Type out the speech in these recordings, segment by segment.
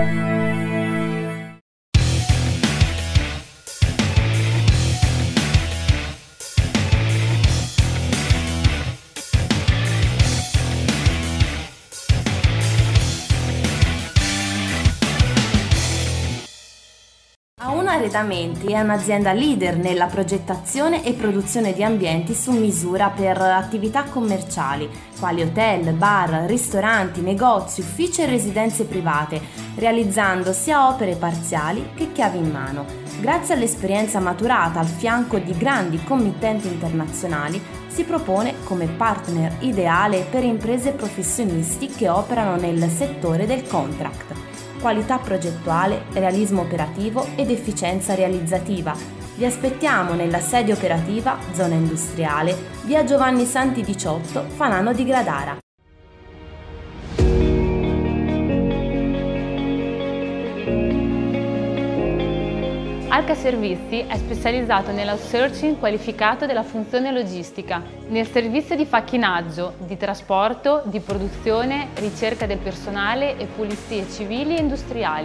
Arredamenti è un'azienda leader nella progettazione e produzione di ambienti su misura per attività commerciali, quali hotel, bar, ristoranti, negozi, uffici e residenze private, realizzando sia opere parziali che chiavi in mano. Grazie all'esperienza maturata al fianco di grandi committenti internazionali, si propone come partner ideale per imprese e professionisti che operano nel settore del contract. Qualità progettuale, realismo operativo ed efficienza realizzativa. Vi aspettiamo nella sede operativa, zona industriale, via Giovanni Santi 18, Fanano di Gradara. Alca Servizi è specializzato nell'outsourcing qualificato della funzione logistica, nel servizio di facchinaggio, di trasporto, di produzione, ricerca del personale e pulizie civili e industriali.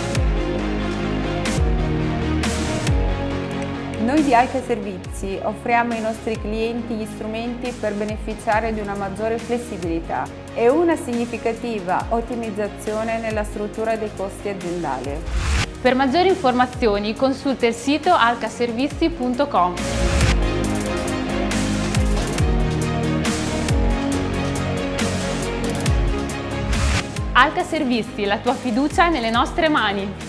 Noi di Alca Servizi offriamo ai nostri clienti gli strumenti per beneficiare di una maggiore flessibilità e una significativa ottimizzazione nella struttura dei costi aziendali. Per maggiori informazioni consulta il sito alcaservizi.com. Alca Servizi, la tua fiducia nelle nostre mani.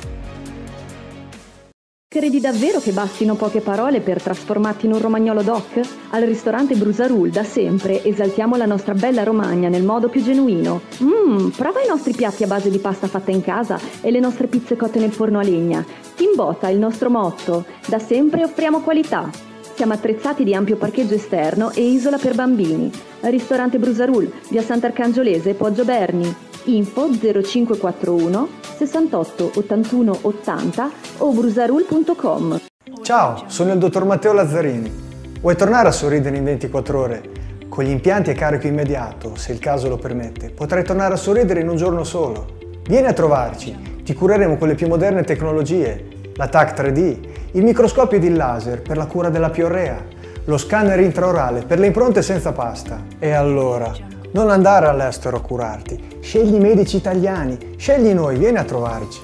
Credi davvero che bastino poche parole per trasformarti in un romagnolo doc? Al ristorante Brusarul da sempre esaltiamo la nostra bella Romagna nel modo più genuino. Prova i nostri piatti a base di pasta fatta in casa e le nostre pizze cotte nel forno a legna. Ti imbotta il nostro motto: da sempre offriamo qualità. Siamo attrezzati di ampio parcheggio esterno e isola per bambini. Ristorante Brusarul, via Sant'Arcangiolese, Poggio Berni. Info 0541 68 81 80 o brusarul.com. Ciao, sono il dottor Matteo Lazzarini. Vuoi tornare a sorridere in 24 ore? Con gli impianti a carico immediato, se il caso lo permette, potrai tornare a sorridere in un giorno solo. Vieni a trovarci, ti cureremo con le più moderne tecnologie, la TAC 3D, il microscopio ed il laser per la cura della piorrea, lo scanner intraorale per le impronte senza pasta. E allora, non andare all'estero a curarti, scegli i medici italiani, scegli noi, vieni a trovarci.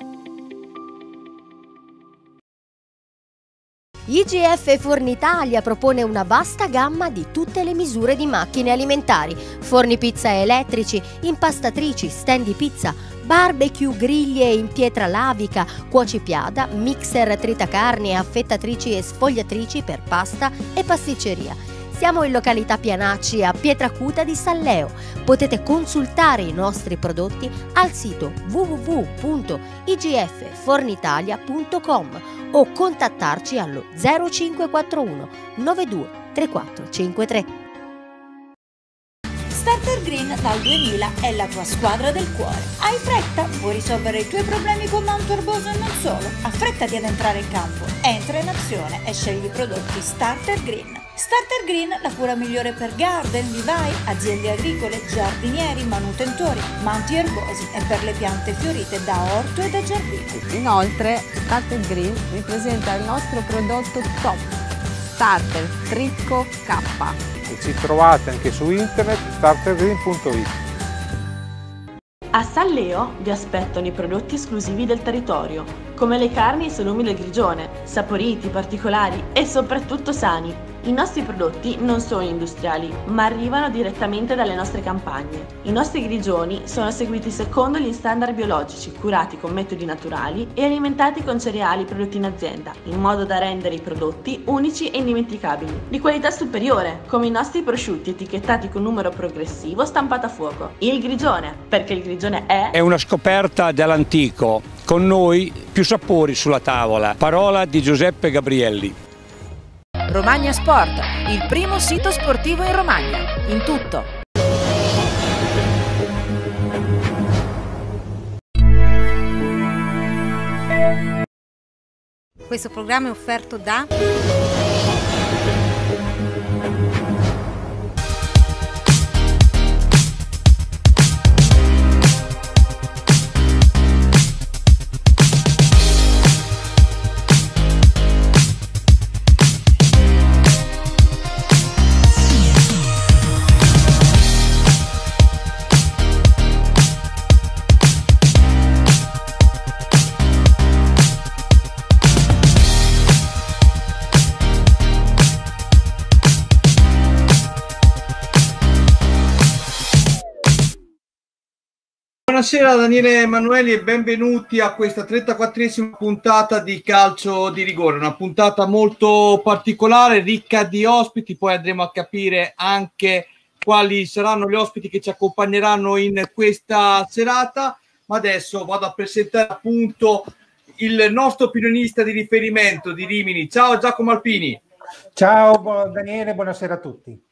IGF Forni Italia propone una vasta gamma di tutte le misure di macchine alimentari, forni pizza elettrici, impastatrici, stand di pizza, barbecue, griglie in pietra lavica, cuocipiada, mixer tritacarni, affettatrici e sfogliatrici per pasta e pasticceria. Siamo in località Pianacci a Pietracuta di Salleo. Potete consultare i nostri prodotti al sito www.igffornitalia.com o contattarci allo 0541 92 3453. Starter Green dal 2000 è la tua squadra del cuore. Hai fretta? Vuoi risolvere i tuoi problemi con Mount Urboso e non solo? Affrettati ad entrare in campo. Entra in azione e scegli i prodotti Starter Green. Starter Green, la cura migliore per garden, vivai, aziende agricole, giardinieri, manutentori, manti erbosi e per le piante fiorite da orto e da giardino. Inoltre, Starter Green vi presenta il nostro prodotto top, Starter Tricco K. E ci trovate anche su internet startergreen.it. A Salleo vi aspettano i prodotti esclusivi del territorio, come le carni e i salumi del Grigione, saporiti, particolari e soprattutto sani. I nostri prodotti non sono industriali, ma arrivano direttamente dalle nostre campagne. I nostri grigioni sono seguiti secondo gli standard biologici, curati con metodi naturali e alimentati con cereali prodotti in azienda, in modo da rendere i prodotti unici e indimenticabili. Di qualità superiore, come i nostri prosciutti etichettati con numero progressivo stampato a fuoco. Il Grigione, perché il Grigione è una scoperta dell'antico. Con noi più sapori sulla tavola. Parola di Giuseppe Gabrielli. Romagna Sport, il primo sito sportivo in Romagna, in tutto. Questo programma è offerto da Buonasera Daniele Emanueli e benvenuti a questa 34esima puntata di Calcio di Rigore, una puntata molto particolare, ricca di ospiti, poi andremo a capire anche quali saranno gli ospiti che ci accompagneranno in questa serata, ma adesso vado a presentare appunto il nostro opinionista di riferimento di Rimini. Ciao Giacomo Alpini. Ciao Daniele, buonasera a tutti.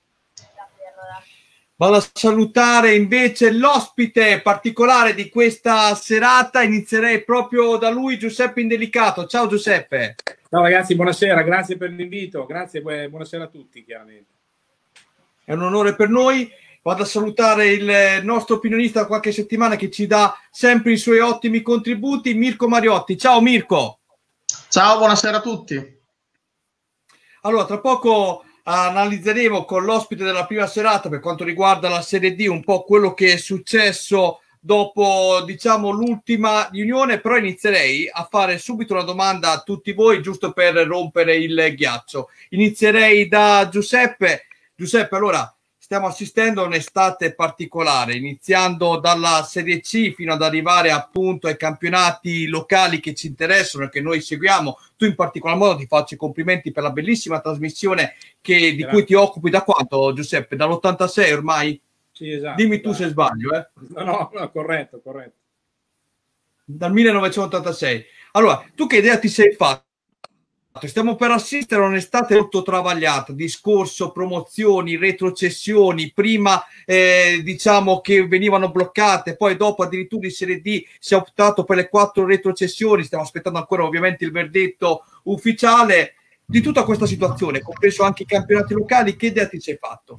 Vado a salutare invece l'ospite particolare di questa serata, inizierei proprio da lui, Giuseppe Indelicato. Ciao Giuseppe. Ciao ragazzi, buonasera, grazie per l'invito, grazie, buonasera a tutti chiaramente. È un onore per noi. Vado a salutare il nostro opinionista da qualche settimana che ci dà sempre i suoi ottimi contributi, Mirko Mariotti. Ciao Mirko. Ciao, buonasera a tutti. Allora, tra poco analizzeremo con l'ospite della prima serata per quanto riguarda la Serie D un po' quello che è successo dopo, diciamo, l'ultima riunione, però inizierei a fare subito una domanda a tutti voi, giusto per rompere il ghiaccio. Inizierei da Giuseppe. Giuseppe, allora, stiamo assistendo a un'estate particolare, iniziando dalla Serie C fino ad arrivare appunto ai campionati locali che ci interessano e che noi seguiamo. Tu in particolar modo ti faccio i complimenti per la bellissima trasmissione di cui ti occupi da quanto, Giuseppe? Dall'86 ormai? Sì, esatto. Dimmi tu se sbaglio. No, corretto. Dal 1986. Allora, tu che idea ti sei fatto? Stiamo per assistere a un'estate molto travagliata, discorso, promozioni, retrocessioni, prima diciamo che venivano bloccate, poi dopo addirittura in Serie D si è optato per le 4 retrocessioni, stiamo aspettando ancora ovviamente il verdetto ufficiale di tutta questa situazione, compreso anche i campionati locali. Che idea ti sei fatto?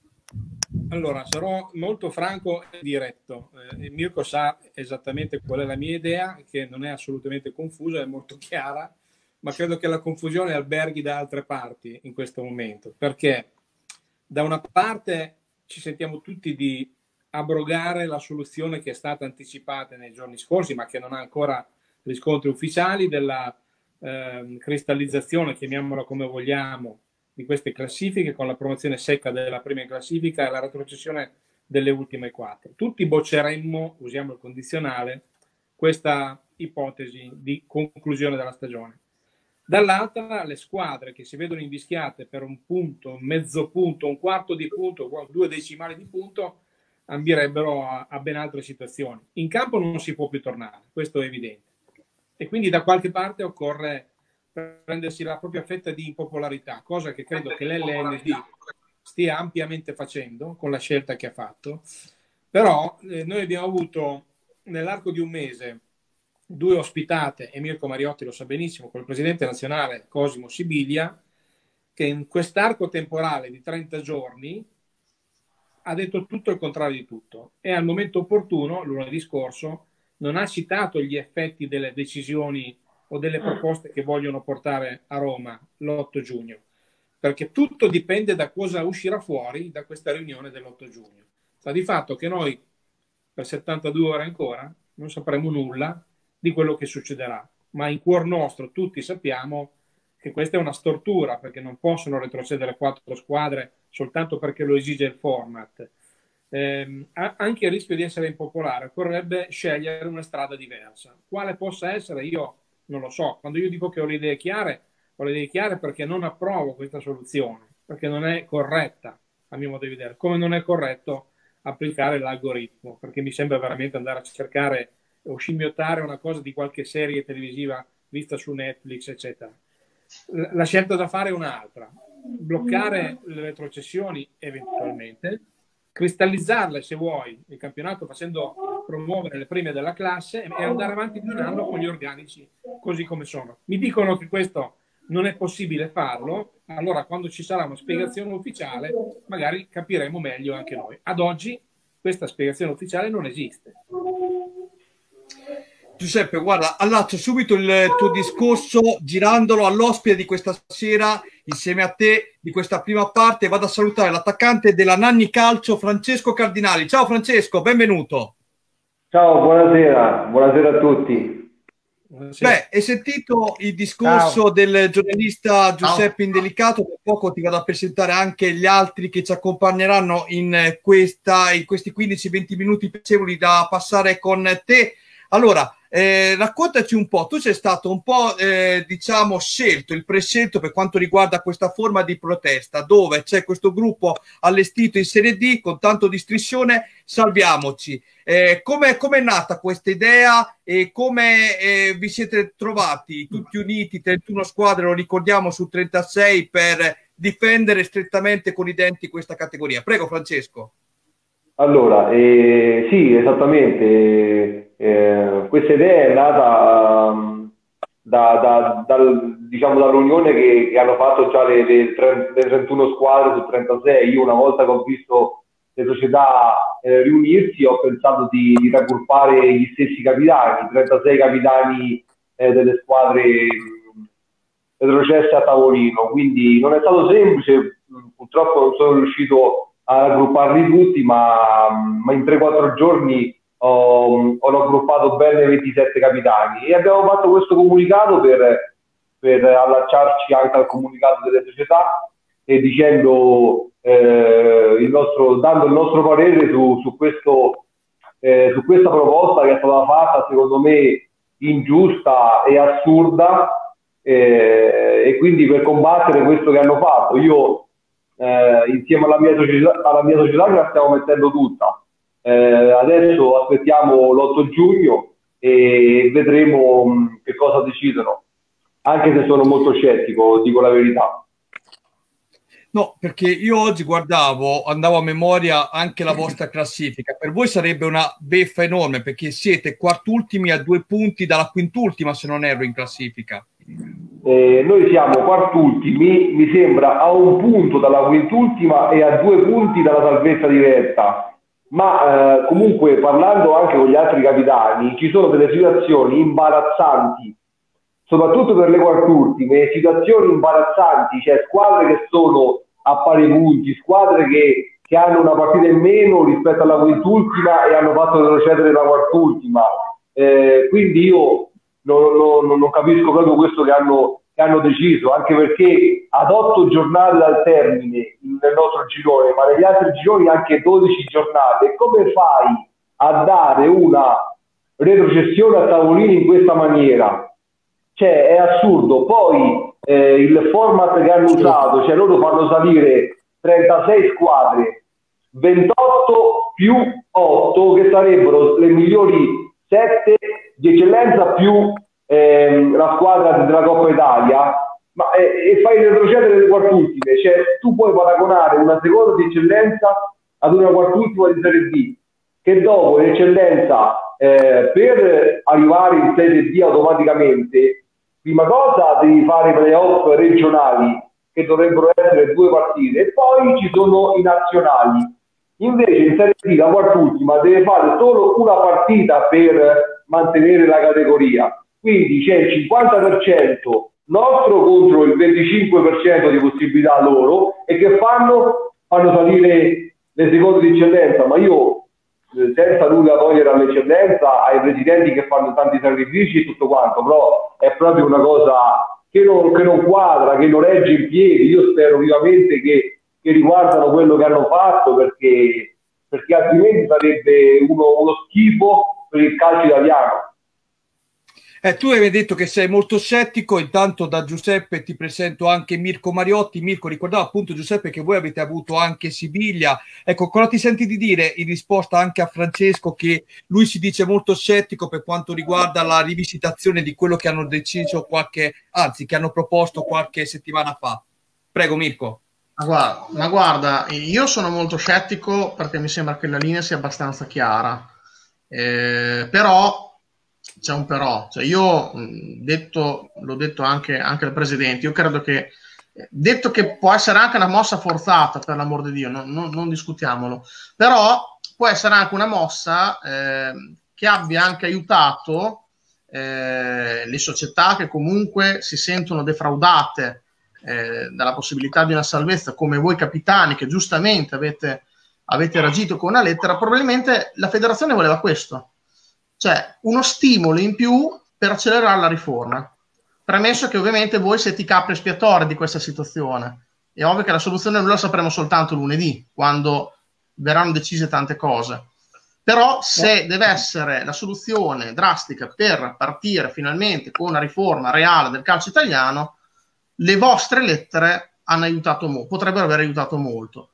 Allora, sarò molto franco e diretto. Mirko sa esattamente qual è la mia idea, che non è assolutamente confusa, è molto chiara, ma credo che la confusione alberghi da altre parti in questo momento, perché da una parte ci sentiamo tutti di abrogare la soluzione che è stata anticipata nei giorni scorsi, ma che non ha ancora riscontri ufficiali, della cristallizzazione, chiamiamola come vogliamo, di queste classifiche con la promozione secca della prima in classifica e la retrocessione delle ultime 4. Tutti bocceremmo, usiamo il condizionale, questa ipotesi di conclusione della stagione. Dall'altra, le squadre che si vedono invischiate per un punto, mezzo punto, un quarto di punto, 2 decimali di punto, ambirebbero a ben altre situazioni. In campo non si può più tornare, questo è evidente. E quindi da qualche parte occorre prendersi la propria fetta di impopolarità, cosa che credo che l'LND stia ampiamente facendo con la scelta che ha fatto. Però noi abbiamo avuto nell'arco di un mese 2 ospitate, e Mirko Mariotti lo sa benissimo, col presidente nazionale Cosimo Sibilia, che in quest'arco temporale di 30 giorni ha detto tutto il contrario di tutto e al momento opportuno, lunedì scorso, non ha citato gli effetti delle decisioni o delle proposte che vogliono portare a Roma l'8 giugno, perché tutto dipende da cosa uscirà fuori da questa riunione dell'8 giugno. Sta di fatto che noi per 72 ore ancora non sapremo nulla di quello che succederà, ma in cuor nostro tutti sappiamo che questa è una stortura, perché non possono retrocedere 4 squadre soltanto perché lo esige il format. Anche il rischio di essere impopolare, occorrerebbe scegliere una strada diversa. Quale possa essere, io non lo so. Quando io dico che ho le idee chiare perché non approvo questa soluzione, perché non è corretta a mio modo di vedere, come non è corretto applicare l'algoritmo, perché mi sembra veramente andare a cercare o scimmiottare una cosa di qualche serie televisiva vista su Netflix, eccetera. La scelta da fare è un'altra: bloccare le retrocessioni eventualmente, cristallizzarle se vuoi il campionato facendo promuovere le prime della classe e andare avanti di un anno con gli organici così come sono. Mi dicono che questo non è possibile farlo, allora quando ci sarà una spiegazione ufficiale magari capiremo meglio anche noi. Ad oggi questa spiegazione ufficiale non esiste. Giuseppe, guarda, allaccio subito il tuo discorso girandolo all'ospite di questa sera insieme a te di questa prima parte. Vado a salutare l'attaccante della Nanni Calcio, Francesco Cardinali. Ciao Francesco, benvenuto. Ciao, buonasera a tutti. Sì. Beh, hai sentito il discorso del giornalista Giuseppe Indelicato? Tra poco ti vado a presentare anche gli altri che ci accompagneranno in questi 15-20 minuti piacevoli da passare con te. Allora, raccontaci un po', tu sei stato un po' diciamo scelto, il prescelto per quanto riguarda questa forma di protesta, dove c'è questo gruppo allestito in Serie D con tanto di striscione, salviamoci. Come è nata questa idea e come vi siete trovati tutti uniti, 31 squadre, lo ricordiamo, su 36 per difendere strettamente con i denti questa categoria? Prego Francesco. Allora, sì, esattamente. Questa idea è nata diciamo, dalla riunione che hanno fatto già le 31 squadre su 36. Io, una volta che ho visto le società riunirsi, ho pensato di raggruppare gli stessi capitani, 36 capitani delle squadre retrocesse a tavolino. Quindi non è stato semplice, purtroppo non sono riuscito a raggrupparli tutti, ma in 3-4 giorni ho raggruppato bene 27 capitani e abbiamo fatto questo comunicato per allacciarci anche al comunicato delle società e dicendo dando il nostro parere su questa proposta che è stata fatta, secondo me, ingiusta e assurda, e quindi per combattere questo che hanno fatto. Io insieme alla mia società la stiamo mettendo tutta. Adesso aspettiamo l'8 giugno e vedremo che cosa decidono, anche se sono molto scettico, dico la verità. No, perché io oggi andavo a memoria anche la vostra classifica. Per voi sarebbe una beffa enorme, perché siete quartultimi a 2 punti dalla quintultima, se non erro, in classifica. Noi siamo quartultimi, mi sembra, a 1 punto dalla quintultima e a 2 punti dalla salvezza diretta. Ma comunque, parlando anche con gli altri capitani, ci sono delle situazioni imbarazzanti, soprattutto per le quartultime, situazioni imbarazzanti, cioè squadre che sono a pari punti, squadre che hanno una partita in meno rispetto alla quintultima e hanno fatto retrocedere la quartultima. Quindi io non capisco proprio questo che hanno deciso, anche perché ad 8 giornate dal termine nel nostro girone, ma negli altri gironi anche 12 giornate, come fai a dare una retrocessione a tavolini in questa maniera? Cioè, è assurdo. Poi il format che hanno usato, cioè loro fanno salire 36 squadre, 28 più 8, che sarebbero le migliori 7 di eccellenza più la squadra della Coppa Italia, e fai retrocedere le quartultime. Cioè, tu puoi paragonare una seconda di eccellenza ad una quartultima di Serie D, che dopo l'eccellenza per arrivare in Serie D automaticamente, prima cosa devi fare i playoff regionali, che dovrebbero essere 2 partite, e poi ci sono i nazionali. Invece in Serie D la quartultima deve fare solo una partita per mantenere la categoria. Quindi c'è il 50% nostro contro il 25% di possibilità loro, e che fanno salire le seconde di eccellenza. Ma io, senza nulla togliere all'eccellenza, ai presidenti che fanno tanti sacrifici e tutto quanto, però è proprio una cosa che non quadra, che non regge in piedi. Io spero vivamente che riguardano quello che hanno fatto, perché altrimenti sarebbe uno schifo per il calcio italiano. Tu avevi detto che sei molto scettico. Intanto da Giuseppe ti presento anche Mirko Mariotti. Mirko, ricordava appunto, Giuseppe, che voi avete avuto anche Sibiglia. Ecco, cosa ti senti di dire in risposta anche a Francesco, che lui si dice molto scettico per quanto riguarda la rivisitazione di quello che hanno deciso che hanno proposto qualche settimana fa? Prego Mirko. Ma guarda, io sono molto scettico perché mi sembra che la linea sia abbastanza chiara, però c'è un però. Cioè, io l'ho detto anche al presidente, io credo che, detto che può essere anche una mossa forzata, per l'amor di Dio, non discutiamolo, però può essere anche una mossa che abbia anche aiutato le società che comunque si sentono defraudate dalla possibilità di una salvezza, come voi capitani, che giustamente avete reagito con una lettera. Probabilmente la federazione voleva questo, cioè uno stimolo in più per accelerare la riforma. Premesso che ovviamente voi siete i capri espiatori di questa situazione. È ovvio che la soluzione noi la sapremo soltanto lunedì, quando verranno decise tante cose. Però se deve essere la soluzione drastica per partire finalmente con una riforma reale del calcio italiano, le vostre lettere hanno aiutato potrebbero aver aiutato molto.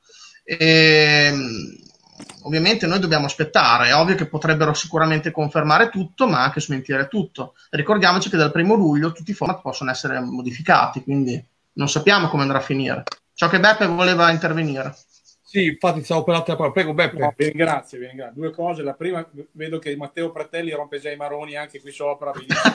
Ovviamente noi dobbiamo aspettare, è ovvio che potrebbero sicuramente confermare tutto, ma anche smentire tutto. Ricordiamoci che dal 1° luglio tutti i format possono essere modificati, quindi non sappiamo come andrà a finire. So che Beppe voleva intervenire. Sì, infatti stavo per l'altra parola. Prego Beppe. No, grazie. Due cose. La prima, vedo che Matteo Pratelli rompe già i maroni anche qui sopra.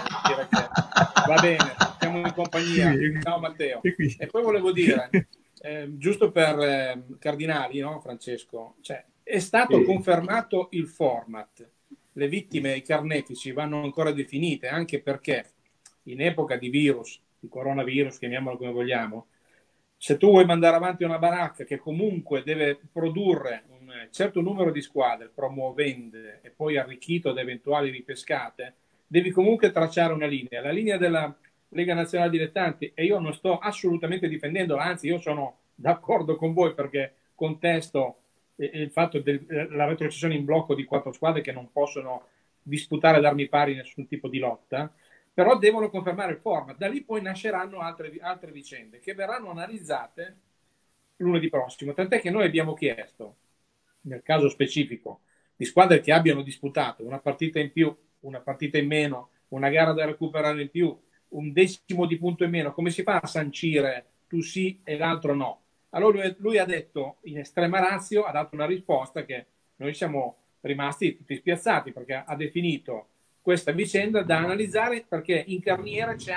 Va bene, siamo in compagnia. Ciao Matteo. E poi volevo dire, giusto per Cardinali, no, Francesco? Cioè, è stato confermato il format. Le vittime e i carnefici vanno ancora definite, anche perché in epoca di virus, di coronavirus, chiamiamolo come vogliamo, se tu vuoi mandare avanti una baracca che comunque deve produrre un certo numero di squadre, promuovende e poi arricchito da eventuali ripescate, devi comunque tracciare una linea. La linea della Lega Nazionale Dilettanti, e io non sto assolutamente difendendola, anzi io sono d'accordo con voi perché contesto il fatto della retrocessione in blocco di 4 squadre che non possono disputare ad armi pari nessun tipo di lotta, però devono confermare il format. Da lì poi nasceranno altre vicende che verranno analizzate lunedì prossimo, tant'è che noi abbiamo chiesto, nel caso specifico, di squadre che abbiano disputato una partita in più, una partita in meno, una gara da recuperare in più, un decimo di punto in meno, come si fa a sancire tu sì e l'altro no? Allora lui ha detto, in estrema ratio, ha dato una risposta che noi siamo rimasti tutti spiazzati, perché ha definito questa vicenda da analizzare, perché in carniera c'è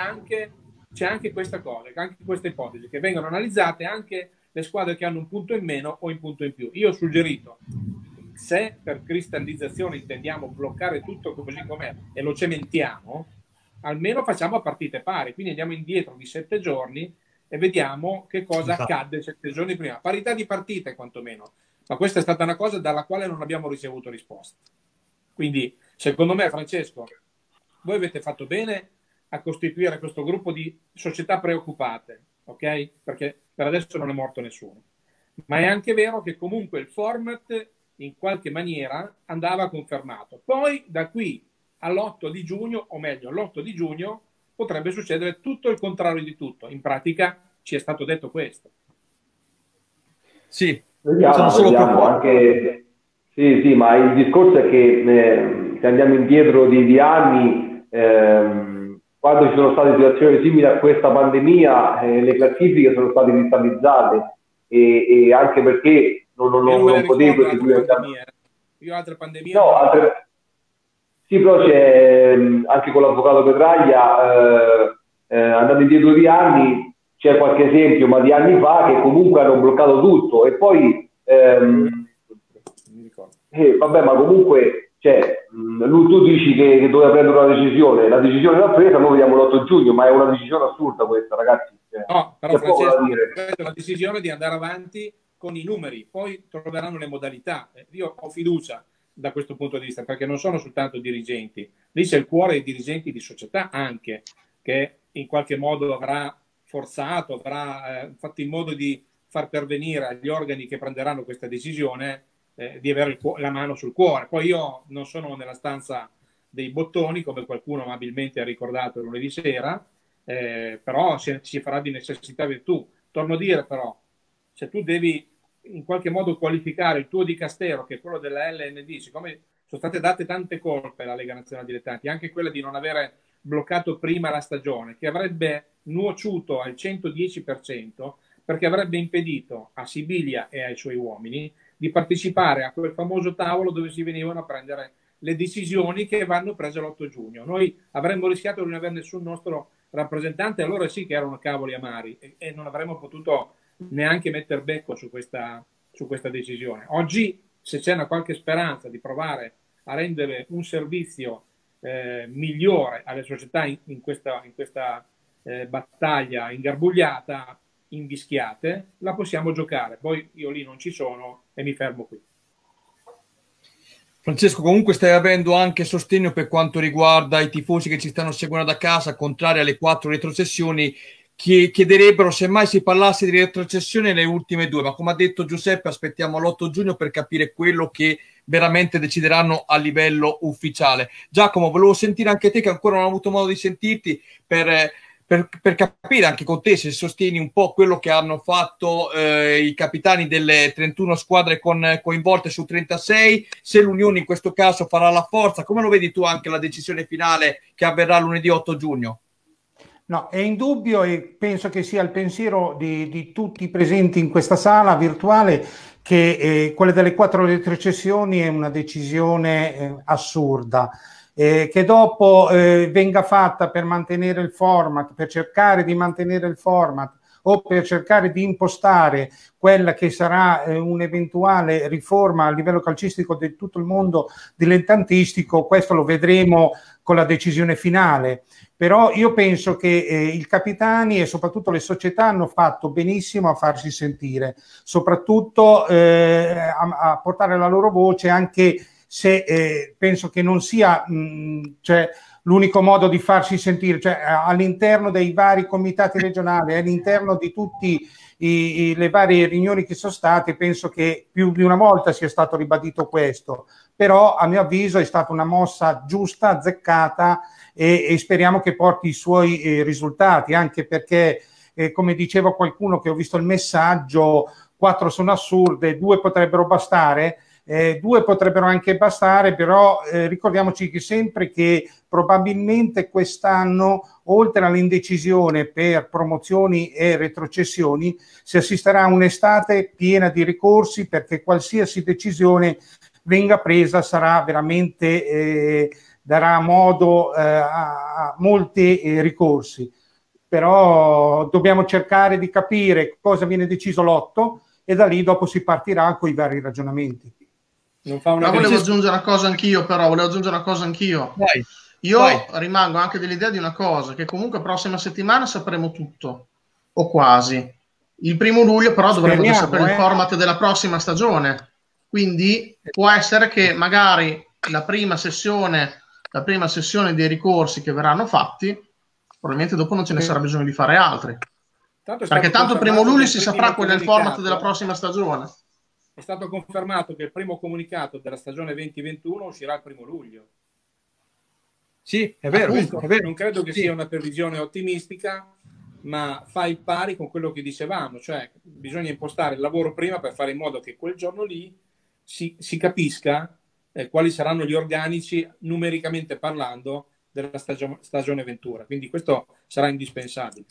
anche questa cosa, anche questa ipotesi, che vengono analizzate anche le squadre che hanno un punto in meno o un punto in più. Io ho suggerito, se per cristallizzazione intendiamo bloccare tutto così com'è e lo cementiamo, almeno facciamo a partite pari, quindi andiamo indietro di 7 giorni e vediamo che cosa accadde 7 giorni prima. Parità di partite quantomeno, ma questa è stata una cosa dalla quale non abbiamo ricevuto risposta. Quindi, secondo me, Francesco, voi avete fatto bene a costituire questo gruppo di società preoccupate, ok? Perché per adesso non è morto nessuno. Ma è anche vero che comunque il format in qualche maniera andava confermato. Poi da qui all'8 di giugno, o meglio, l'8 di giugno, potrebbe succedere tutto il contrario di tutto. In pratica ci è stato detto questo. Sì, vediamo anche... Sì, ma il discorso è che se andiamo indietro di anni, quando ci sono state situazioni simili a questa pandemia, le classifiche sono state cristallizzate e anche perché non potevo seguire... Io altre pandemie... No, sì, però c'è anche con l'avvocato Petraglia, andando indietro di anni, c'è qualche esempio, ma di anni fa, che comunque hanno bloccato tutto e poi... vabbè, ma comunque tu dici che doveva prendere una decisione, la decisione l'ha presa, noi vediamo l'8 giugno, ma è una decisione assurda questa, ragazzi. No, però Francesco, è la decisione di andare avanti con i numeri, poi troveranno le modalità. Io ho fiducia da questo punto di vista, perché non sono soltanto dirigenti, lì c'è il cuore dei dirigenti di società anche, che in qualche modo avrà forzato, avrà fatto in modo di far pervenire agli organi che prenderanno questa decisione di avere la mano sul cuore. Poi io non sono nella stanza dei bottoni, come qualcuno amabilmente ha ricordato lunedì sera, però si farà di necessità virtù. Torno a dire però, se tu devi in qualche modo qualificare il tuo dicastero, che è quello della LND, siccome sono state date tante colpe alla Lega Nazionale Dilettanti, anche quella di non avere bloccato prima la stagione, che avrebbe nuociuto al 110%, perché avrebbe impedito a Sibilia e ai suoi uomini di partecipare a quel famoso tavolo dove si venivano a prendere le decisioni che vanno prese l'8 giugno. Noi avremmo rischiato di non avere nessun nostro rappresentante, allora sì che erano cavoli amari, e non avremmo potuto neanche mettere becco su questa decisione. Oggi, se c'è una qualche speranza di provare a rendere un servizio migliore alle società in questa battaglia ingarbugliata, invischiate, la possiamo giocare. Poi io lì non ci sono e mi fermo qui. Francesco, comunque stai avendo anche sostegno per quanto riguarda i tifosi che ci stanno seguendo da casa, contrari alle 4 retrocessioni, che chiederebbero se mai si parlasse di retrocessione le ultime 2, ma come ha detto Giuseppe aspettiamo l'8 giugno per capire quello che veramente decideranno a livello ufficiale. Giacomo, volevo sentire anche te, che ancora non ho avuto modo di sentirti, per capire anche con te se sostieni un po' quello che hanno fatto i capitani delle 31 squadre coinvolte su 36, se l'Unione in questo caso farà la forza. Come lo vedi tu anche la decisione finale che avverrà lunedì 8 giugno? No, è indubbio, e penso che sia il pensiero di tutti i presenti in questa sala virtuale, che quella delle 4 retrocessioni è una decisione assurda, che dopo venga fatta per mantenere il format, per cercare di mantenere il format o per cercare di impostare quella che sarà un'eventuale riforma a livello calcistico di tutto il mondo dilettantistico. Questo lo vedremo con la decisione finale. Però io penso che i capitani e soprattutto le società hanno fatto benissimo a farsi sentire, soprattutto a portare la loro voce, anche se penso che non sia l'unico modo di farsi sentire, cioè all'interno dei vari comitati regionali, all'interno di tutti le varie riunioni che sono state, penso che più di una volta sia stato ribadito questo, però a mio avviso è stata una mossa giusta, azzeccata, e speriamo che porti i suoi risultati, anche perché come diceva qualcuno, che ho visto il messaggio, 4 sono assurde, 2 potrebbero bastare. 2 potrebbero anche bastare, però ricordiamoci che sempre che probabilmente quest'anno, oltre all'indecisione per promozioni e retrocessioni, si assisterà a un'estate piena di ricorsi, perché qualsiasi decisione venga presa sarà veramente darà modo a molti ricorsi. Però dobbiamo cercare di capire cosa viene deciso l'8 e da lì dopo si partirà con i vari ragionamenti. Volevo aggiungere una cosa anch'io, Vai. Io rimango anche dell'idea di una cosa, che comunque prossima settimana sapremo tutto, o quasi. Il 1° luglio però dovremo già sapere il format della prossima stagione, quindi può essere che magari la prima sessione dei ricorsi che verranno fatti, probabilmente dopo non ce ne sarà bisogno di fare altri. Perché tanto il 1° luglio si saprà qual è il format della prossima stagione. È stato confermato che il primo comunicato della stagione 2021 uscirà il 1° luglio. Sì, è vero, è vero. Non credo che sia una previsione ottimistica, ma fa il pari con quello che dicevamo, cioè bisogna impostare il lavoro prima per fare in modo che quel giorno lì si capisca quali saranno gli organici, numericamente parlando, della stagione Ventura. Quindi questo sarà indispensabile.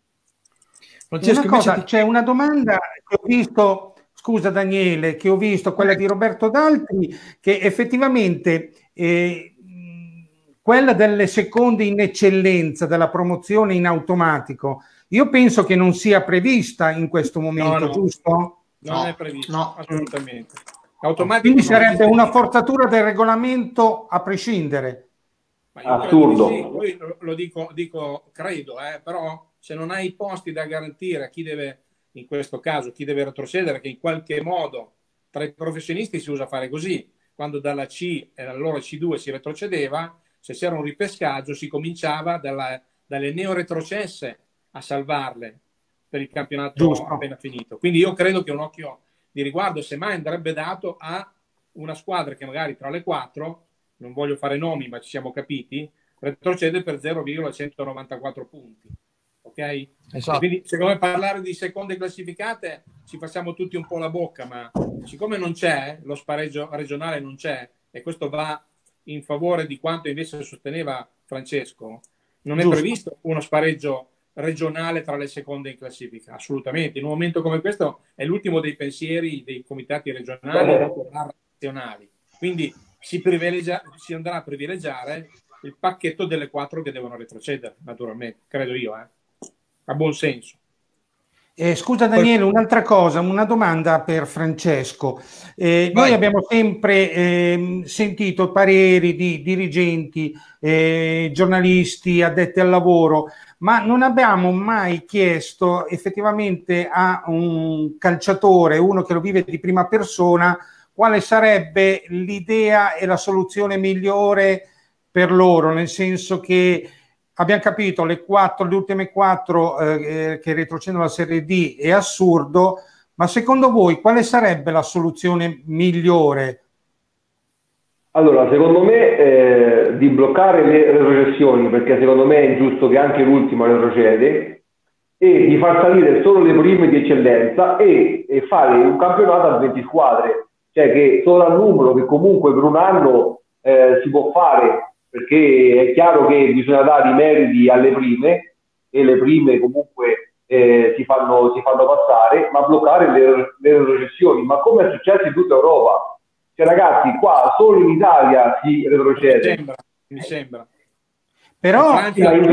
C'è una domanda che ho visto, scusa Daniele, che ho visto, quella di Roberto Daltri, che effettivamente quella delle seconde in eccellenza, della promozione in automatico, io penso che non sia prevista in questo momento, giusto? Non è previsto, assolutamente. Quindi sarebbe una forzatura del regolamento a prescindere. Assurdo. Poi lo dico credo, però se non hai i posti da garantire a chi deve, in questo caso, chi deve retrocedere, che in qualche modo tra i professionisti si usa fare così, quando dalla C e allora C2 si retrocedeva, se c'era un ripescaggio si cominciava dalle neoretrocesse a salvarle per il campionato appena finito. Quindi io credo che un occhio di riguardo semmai andrebbe dato a una squadra che magari tra le 4, non voglio fare nomi ma ci siamo capiti, retrocede per 0,194 punti. Ok? Esatto. Quindi secondo me parlare di seconde classificate ci facciamo tutti un po' la bocca, ma siccome non c'è, lo spareggio regionale non c'è, e questo va in favore di quanto invece sosteneva Francesco, non è previsto uno spareggio regionale tra le seconde in classifica, assolutamente. In un momento come questo è l'ultimo dei pensieri dei comitati regionali e nazionali, quindi si andrà a privilegiare il pacchetto delle 4 che devono retrocedere, naturalmente, credo io, ha buon senso. Scusa Daniele, un'altra cosa, una domanda per Francesco. Noi abbiamo sempre sentito pareri di dirigenti, giornalisti, addetti al lavoro, ma non abbiamo mai chiesto effettivamente a un calciatore, uno che lo vive di prima persona, quale sarebbe l'idea e la soluzione migliore per loro, nel senso che abbiamo capito le ultime 4 che retrocedono alla Serie D è assurdo, ma secondo voi quale sarebbe la soluzione migliore? Allora, secondo me di bloccare le retrocessioni, perché secondo me è giusto che anche l'ultimo retrocede, e di far salire solo le prime di eccellenza e fare un campionato a 20 squadre, cioè che solo al numero che comunque per un anno si può fare, perché è chiaro che bisogna dare i meriti alle prime e le prime comunque si fanno passare, ma bloccare le retrocessioni, ma come è successo in tutta Europa. Cioè, ragazzi, qua solo in Italia si retrocede. Mi sembra. Però in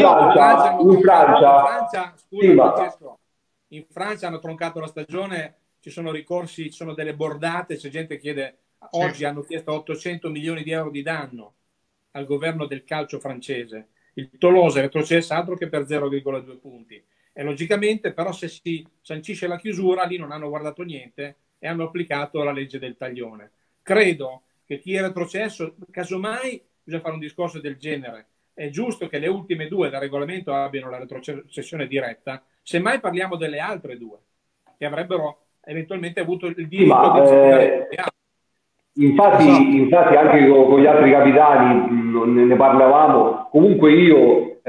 Francia hanno troncato la stagione, ci sono ricorsi, ci sono delle bordate, c'è gente che chiede, oggi hanno chiesto 800 milioni di euro di danno al governo del calcio francese. Il Tolosa è retrocesso altro che per 0,2 punti. E logicamente però se si sancisce la chiusura, lì non hanno guardato niente e hanno applicato la legge del taglione. Credo che chi è retrocesso, casomai bisogna fare un discorso del genere. È giusto che le ultime 2 del regolamento abbiano la retrocessione diretta, semmai parliamo delle altre 2 che avrebbero eventualmente avuto il diritto di giocare. Infatti anche con gli altri capitani ne parlavamo. Comunque io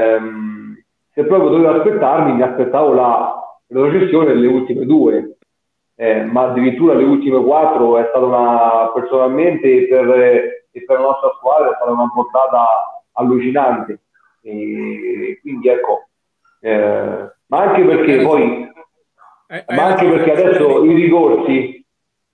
se proprio dovevo aspettarmi, mi aspettavo la retrocessione delle ultime 2, ma addirittura le ultime 4 è stata personalmente per la nostra squadra è stata una portata allucinante, e quindi ecco, ma anche perché poi adesso i ricorsi.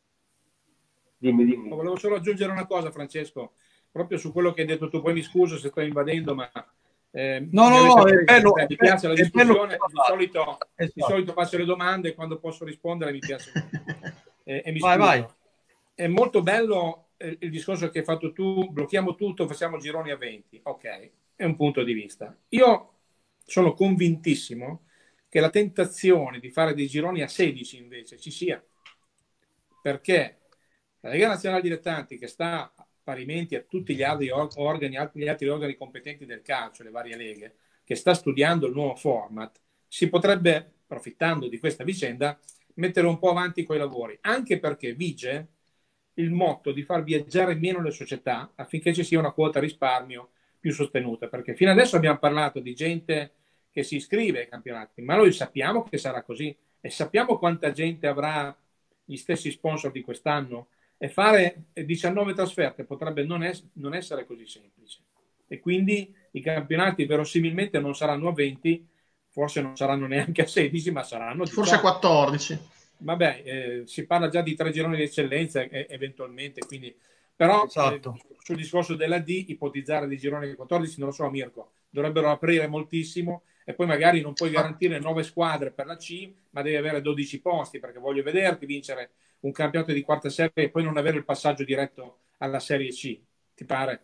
Dimmi. Volevo solo aggiungere una cosa, Francesco, proprio su quello che hai detto tu, poi mi scuso se sto invadendo, ma no, è bello, mi piace la discussione, di solito faccio le domande e quando posso rispondere mi piace. E mi vai. È molto bello il discorso che hai fatto tu, blocchiamo tutto, facciamo gironi a 20, ok, è un punto di vista. Io sono convintissimo che la tentazione di fare dei gironi a 16 invece ci sia, perché la Lega Nazionale Dilettanti, che sta parimenti a tutti gli altri organi competenti del calcio, le varie leghe, che sta studiando il nuovo format, si potrebbe, approfittando di questa vicenda, mettere un po' avanti quei lavori, anche perché vige il motto di far viaggiare meno le società affinché ci sia una quota risparmio più sostenuta, perché fino adesso abbiamo parlato di gente che si iscrive ai campionati, ma noi sappiamo che sarà così e sappiamo quanta gente avrà gli stessi sponsor di quest'anno, e fare 19 trasferte potrebbe non essere così semplice, e quindi i campionati verosimilmente non saranno a 20, forse non saranno neanche a 16, ma saranno forse a 14. Vabbè, si parla già di 3 gironi di eccellenza eventualmente, quindi però esatto. Sul discorso della D, ipotizzare di gironi di 14 non lo so, Mirko, dovrebbero aprire moltissimo, e poi magari non puoi garantire 9 squadre per la C, ma devi avere 12 posti, perché voglio vederti vincere un campionato di quarta serie e poi non avere il passaggio diretto alla Serie C, ti pare?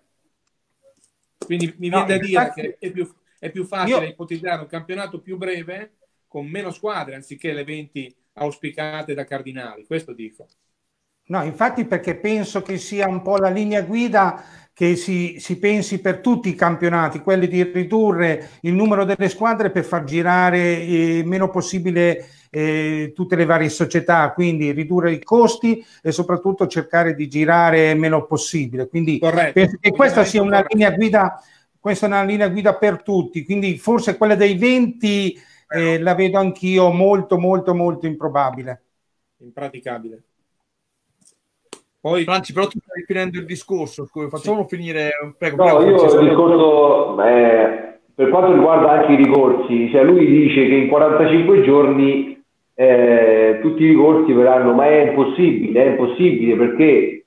Quindi mi viene da dire che è più facile ipotizzare un campionato più breve con meno squadre anziché le 20 auspicate da Cardinali, questo dico. No, infatti, perché penso che sia un po' la linea guida che si pensi per tutti i campionati, quelli di ridurre il numero delle squadre per far girare meno possibile tutte le varie società, quindi ridurre i costi e soprattutto cercare di girare meno possibile. Quindi penso che questa sia una linea guida, questa è una linea guida per tutti, quindi forse quella dei 20 la vedo anch'io molto improbabile. Impraticabile. Poi, Franci, però tu stai finendo il discorso, facciamolo finire. Prego, no, io il discorso per quanto riguarda anche i ricorsi, cioè lui dice che in 45 giorni tutti i ricorsi verranno, ma è impossibile perché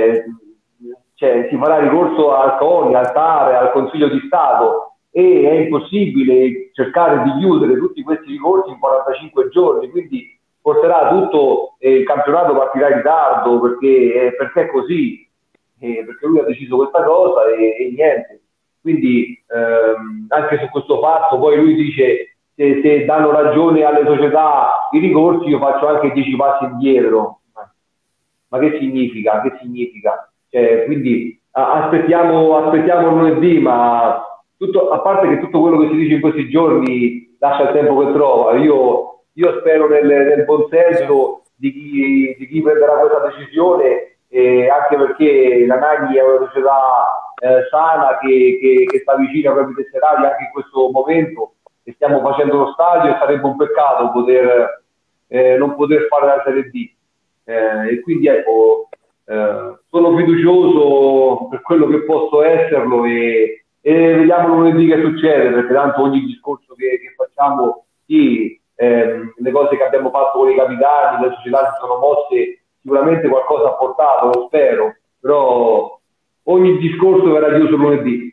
si farà ricorso al CONI, al TAR, al Consiglio di Stato, e è impossibile cercare di chiudere tutti questi ricorsi in 45 giorni, quindi porterà tutto il campionato, partirà in ritardo perché è così, perché lui ha deciso questa cosa e niente. Quindi anche su questo fatto poi lui dice se danno ragione alle società i ricorsi io faccio anche 10 passi indietro, ma che significa? Che significa? Quindi aspettiamo lunedì, ma a parte che tutto quello che si dice in questi giorni lascia il tempo che trova. Io spero nel buon senso di chi prenderà questa decisione, anche perché la Nagni è una società sana che sta vicina ai propri tesserati anche in questo momento, e stiamo facendo lo stadio, e sarebbe un peccato non poter fare la Serie D. E quindi ecco, sono fiducioso per quello che posso esserlo, e vediamo lunedì che succede, perché tanto ogni discorso che facciamo, sì, le cose che abbiamo fatto con i capitani, le società si sono mosse, sicuramente qualcosa ha portato, lo spero, però ogni discorso verrà chiuso lunedì.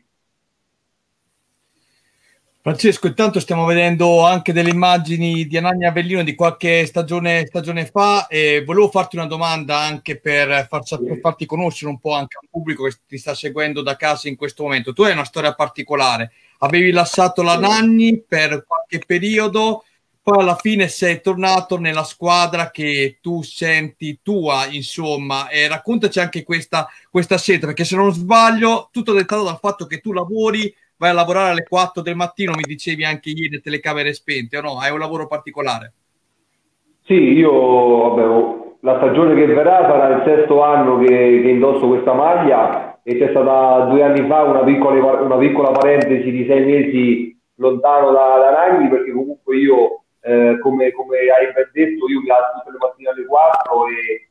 Francesco, intanto stiamo vedendo anche delle immagini di Anagni Avellino di qualche stagione fa, e volevo farti una domanda anche per farti conoscere un po' anche al pubblico che ti sta seguendo da casa in questo momento. Tu hai una storia particolare, avevi lasciato l'Anagni per qualche periodo, poi alla fine sei tornato nella squadra che tu senti tua, insomma, e raccontaci anche questa scelta, perché se non sbaglio tutto dettato dal fatto che tu vai a lavorare alle 4 del mattino, mi dicevi anche ieri, le telecamere spente, o no? Hai un lavoro particolare? Sì, io la stagione che verrà sarà il 6º anno che indosso questa maglia, e c'è stata 2 anni fa una piccola parentesi di 6 mesi lontano da Nagni, perché comunque io, come hai ben detto, io mi alzo tutte le mattine alle 4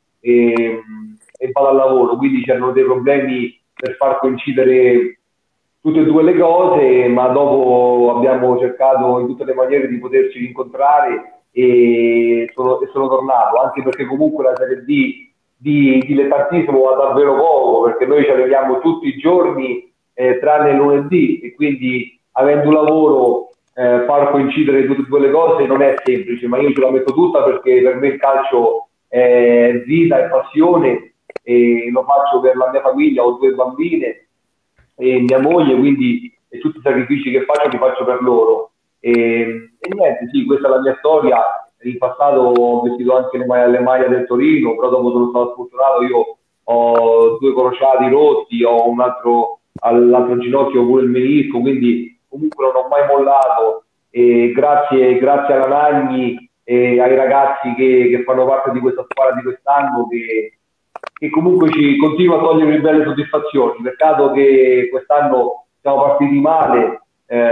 e vado al lavoro, quindi c'erano dei problemi per far coincidere tutte e due le cose, ma dopo abbiamo cercato in tutte le maniere di poterci rincontrare, e sono tornato, anche perché comunque la Serie D di dilettantismo va davvero poco, perché noi ci arriviamo tutti i giorni tranne il lunedì, e quindi avendo un lavoro far coincidere tutte e due le cose non è semplice, ma io ce la metto tutta, perché per me il calcio è vita, è passione, e lo faccio per la mia famiglia. Ho 2 bambine e mia moglie, quindi tutti i sacrifici che faccio li faccio per loro, e niente, sì, questa è la mia storia. In passato ho vestito anche le maglie del Torino, però dopo sono stato sfortunato, io ho 2 crociati rotti, ho un altro all'altro ginocchio pure il menisco, quindi comunque non ho mai mollato, e grazie alla Nagni e ai ragazzi che fanno parte di questa squadra di quest'anno, che comunque ci continua a togliere belle soddisfazioni. Peccato che quest'anno siamo partiti male,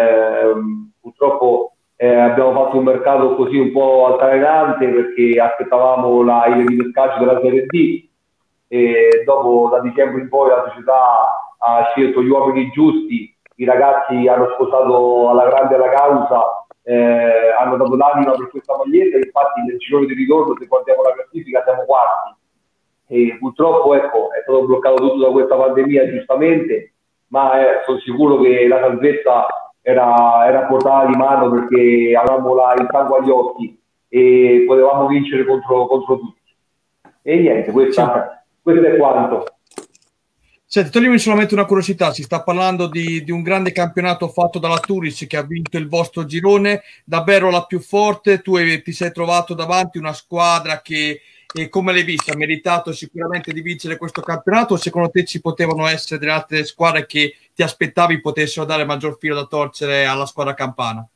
purtroppo abbiamo fatto un mercato così un po' altalenante, perché aspettavamo il rimescaggio della Serie D, e dopo, da dicembre in poi, la società ha scelto gli uomini giusti, i ragazzi hanno sposato alla grande la causa, hanno dato l'anima per questa maglietta. Infatti nel girone di ritorno, se guardiamo la classifica, siamo quarti, e purtroppo ecco, è stato bloccato tutto da questa pandemia, giustamente, ma sono sicuro che la salvezza era a portata di mano, perché avevamo il sangue agli occhi e potevamo vincere contro tutti. E niente, questo è quanto. Senti, toglimi solamente una curiosità, si sta parlando di un grande campionato fatto dalla Turis, che ha vinto il vostro girone, davvero la più forte. Tu ti sei trovato davanti una squadra che, come l'hai vista, ha meritato sicuramente di vincere questo campionato, o secondo te ci potevano essere delle altre squadre che ti aspettavi potessero dare maggior filo da torcere alla squadra campana?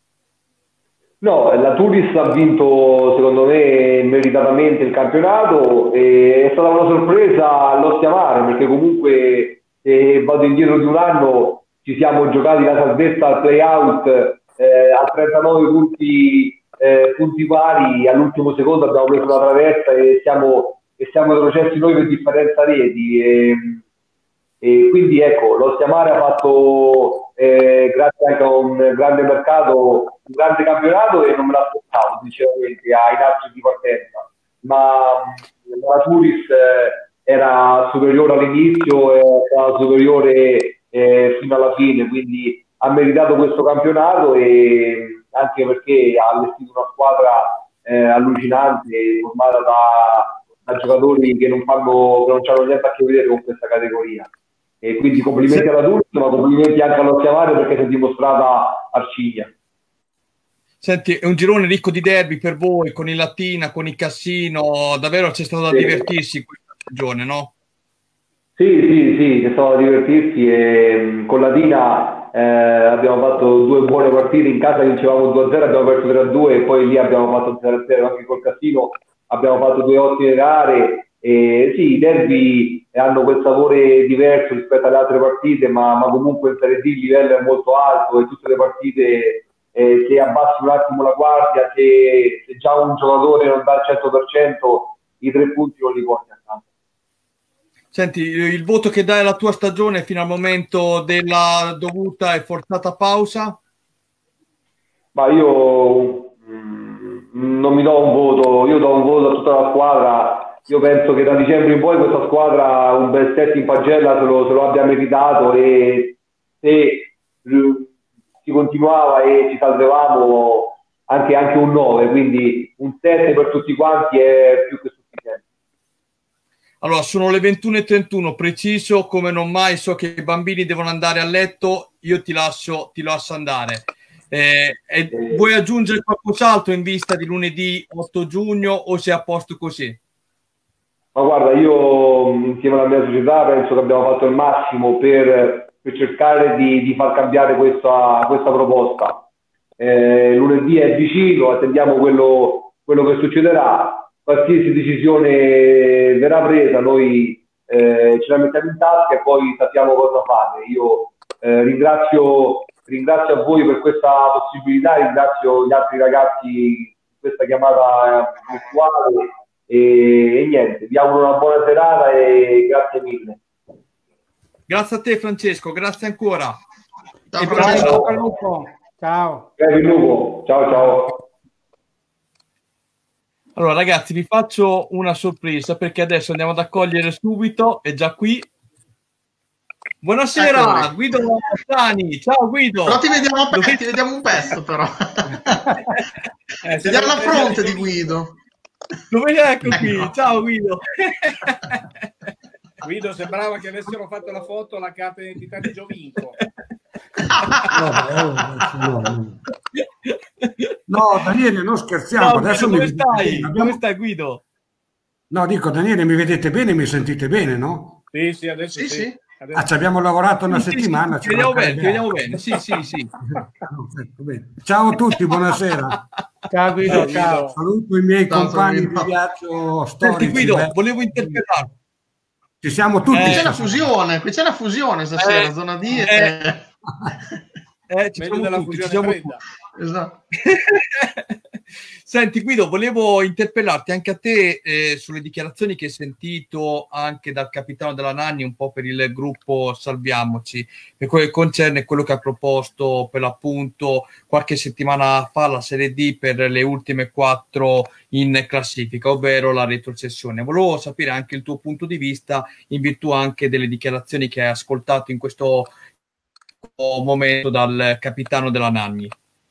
No, la Turis ha vinto secondo me meritatamente il campionato, e è stata una sorpresa all'Ostia Mare, perché comunque, se vado indietro di un anno, ci siamo giocati la salvezza al play-out a 39 punti pari, all'ultimo secondo abbiamo preso la traversa e siamo retrocessi noi per differenza reti, e quindi ecco, l'Ostia Mare ha fatto, grazie anche a un grande mercato, un grande campionato, e non me l'aspettavo sinceramente ai calci di partenza, ma la Turis era superiore all'inizio, era superiore fino alla fine, quindi ha meritato questo campionato, e anche perché ha allestito una squadra allucinante, formata da giocatori che non hanno niente a che vedere con questa categoria. E quindi complimenti alla Turis, ma complimenti anche all'Ostia Mare, perché si è dimostrata arcigna. Senti, è un girone ricco di derby per voi, con il Latina, con il Cassino, davvero c'è stato da divertirsi in questa stagione, no? Sì, è stato a divertirsi e con Latina abbiamo fatto 2 buone partite in casa, vincevamo 2-0, abbiamo perso 3-2 e poi lì abbiamo fatto 0-0 anche col Cassino, abbiamo fatto 2 ottime gare e sì, i derby hanno quel sapore diverso rispetto alle altre partite, ma comunque in Serie D il livello è molto alto e tutte le partite se abbassi un attimo la guardia, se già un giocatore non dà il 100%, i 3 punti non li porti a casa. Senti, il voto che dai alla tua stagione fino al momento della dovuta e forzata pausa? Ma io non mi do un voto, io do un voto a tutta la squadra. Io penso che da dicembre in poi questa squadra un bel set in pagella se lo abbia meritato e se si continuava e ci salvavamo anche un 9, quindi un 7 per tutti quanti è più che sufficiente. Allora, sono le 21:31, preciso come non mai, so che i bambini devono andare a letto, io ti lascio andare. Vuoi aggiungere qualcos'altro in vista di lunedì 8 giugno o sei a posto così? Ma guarda, io insieme alla mia società penso che abbiamo fatto il massimo per cercare di far cambiare questa proposta. Lunedì è vicino, attendiamo quello che succederà. Qualsiasi decisione verrà presa, noi ce la mettiamo in tasca e poi sappiamo cosa fare. Io ringrazio a voi per questa possibilità, ringrazio gli altri ragazzi di questa chiamata virtuale e niente, vi auguro una buona serata e grazie mille. Grazie a te Francesco, grazie ancora. Ciao. Ciao. Allora ragazzi, vi faccio una sorpresa perché adesso andiamo ad accogliere subito, è già qui. Buonasera, Eccoli. Guido Sani. Ciao Guido. Però ti vediamo un pezzo però. Vediamo la fronte di Guido. Ecco qui, ciao Guido. Guido sembrava che avessero fatto la foto alla carta d'identità di Giovinco. No, Daniele, non scherziamo. Ciao, Adesso Guido, mi dove stai Guido? No, dico Daniele, mi vedete bene, mi sentite bene, no? Sì, adesso sì. Adesso... ci abbiamo lavorato una settimana. Ti vediamo bene. Sì. Bene. Ciao a tutti, buonasera. Ciao Guido, ciao. Saluto i miei compagni di viaggio storici. Guido, volevo interpellarti. Ci siamo tutti. Qui c'è la fusione stasera, zona D. Meglio della fusione fredda. Esatto. Senti Guido, volevo interpellarti anche a te sulle dichiarazioni che hai sentito anche dal capitano della Nanni un po' per il gruppo Salviamoci, per quello che concerne quello che ha proposto per l'appunto qualche settimana fa la Serie D per le ultime 4 in classifica, ovvero la retrocessione. Volevo sapere anche il tuo punto di vista in virtù anche delle dichiarazioni che hai ascoltato in questo momento dal capitano della Nanni.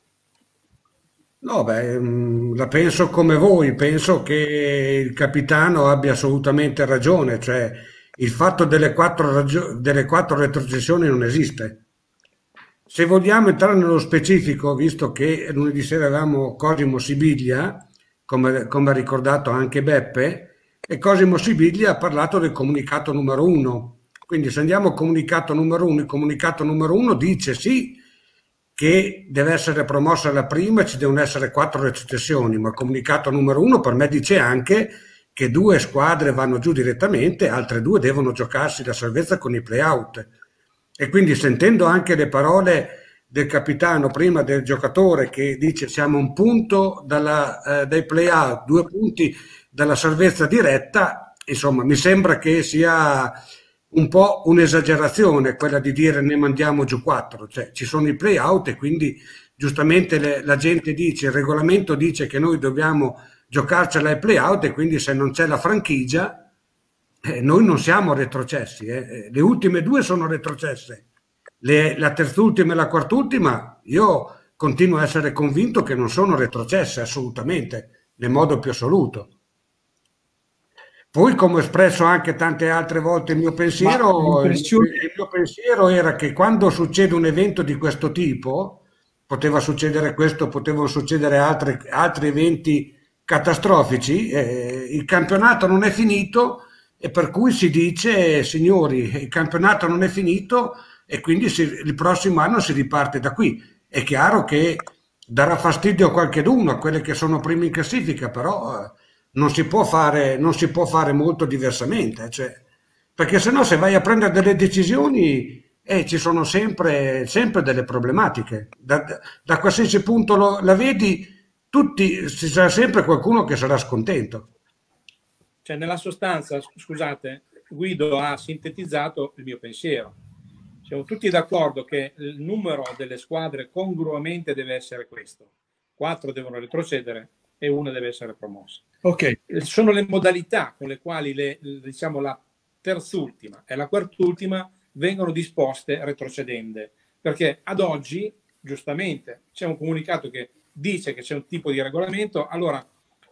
No, la penso come voi, penso che il capitano abbia assolutamente ragione, cioè il fatto delle 4 retrocessioni non esiste. Se vogliamo entrare nello specifico, visto che lunedì sera avevamo Cosimo Sibiglia, come ha ricordato anche Beppe, e Cosimo Sibiglia ha parlato del comunicato numero 1. Quindi se andiamo al comunicato numero 1, il comunicato numero 1 dice sì, che deve essere promossa la prima, ci devono essere 4 retrocessioni, ma il comunicato numero 1 per me dice anche che 2 squadre vanno giù direttamente, altre 2 devono giocarsi la salvezza con i play-out. E quindi sentendo anche le parole del capitano prima del giocatore che dice siamo un punto dai play-out, 2 punti dalla salvezza diretta, insomma mi sembra che sia un po' un'esagerazione quella di dire ne mandiamo giù 4, cioè ci sono i play-out e quindi giustamente la gente dice, il regolamento dice che noi dobbiamo giocarcela ai play-out e quindi se non c'è la franchigia noi non siamo retrocessi, le ultime 2 sono retrocesse, la terzultima e la quartultima io continuo a essere convinto che non sono retrocesse assolutamente, nel modo più assoluto. Poi, come ho espresso anche tante altre volte il mio pensiero era che quando succede un evento di questo tipo, poteva succedere questo, potevano succedere altri eventi catastrofici, il campionato non è finito e per cui si dice, signori, il campionato non è finito e quindi il prossimo anno si riparte da qui. È chiaro che darà fastidio a qualcheduno, a quelle che sono primi in classifica, però non si può fare molto diversamente, cioè, perché sennò se vai a prendere delle decisioni ci sono sempre delle problematiche. Da qualsiasi punto la vedi, ci sarà sempre qualcuno che sarà scontento. Cioè, nella sostanza, scusate, Guido ha sintetizzato il mio pensiero. Siamo tutti d'accordo che il numero delle squadre congruamente deve essere questo. 4 devono retrocedere e 1 deve essere promossa. Ok. Sono le modalità con le quali diciamo, la terzultima e la quartultima vengono disposte retrocedende. Perché ad oggi, giustamente, c'è un comunicato che dice che c'è un tipo di regolamento, allora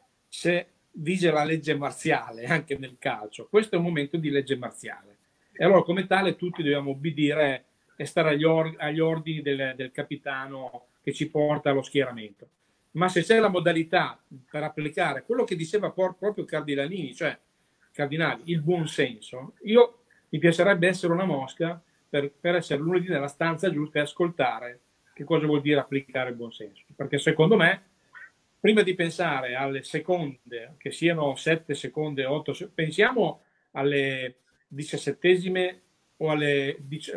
se vige la legge marziale anche nel calcio, questo è un momento di legge marziale e allora come tale tutti dobbiamo obbedire e stare agli ordini del capitano che ci porta allo schieramento. Ma se c'è la modalità per applicare quello che diceva proprio Cardinalini, cioè Cardinali, il buon senso, mi piacerebbe essere una mosca per essere lunedì nella stanza giusta e ascoltare che cosa vuol dire applicare il buon senso, perché secondo me prima di pensare alle seconde, che siano 7 seconde, 8, pensiamo alle 17esime o alle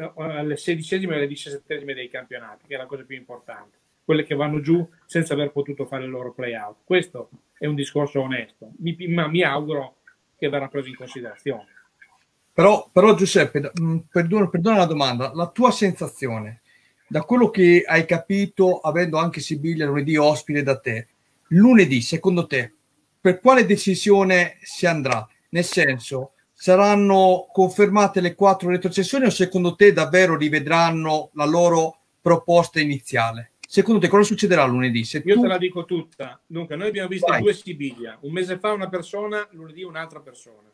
16esime o alle 17esime dei campionati, che è la cosa più importante, quelle che vanno giù senza aver potuto fare il loro play-out. Questo è un discorso onesto, ma mi auguro che verrà preso in considerazione. Però Giuseppe, perdona la domanda, la tua sensazione, da quello che hai capito, avendo anche Sibiglia lunedì ospite da te, lunedì, secondo te, per quale decisione si andrà? Nel senso, saranno confermate le 4 retrocessioni o secondo te davvero rivedranno la loro proposta iniziale? Secondo te cosa succederà lunedì? Io te la dico tutta. Dunque, noi abbiamo visto 2 Sibiglia. Un mese fa una persona, lunedì un'altra persona.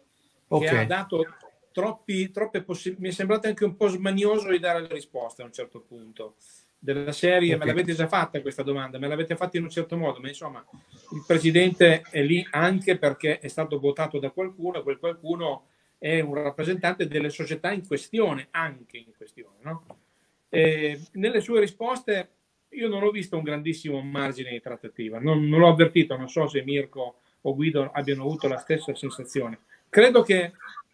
Che ha dato troppe possibilità. Mi è sembrato anche un po' smanioso di dare le risposte a un certo punto. Della serie, me l'avete già fatta questa domanda, me l'avete fatta in un certo modo, ma insomma il presidente è lì anche perché è stato votato da qualcuno e quel qualcuno è un rappresentante delle società in questione, anche in questione, no? Nelle sue risposte io non ho visto un grandissimo margine di trattativa, non l'ho avvertito, non so se Mirko o Guido abbiano avuto la stessa sensazione. Credo che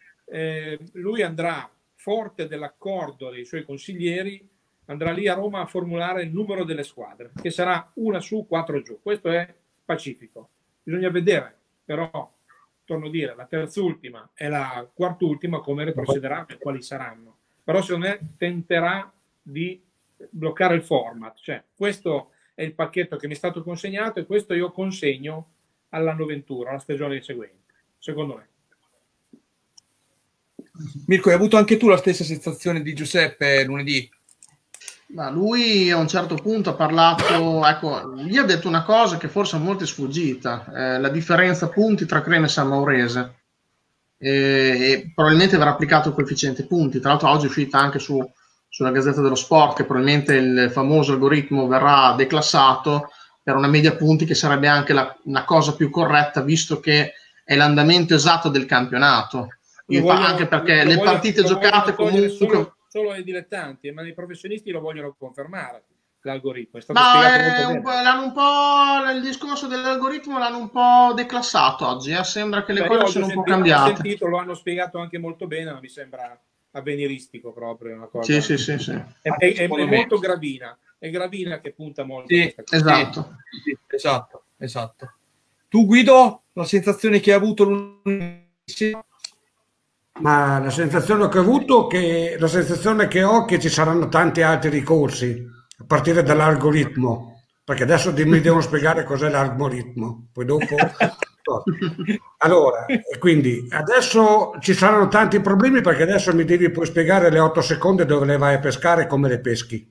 lui andrà forte dell'accordo dei suoi consiglieri, andrà lì a Roma a formulare il numero delle squadre, che sarà 1 su 4 giù. Questo è pacifico. Bisogna vedere, però, torno a dire, la terzultima e la quartultima come retrocederanno e quali saranno. Però secondo me tenterà di bloccare il format. Cioè, questo è il pacchetto che mi è stato consegnato e questo io consegno all'anno 21, alla stagione seguente, secondo me. Mirko, hai avuto anche tu la stessa sensazione di Giuseppe lunedì? Ma lui a un certo punto ha parlato, ecco, gli ha detto una cosa che forse a molti è sfuggita, la differenza punti tra Crema e San Maurese, e probabilmente verrà applicato il coefficiente punti. Tra l'altro oggi è uscita anche sulla Gazzetta dello Sport che probabilmente il famoso algoritmo verrà declassato per una media punti, che sarebbe anche la cosa più corretta visto che è l'andamento esatto del campionato. Anche perché le partite giocate comunque solo ai dilettanti, ma i professionisti lo vogliono confermare l'algoritmo. È stato spiegato molto bene. Il discorso dell'algoritmo l'hanno un po' declassato oggi, sembra che le cose siano un po' cambiate. Lo hanno spiegato anche molto bene, ma mi sembra avveniristico proprio una cosa. Sì. È molto Gravina, è Gravina che punta molto. Sì, esatto. Esatto. Tu Guido, la sensazione che hai avuto lunedì? Ma la sensazione che ho avuto, la sensazione che ho, che ci saranno tanti altri ricorsi a partire dall'algoritmo, perché adesso mi devono spiegare cos'è l'algoritmo, poi dopo. Allora, quindi adesso ci saranno tanti problemi, perché adesso mi devi poi spiegare le 8 secondi dove le vai a pescare e come le peschi.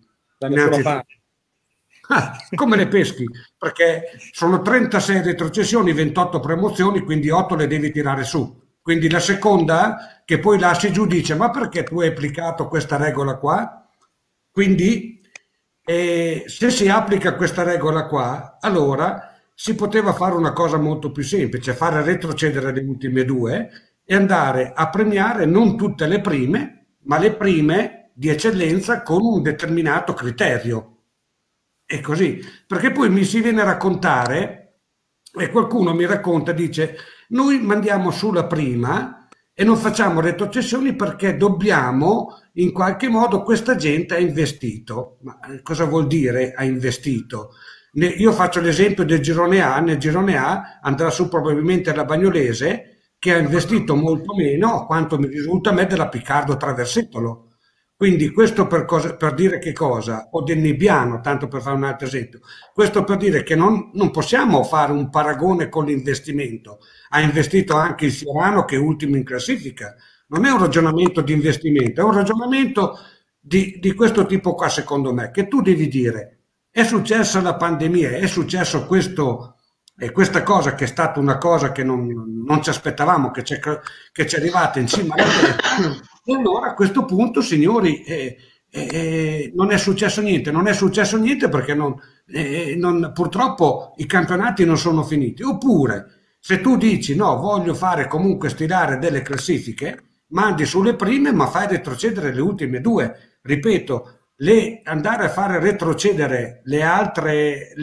Come le peschi? Perché sono 36 retrocessioni, 28 promozioni, quindi 8 le devi tirare su. Quindi la seconda, che poi lasci giù, dice: ma perché tu hai applicato questa regola qua? Quindi se si applica questa regola qua, allora si poteva fare una cosa molto più semplice, fare retrocedere le ultime 2 e andare a premiare non tutte le prime, ma le prime di eccellenza con un determinato criterio. È così, perché poi mi si viene a raccontare, e qualcuno mi racconta, dice, noi mandiamo su la prima e non facciamo retrocessioni perché dobbiamo, in qualche modo, questa gente ha investito. Ma cosa vuol dire ha investito? Io faccio l'esempio del girone A, nel girone A andrà su probabilmente la Bagnolese, che ha investito molto meno, a quanto mi risulta a me, della Picardo Traversetolo. Quindi questo per dire che cosa? O del Nebbiano, tanto per fare un altro esempio. Questo per dire che non possiamo fare un paragone con l'investimento. Ha investito anche il Fiorano, che è ultimo in classifica. Non è un ragionamento di investimento, è un ragionamento di questo tipo qua, secondo me, che tu devi dire, è successa la pandemia, è successo questo, e questa cosa che è stata una cosa che non ci aspettavamo, che ci è arrivata in cima alla testa. E allora a questo punto, signori, non è successo niente. Non è successo niente perché purtroppo i campionati non sono finiti. Oppure, se tu dici no, voglio fare comunque stilare delle classifiche, mandi sulle prime ma fai retrocedere le ultime due. Ripeto, andare a fare retrocedere le altre,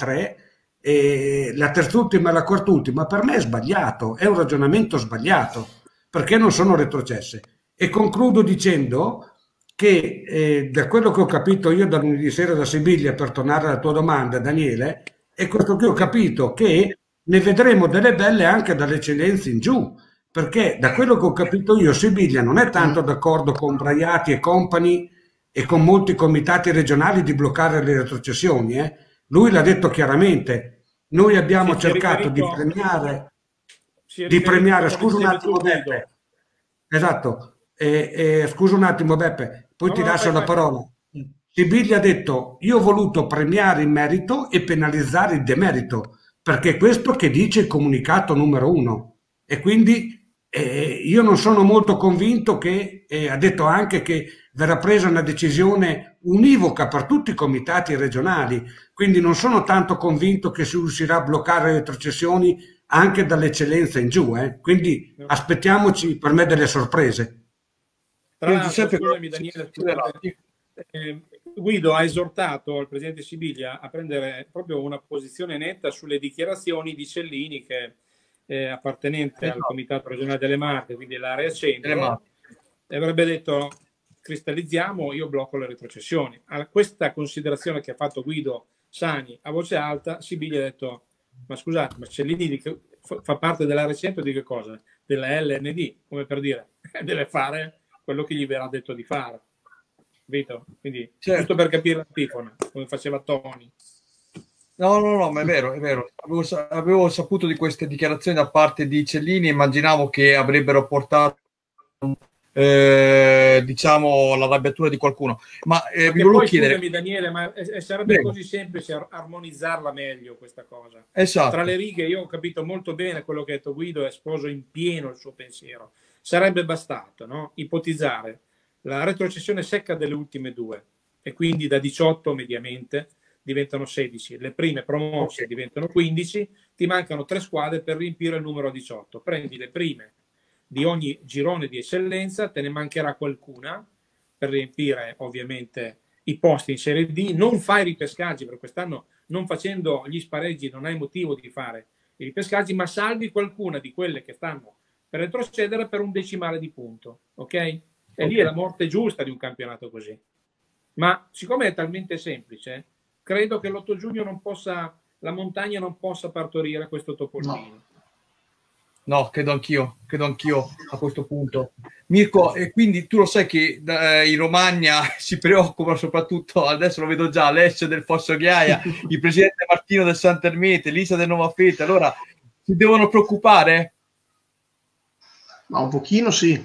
la terzultima e la quartultima, per me è sbagliato, è un ragionamento sbagliato, perché non sono retrocesse. E concludo dicendo che da quello che ho capito io da lunedì sera da Siviglia, per tornare alla tua domanda, Daniele, è questo che ho capito, che ne vedremo delle belle anche dalle eccellenze in giù, perché da quello che ho capito io Siviglia non è tanto d'accordo con Braiati e compagni e con molti comitati regionali di bloccare le retrocessioni. Lui l'ha detto chiaramente, noi abbiamo cercato di premiare, scusa un attimo Beppe, esatto, scusa un attimo Beppe, poi ti lascio la parola. Siviglia ha detto, io ho voluto premiare il merito e penalizzare il demerito, perché è questo che dice il comunicato numero 1, e quindi io non sono molto convinto che, ha detto anche che verrà presa una decisione univoca per tutti i comitati regionali, quindi non sono tanto convinto che si riuscirà a bloccare le retrocessioni anche dall'eccellenza in giù, quindi aspettiamoci per me delle sorprese. Tra l'altro, scusami Daniele, Guido ha esortato il presidente Siviglia a prendere proprio una posizione netta sulle dichiarazioni di Cellini, che è appartenente al Comitato regionale delle Marche, quindi l'area centro, e avrebbe detto cristallizziamo, io blocco le retrocessioni. A questa considerazione che ha fatto Guido Sani a voce alta, Siviglia ha detto ma scusate, ma Cellini fa parte dell'area centro di che cosa? Della LND, come per dire, deve fare quello che gli verrà detto di fare. Vito? Quindi, giusto per capire l'antifona, come faceva Tony. No, ma è vero. Avevo saputo di queste dichiarazioni da parte di Cellini, immaginavo che avrebbero portato diciamo l'arrabbiatura di qualcuno. Ma vi volevo chiedere, scusami Daniele, ma sarebbe così semplice armonizzarla meglio questa cosa. Esatto. Tra le righe io ho capito molto bene quello che ha detto Guido e sposo in pieno il suo pensiero. Sarebbe bastato, no? Ipotizzare la retrocessione secca delle ultime due e quindi da 18 mediamente diventano 16, le prime promosse diventano 15, ti mancano 3 squadre per riempire il numero 18, prendi le prime di ogni girone di eccellenza, te ne mancherà qualcuna per riempire ovviamente i posti in Serie D, non fai ripescaggi, per quest'anno non facendo gli spareggi non hai motivo di fare i ripescaggi, ma salvi qualcuna di quelle che stanno per retrocedere per un decimale di punto, ok? E lì è la morte giusta di un campionato così. Ma siccome è talmente semplice, credo che l'8 giugno la montagna non possa partorire questo topolino. No, credo anch'io a questo punto. Mirko, e quindi tu lo sai che in Romagna si preoccupa soprattutto, adesso lo vedo già, Alessio del Fosso Ghiaia, il presidente Martino del Sant'Ermete, Lisa del Nova Fete, allora si devono preoccupare? Ma un pochino sì,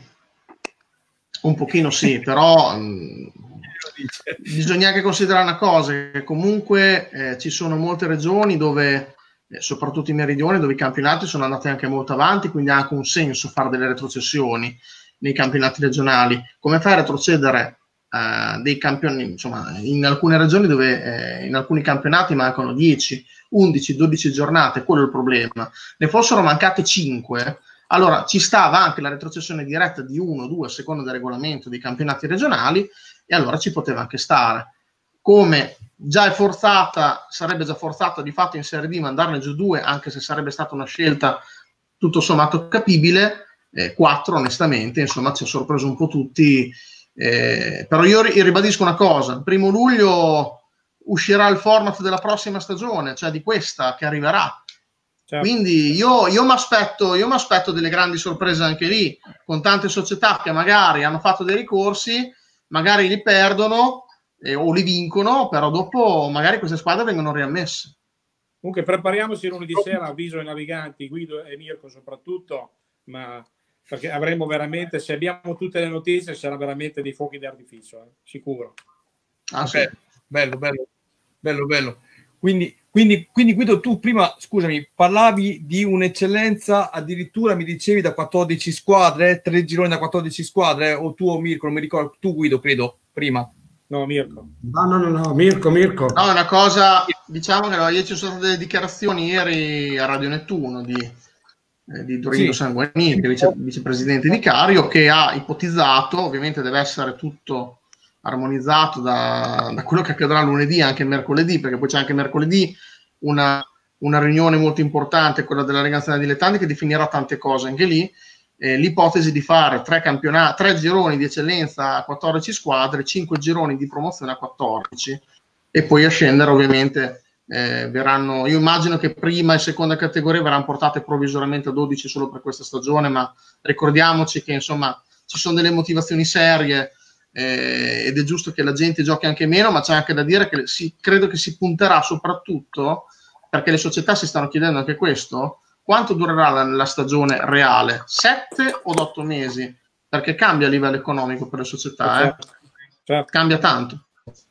però bisogna anche considerare una cosa, che comunque ci sono molte regioni dove, soprattutto i meridioni, dove i campionati sono andati anche molto avanti, quindi ha anche un senso fare delle retrocessioni nei campionati regionali. Come fai a retrocedere dei campioni, insomma, in alcune regioni dove in alcuni campionati mancano 10, 11, 12 giornate, quello è il problema. Ne fossero mancate 5, allora ci stava anche la retrocessione diretta di 1 o 2 a seconda del regolamento dei campionati regionali, e allora ci poteva anche stare. Come già è forzata, sarebbe già forzata di fatto in Serie D mandarne giù 2, anche se sarebbe stata una scelta tutto sommato capibile, 4 onestamente, insomma ci ha sorpreso un po' tutti, però io ribadisco una cosa: il 1° luglio uscirà il format della prossima stagione, cioè di questa che arriverà. Certo. Quindi io mi aspetto delle grandi sorprese anche lì, con tante società che magari hanno fatto dei ricorsi, magari li perdono o li vincono, però dopo magari queste squadre vengono riammesse. Comunque prepariamoci lunedì sera, avviso ai naviganti, Guido e Mirko soprattutto, ma perché avremo veramente, se abbiamo tutte le notizie, sarà veramente dei fuochi d'artificio, sicuro. Ah, sì. Bello. Quindi Guido, tu prima, scusami, parlavi di un'eccellenza, addirittura mi dicevi da 14 squadre, 3 gironi da 14 squadre, o tu o Mirko, non mi ricordo, tu Guido credo, prima. No, Mirko. No, Mirko. No, è una cosa, diciamo che ci sono state delle dichiarazioni ieri a Radio Nettuno di Dorindo Sanguini, vicepresidente vicario, che ha ipotizzato, ovviamente deve essere tutto armonizzato da quello che accadrà lunedì, anche mercoledì, perché poi c'è anche mercoledì una riunione molto importante, quella della Lega Nazionale Dilettanti, che definirà tante cose anche lì. L'ipotesi di fare 3 gironi di eccellenza a 14 squadre, 5 gironi di promozione a 14, e poi a scendere ovviamente verranno, io immagino che prima e seconda categoria verranno portate provvisoriamente a 12 solo per questa stagione, ma ricordiamoci che insomma ci sono delle motivazioni serie, ed è giusto che la gente giochi anche meno, ma c'è anche da dire che credo che si punterà soprattutto, perché le società si stanno chiedendo anche questo, quanto durerà la stagione reale, 7 o 8 mesi, perché cambia a livello economico per le società, certo. Cambia tanto.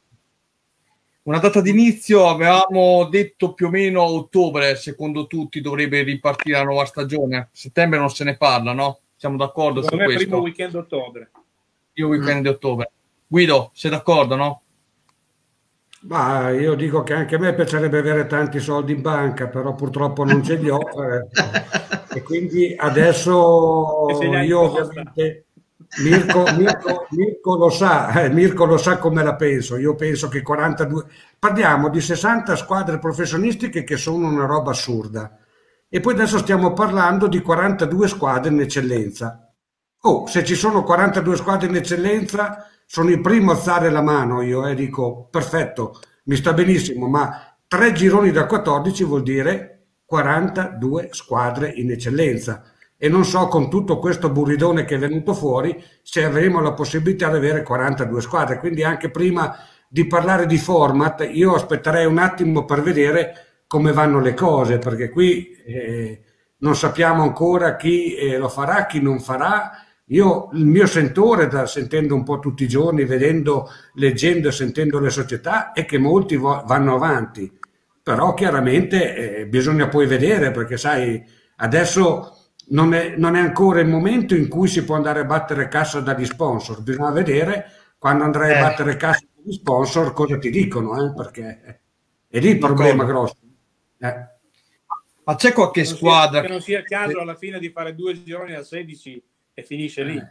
Una data d'inizio avevamo detto più o meno ottobre, secondo tutti dovrebbe ripartire la nuova stagione. Settembre non se ne parla, no? Siamo d'accordo su questo? Primo weekend ottobre. Io weekend di ottobre. Guido, sei d'accordo, no? Ma io dico che anche a me piacerebbe avere tanti soldi in banca, però purtroppo non ce li ho, e quindi adesso io ovviamente Mirko lo sa come la penso. Io penso che 42, parliamo di 60 squadre professionistiche, che sono una roba assurda, e poi adesso stiamo parlando di 42 squadre in eccellenza. Se ci sono 42 squadre in eccellenza, sono il primo a alzare la mano, io dico perfetto, mi sta benissimo, ma 3 gironi da 14 vuol dire 42 squadre in eccellenza, e non so, con tutto questo buridone che è venuto fuori, se avremo la possibilità di avere 42 squadre. Quindi anche prima di parlare di format io aspetterei un attimo per vedere come vanno le cose, perché qui non sappiamo ancora chi lo farà, chi non farà. Il mio sentore, sentendo un po' tutti i giorni, vedendo, leggendo e sentendo le società, è che molti vanno avanti, però chiaramente bisogna poi vedere, perché sai, adesso non è ancora il momento in cui si può andare a battere cassa dagli sponsor. Bisogna vedere quando andrai a battere cassa dagli sponsor cosa ti dicono, perché è lì il problema grosso. Ma c'è qualche squadra che non sia il caso alla fine di fare 2 gironi da 16 e finisce lì.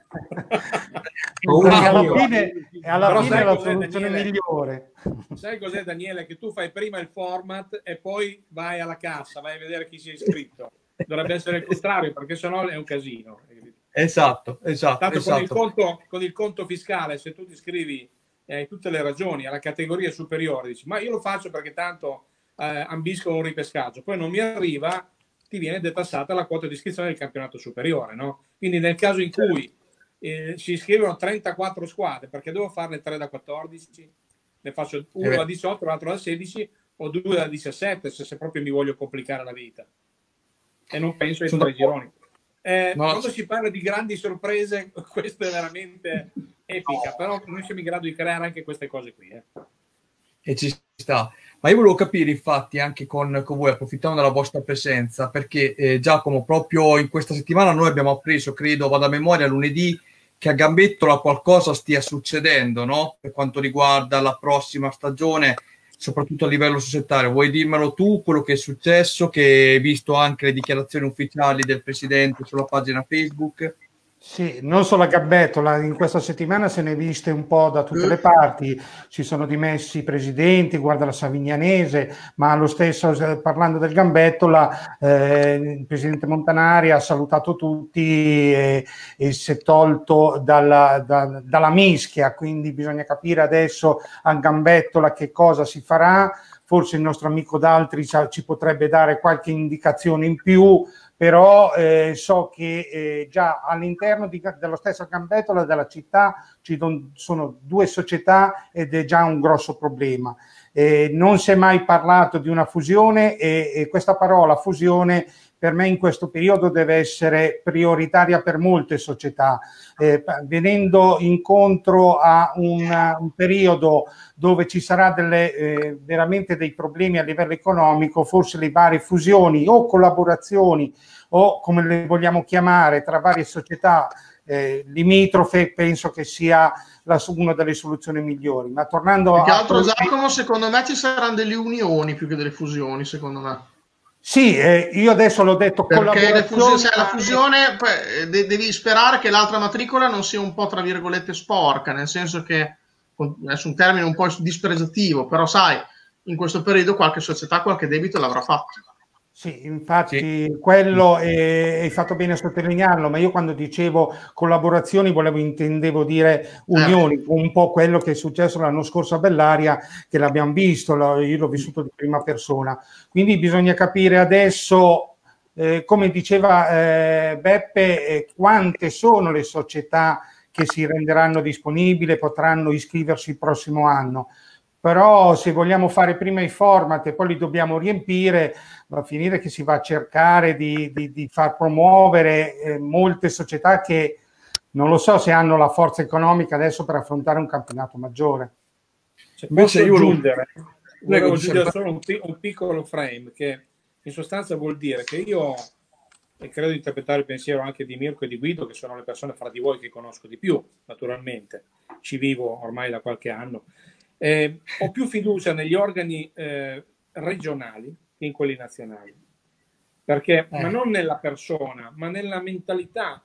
Alla fine è la soluzione migliore. Sai cos'è, Daniele? Che tu fai prima il format e poi vai alla cassa, vai a vedere chi si è iscritto. Dovrebbe essere il contrario, perché sennò è un casino. Esatto. Tanto con il conto fiscale, se tu ti iscrivi hai tutte le ragioni alla categoria superiore, dici ma io lo faccio perché tanto ambisco un ripescaggio, poi non mi arriva, ti viene detassata la quota di iscrizione del campionato superiore, no? Quindi nel caso in cui si iscrivono 34 squadre, perché devo farne 3 da 14? Ne faccio uno da 18, l'altro da 16 o 2 da 17, se proprio mi voglio complicare la vita. E non penso ai 3 gironi. Quando si parla di grandi sorprese, questo è veramente epica, però noi siamo in grado di creare anche queste cose qui. E ci sta. Ma io volevo capire, infatti, anche con voi, approfittando della vostra presenza, perché Giacomo, proprio in questa settimana noi abbiamo appreso, credo, vado a memoria, lunedì, che a Gambettola qualcosa stia succedendo, no? Per quanto riguarda la prossima stagione, soprattutto a livello societario. Vuoi dirmelo tu, quello che è successo, che hai visto anche le dichiarazioni ufficiali del Presidente sulla pagina Facebook? Sì, non solo a Gambettola, in questa settimana se ne è viste un po' da tutte le parti, si sono dimessi i presidenti, guarda la Savignanese, ma lo stesso, parlando del Gambettola, il presidente Montanari ha salutato tutti e si è tolto dalla mischia, quindi bisogna capire adesso a Gambettola che cosa si farà. Forse il nostro amico D'Altri ci potrebbe dare qualche indicazione in più, però so che già all'interno dello stesso Gambettola della città sono 2 società ed è già un grosso problema. Non si è mai parlato di una fusione e questa parola fusione per me in questo periodo deve essere prioritaria per molte società, venendo incontro a un periodo dove ci sarà veramente dei problemi a livello economico, forse le varie fusioni o collaborazioni o come le vogliamo chiamare tra varie società limitrofe penso che sia una delle soluzioni migliori. Ma tornando più che altro, Giacomo, secondo me ci saranno delle unioni più che delle fusioni, secondo me. Sì, io adesso l'ho detto, perché la fusione devi sperare che l'altra matricola non sia un po' tra virgolette sporca, nel senso che adesso un termine un po' dispregiativo, però sai, in questo periodo qualche società qualche debito l'avrà fatto. Sì, infatti quello hai fatto bene a sottolinearlo, ma io quando dicevo collaborazioni intendevo dire unioni, un po' quello che è successo l'anno scorso a Bellaria, che l'abbiamo visto, io l'ho vissuto di prima persona. Quindi bisogna capire adesso, come diceva Beppe, quante sono le società che si renderanno disponibili e potranno iscriversi il prossimo anno. Però se vogliamo fare prima i format e poi li dobbiamo riempire, va a finire che si va a cercare di far promuovere molte società che non lo so se hanno la forza economica adesso per affrontare un campionato maggiore. Invece io volevo aggiungere solo un piccolo frame che in sostanza vuol dire che io, e credo di interpretare il pensiero anche di Mirko e di Guido, che sono le persone fra di voi che conosco di più, naturalmente, ci vivo ormai da qualche anno, ho più fiducia negli organi regionali che in quelli nazionali, perché ma non nella persona, ma nella mentalità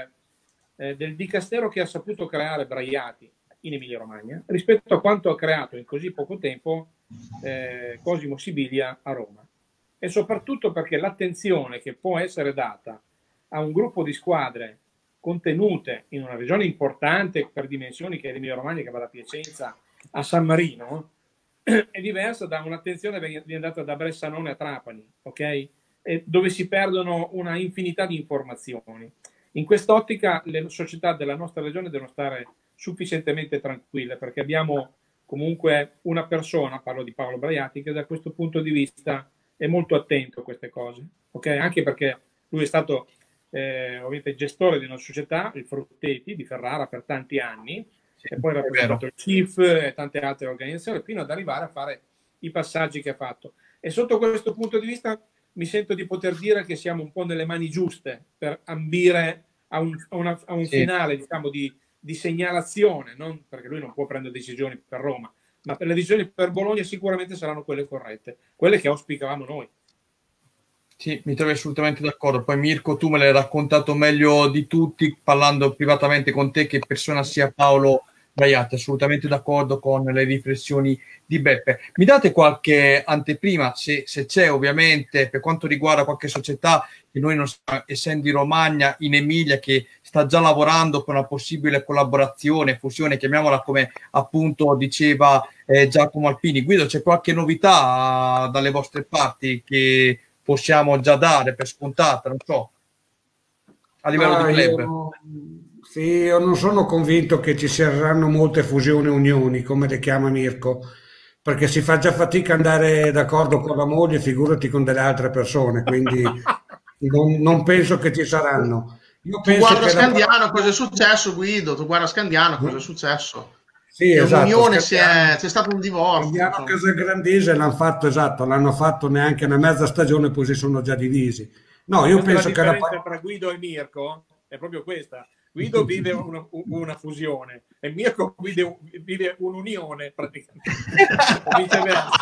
del dicastero che ha saputo creare Braiati in Emilia-Romagna rispetto a quanto ha creato in così poco tempo Cosimo Sibilia a Roma, e soprattutto perché l'attenzione che può essere data a un gruppo di squadre contenute in una regione importante per dimensioni che è l'Emilia-Romagna, che va da Piacenza a San Marino, è diversa da un'attenzione che viene data da Bressanone a Trapani, ok? E dove si perdono una infinità di informazioni. In quest'ottica le società della nostra regione devono stare sufficientemente tranquille, perché abbiamo comunque una persona, parlo di Paolo Braiati, che da questo punto di vista è molto attento a queste cose, ok? Anche perché lui è stato ovviamente gestore di una società, il Frutteti di Ferrara, per tanti anni, e poi ha rappresentato il CIF e tante altre organizzazioni fino ad arrivare a fare i passaggi che ha fatto. E sotto questo punto di vista mi sento di poter dire che siamo un po' nelle mani giuste per ambire a un finale, diciamo, di segnalazione, non perché lui non può prendere decisioni per Roma, ma per le decisioni per Bologna sicuramente saranno quelle corrette, quelle che auspicavamo noi. Sì, mi trovo assolutamente d'accordo. Poi Mirko, tu me l'hai raccontato meglio di tutti, parlando privatamente con te, che persona sia Paolo Braiati. Assolutamente d'accordo con le riflessioni di Beppe. Mi date qualche anteprima, se c'è ovviamente, per quanto riguarda qualche società che noi, non essendo in Romagna, in Emilia, che sta già lavorando per una possibile collaborazione, fusione, chiamiamola come appunto diceva Giacomo Alpini. Guido, c'è qualche novità dalle vostre parti che possiamo già dare per scontata, non so, a livello di club? Io non sono convinto che ci saranno molte fusioni e unioni, come le chiama Mirko, perché si fa già fatica ad andare d'accordo con la moglie, figurati con delle altre persone, quindi non penso che ci saranno. Io penso guarda che Scandiano, cosa è successo, Guido? Tu guarda Scandiano, cosa è successo? Sì, esatto, c'è stato un divorzio. A Casagrandese l'hanno fatto neanche una mezza stagione, poi si sono già divisi. No, io penso che la differenza tra Guido e Mirko è proprio questa. Guido vive una fusione e Mirko vive un'unione e Mirko vive un'unione praticamente. O viceversa.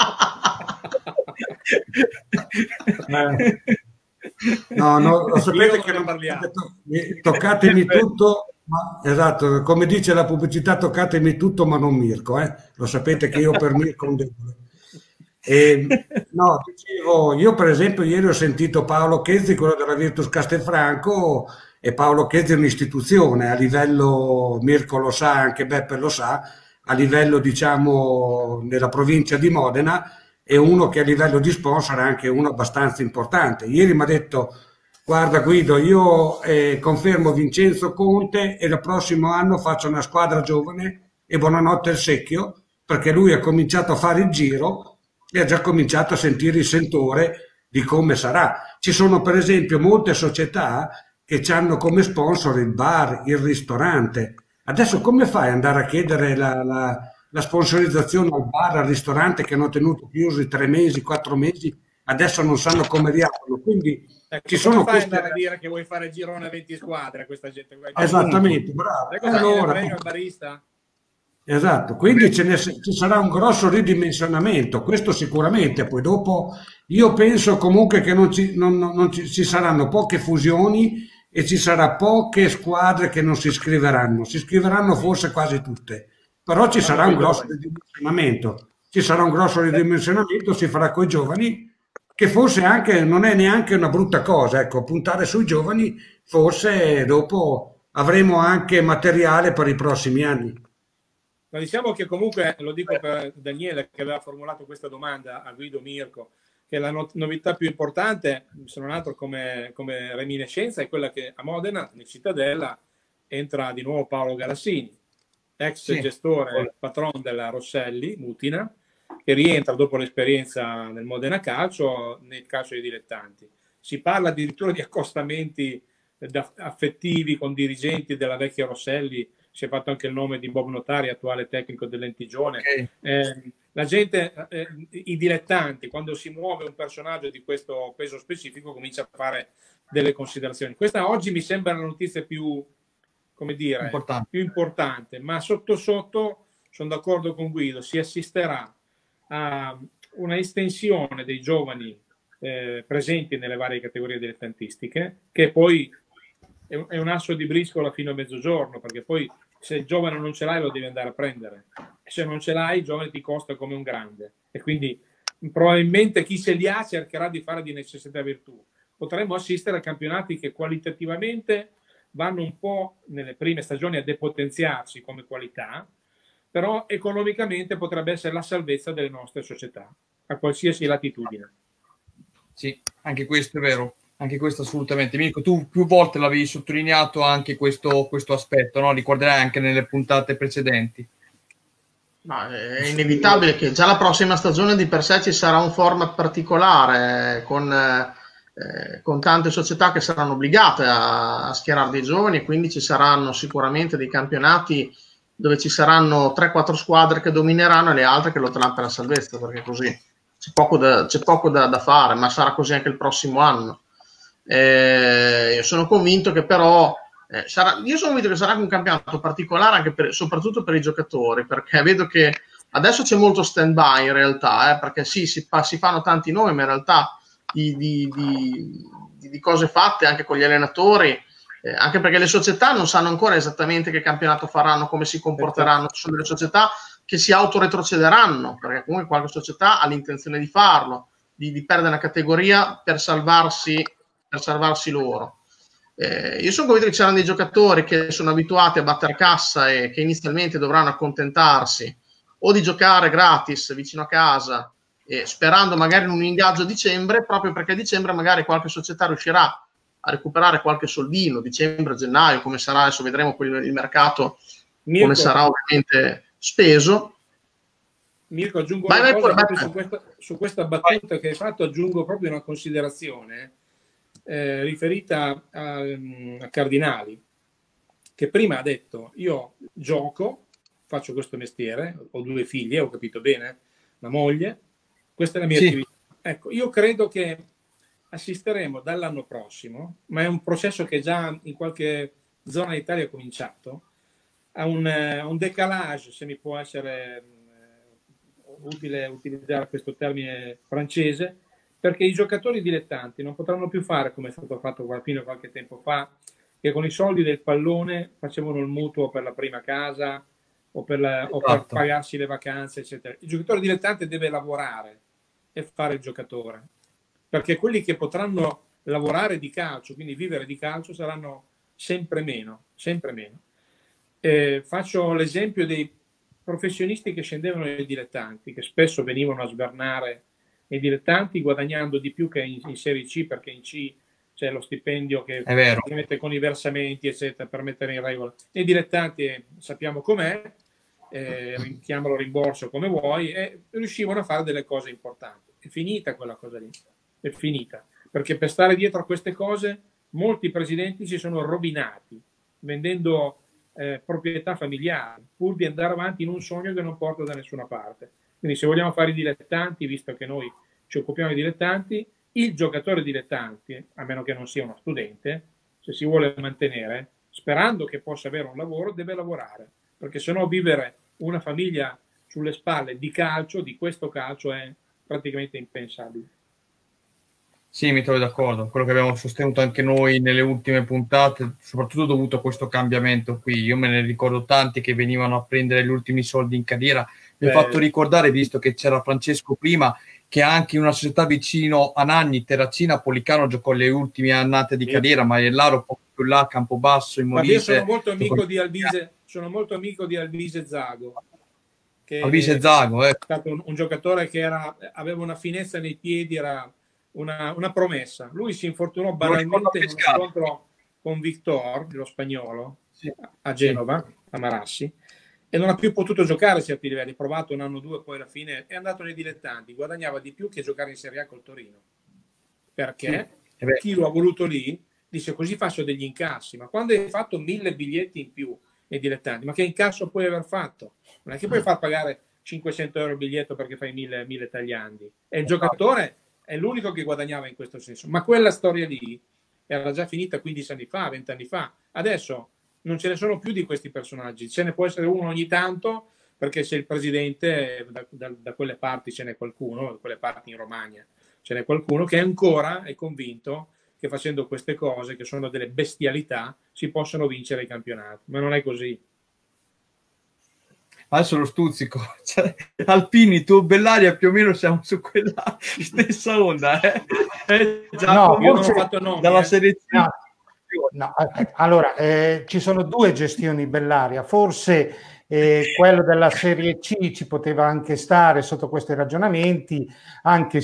No, lo sapete che non toccatemi tutto, esatto, come dice la pubblicità, toccatemi tutto ma non Mirko, lo sapete che io per Mirko un debole. No, dicevo, io per esempio ieri ho sentito Paolo Chezzi, quello della Virtus Castelfranco, e Paolo Chezzi è un'istituzione a livello, Mirko lo sa, anche Beppe lo sa, a livello diciamo nella provincia di Modena, è uno che a livello di sponsor è anche uno abbastanza importante. Ieri mi ha detto: guarda Guido, io confermo Vincenzo Conte e il prossimo anno faccio una squadra giovane e buonanotte al secchio, perché lui ha cominciato a fare il giro e ha già cominciato a sentire il sentore di come sarà. Ci sono per esempio molte società che hanno come sponsor il bar, il ristorante. Adesso come fai ad andare a chiedere la sponsorizzazione al bar, al ristorante che hanno tenuto chiusi 3 mesi, 4 mesi, adesso non sanno come riaprono, quindi ci sono fai queste... andare a dire che vuoi fare girone a 20 squadre a questa gente? Esattamente, bravo. Sai cosa Allora, frega il barista? esatto, quindi ci sarà un grosso ridimensionamento, questo sicuramente. Poi dopo io penso comunque che non ci saranno poche fusioni e ci sarà poche squadre che non si iscriveranno forse quasi tutte. Però ci sarà un grosso ridimensionamento, si farà con i giovani, che forse anche non è neanche una brutta cosa, ecco, puntare sui giovani, forse dopo avremo anche materiale per i prossimi anni. Ma diciamo che comunque, lo dico per Daniele che aveva formulato questa domanda a Guido Mirko, che la novità più importante, se non altro come reminiscenza, è quella che a Modena, nel Cittadella, entra di nuovo Paolo Garassini, ex gestore, patron della Rosselli, Mutina, che rientra dopo l'esperienza nel Modena Calcio, nel calcio dei dilettanti. Si parla addirittura di accostamenti affettivi con dirigenti della vecchia Rosselli, si è fatto anche il nome di Bob Notari, attuale tecnico dell'Entigione. La gente, i dilettanti, quando si muove un personaggio di questo peso specifico, comincia a fare delle considerazioni. Questa oggi mi sembra la notizia più, come dire, più importante, ma sotto sotto sono d'accordo con Guido, si assisterà a una estensione dei giovani presenti nelle varie categorie dilettantistiche, che poi è un asso di briscola fino a mezzogiorno, perché poi se il giovane non ce l'hai lo devi andare a prendere, se non ce l'hai il giovane ti costa come un grande, e quindi probabilmente chi se li ha cercherà di fare di necessità virtù. Potremmo assistere a campionati che qualitativamente vanno un po' nelle prime stagioni a depotenziarsi come qualità, però economicamente potrebbe essere la salvezza delle nostre società, a qualsiasi latitudine. Sì, anche questo è vero. Anche questo assolutamente. Mirko, tu più volte l'avevi sottolineato anche questo aspetto, no? Ricorderai anche nelle puntate precedenti. Ma è inevitabile che già la prossima stagione di per sé ci sarà un format particolare con tante società che saranno obbligate a schierare dei giovani, e quindi ci saranno sicuramente dei campionati dove ci saranno 3-4 squadre che domineranno e le altre che lotteranno per la salvezza, perché così c'è poco da fare, ma sarà così anche il prossimo anno. Io sono convinto che però sarà un campionato particolare anche soprattutto per i giocatori, perché vedo che adesso c'è molto stand by in realtà, perché sì, si fanno tanti nomi, ma in realtà di cose fatte anche con gli allenatori, anche perché le società non sanno ancora esattamente che campionato faranno, come si comporteranno. Ci sono delle società che si autoretrocederanno, perché comunque qualche società ha l'intenzione di farlo, di perdere una categoria per salvarsi loro. Io sono convinto che ci saranno dei giocatori che sono abituati a battere cassa e che inizialmente dovranno accontentarsi o di giocare gratis vicino a casa, sperando magari in un ingaggio a dicembre, proprio perché a dicembre magari qualche società riuscirà a recuperare qualche soldino, dicembre, gennaio, come sarà, adesso vedremo il mercato, Mirko, come sarà ovviamente speso. Mirko, aggiungo una cosa su questa battuta che hai fatto, aggiungo proprio una considerazione riferita a Cardinali, che prima ha detto: io gioco, faccio questo mestiere, ho 2 figlie, ho capito bene, una moglie, questa è la mia attività. Ecco, io credo che assisteremo dall'anno prossimo, ma è un processo che già in qualche zona d'Italia cominciato, a un décalage, se mi può essere utile utilizzare questo termine francese, perché i giocatori dilettanti non potranno più fare come è stato fatto fino a qualche tempo fa, che con i soldi del pallone facevano il mutuo per la prima casa o per pagarsi le vacanze, eccetera. Il giocatore dilettante deve lavorare e fare il giocatore, perché quelli che potranno lavorare di calcio, quindi vivere di calcio, saranno sempre meno, sempre meno. Faccio l'esempio dei professionisti che scendevano ai dilettanti, che spesso venivano a svernare nei dilettanti guadagnando di più che in Serie C, perché in C c'è lo stipendio che si mette con i versamenti, eccetera, per mettere in regola. Nei dilettanti sappiamo com'è, chiamalo rimborso come vuoi, e riuscivano a fare delle cose importanti. È finita quella cosa lì, è finita, perché per stare dietro a queste cose molti presidenti si sono rovinati, vendendo proprietà familiari, pur di andare avanti in un sogno che non porta da nessuna parte. Quindi se vogliamo fare i dilettanti, visto che noi ci occupiamo di dilettanti, il giocatore dilettante, a meno che non sia uno studente, se si vuole mantenere, sperando che possa avere un lavoro, deve lavorare, perché sennò vivere una famiglia sulle spalle di calcio, di questo calcio, è praticamente impensabile. Sì, mi trovo d'accordo. Quello che abbiamo sostenuto anche noi nelle ultime puntate, soprattutto dovuto a questo cambiamento qui. Io me ne ricordo tanti che venivano a prendere gli ultimi soldi in carriera. Mi ha fatto ricordare, visto che c'era Francesco prima, che anche in una società vicino a Nagni, Terracina, Policano giocò le ultime annate di carriera, Maiellaro un po' più là, Campobasso, in Molise. Io sono molto amico di Albise Zago. Albise Zago, è stato un giocatore che aveva una finezza nei piedi, era una promessa. Lui si infortunò banalmente in uno scontro con Victor, lo spagnolo, a Genova, a Marassi, e non ha più potuto giocare a certi livelli. Provato un anno o due, poi alla fine è andato nei dilettanti, guadagnava di più che giocare in Serie A col Torino, perché chi lo ha voluto lì dice: così faccio degli incassi. Ma quando hai fatto 1000 biglietti in più nei dilettanti, ma che incasso puoi aver fatto? Non è che puoi far pagare 500 euro il biglietto perché fai 1000 tagliandi. E il giocatore è l'unico che guadagnava in questo senso. Ma quella storia lì era già finita 15 anni fa, 20 anni fa. Adesso non ce ne sono più di questi personaggi. Ce ne può essere uno ogni tanto, perché se il presidente, da quelle parti ce n'è qualcuno, da quelle parti in Romagna ce n'è qualcuno che ancora è convinto che facendo queste cose, che sono delle bestialità, si possono vincere i campionati. Ma non è così. Adesso lo stuzzico, cioè, Alpini, tu Bellaria, più o meno siamo su quella stessa onda, No, io non ho fatto nome, dalla Serie C. No. Allora, ci sono due gestioni Bellaria, forse quello della Serie C ci poteva anche stare sotto questi ragionamenti, anche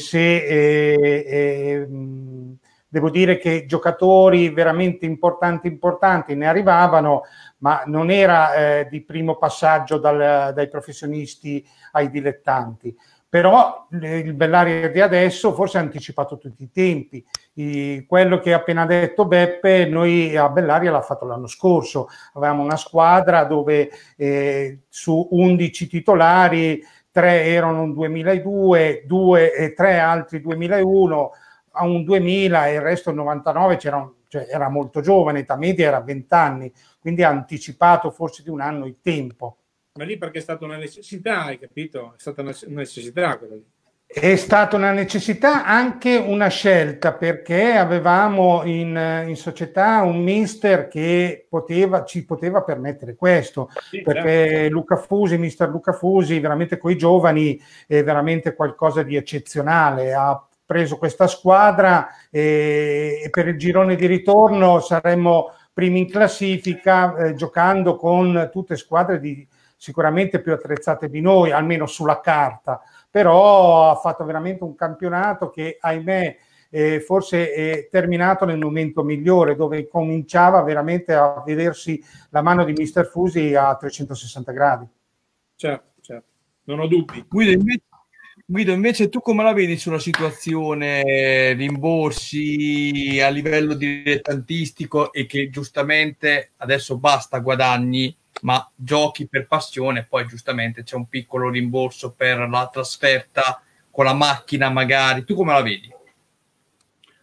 se devo dire che giocatori veramente importanti ne arrivavano, ma non era di primo passaggio dai professionisti ai dilettanti. Però il Bellaria di adesso forse ha anticipato tutti i tempi. Quello che ha appena detto Beppe, noi a Bellaria l'ha fatto l'anno scorso. Avevamo una squadra dove su 11 titolari 3 erano un 2002, 2 e 3 altri 2001, a un 2000 e il resto il 99 era molto giovane, età media era 20 anni, quindi ha anticipato forse di un anno il tempo. Ma lì perché è stata una necessità, hai capito? È stata una necessità quella lì. È stata una necessità, anche una scelta, perché avevamo in società un mister che ci poteva permettere questo, sì, perché certo. Mister Luca Fusi, veramente coi giovani è veramente qualcosa di eccezionale. Ha preso questa squadra e per il girone di ritorno saremmo primi in classifica, giocando con tutte squadre sicuramente più attrezzate di noi, almeno sulla carta, però ha fatto veramente un campionato che, ahimè, forse è terminato nel momento migliore, dove cominciava veramente a vedersi la mano di Mister Fusi a 360 gradi. Certo, non ho dubbi. Guido, invece tu come la vedi sulla situazione rimborsi a livello dilettantistico, e che giustamente adesso basta guadagni, ma giochi per passione, poi giustamente c'è un piccolo rimborso per la trasferta con la macchina magari. Tu come la vedi?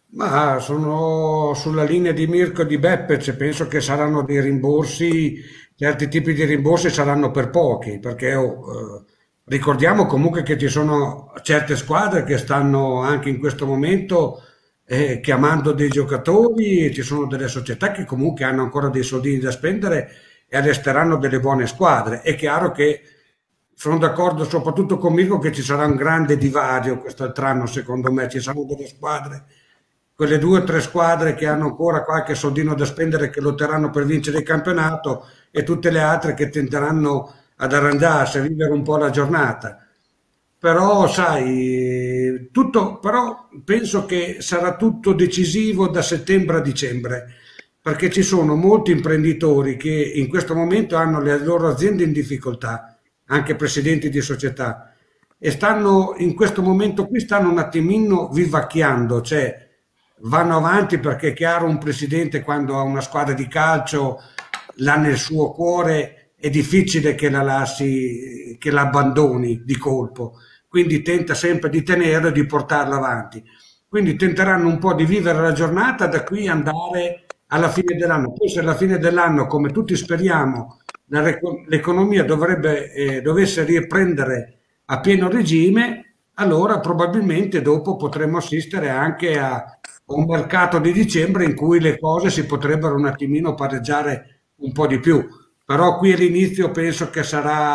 Ma sono sulla linea di Mirko e di Beppe, cioè penso che saranno dei rimborsi, certi tipi di rimborsi saranno per pochi, perché ricordiamo comunque che ci sono certe squadre che stanno anche in questo momento chiamando dei giocatori, e ci sono delle società che comunque hanno ancora dei soldini da spendere e arresteranno delle buone squadre. È chiaro che sono d'accordo soprattutto con Mirko che ci sarà un grande divario quest'altro anno, secondo me, ci saranno delle squadre, quelle 2 o 3 squadre che hanno ancora qualche soldino da spendere, che lotteranno per vincere il campionato, e tutte le altre che tenteranno ad arrangiarsi, a vivere un po' la giornata. Però, sai, però penso che sarà tutto decisivo da settembre a dicembre, perché ci sono molti imprenditori che in questo momento hanno le loro aziende in difficoltà, anche presidenti di società, e stanno in questo momento qui stanno un attimino vivacchiando, cioè vanno avanti, perché è chiaro, un presidente quando ha una squadra di calcio l'ha nel suo cuore, è difficile che la lasci, che la abbandoni di colpo, quindi tenta sempre di tenerla e di portarla avanti. Quindi tenteranno un po' di vivere la giornata da qui andare alla fine dell'anno. Poi se alla fine dell'anno, come tutti speriamo, l'economia dovesse riprendere a pieno regime, allora probabilmente dopo potremmo assistere anche a un mercato di dicembre in cui le cose si potrebbero un attimino pareggiare un po' di più. Però qui all'inizio penso che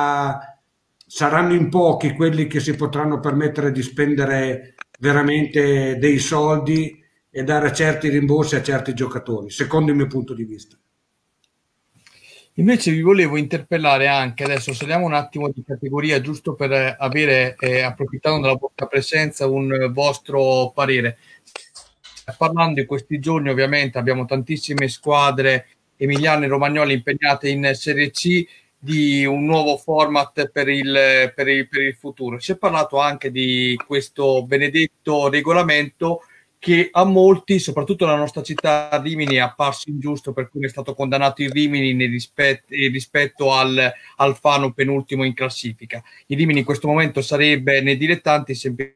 saranno in pochi quelli che si potranno permettere di spendere veramente dei soldi e dare certi rimborsi a certi giocatori, secondo il mio punto di vista. Invece vi volevo interpellare anche, adesso saliamo un attimo di categoria, giusto per avere, approfittando della vostra presenza, un vostro parere. Parlando in questi giorni, ovviamente abbiamo tantissime squadre emiliane e romagnole impegnate in Serie C, di un nuovo format per il futuro. Si è parlato anche di questo benedetto regolamento che a molti, soprattutto nella nostra città Rimini, è apparso ingiusto, per cui è stato condannato il Rimini rispetto al Fano penultimo in classifica. Il Rimini in questo momento sarebbe nei dilettanti, semplicemente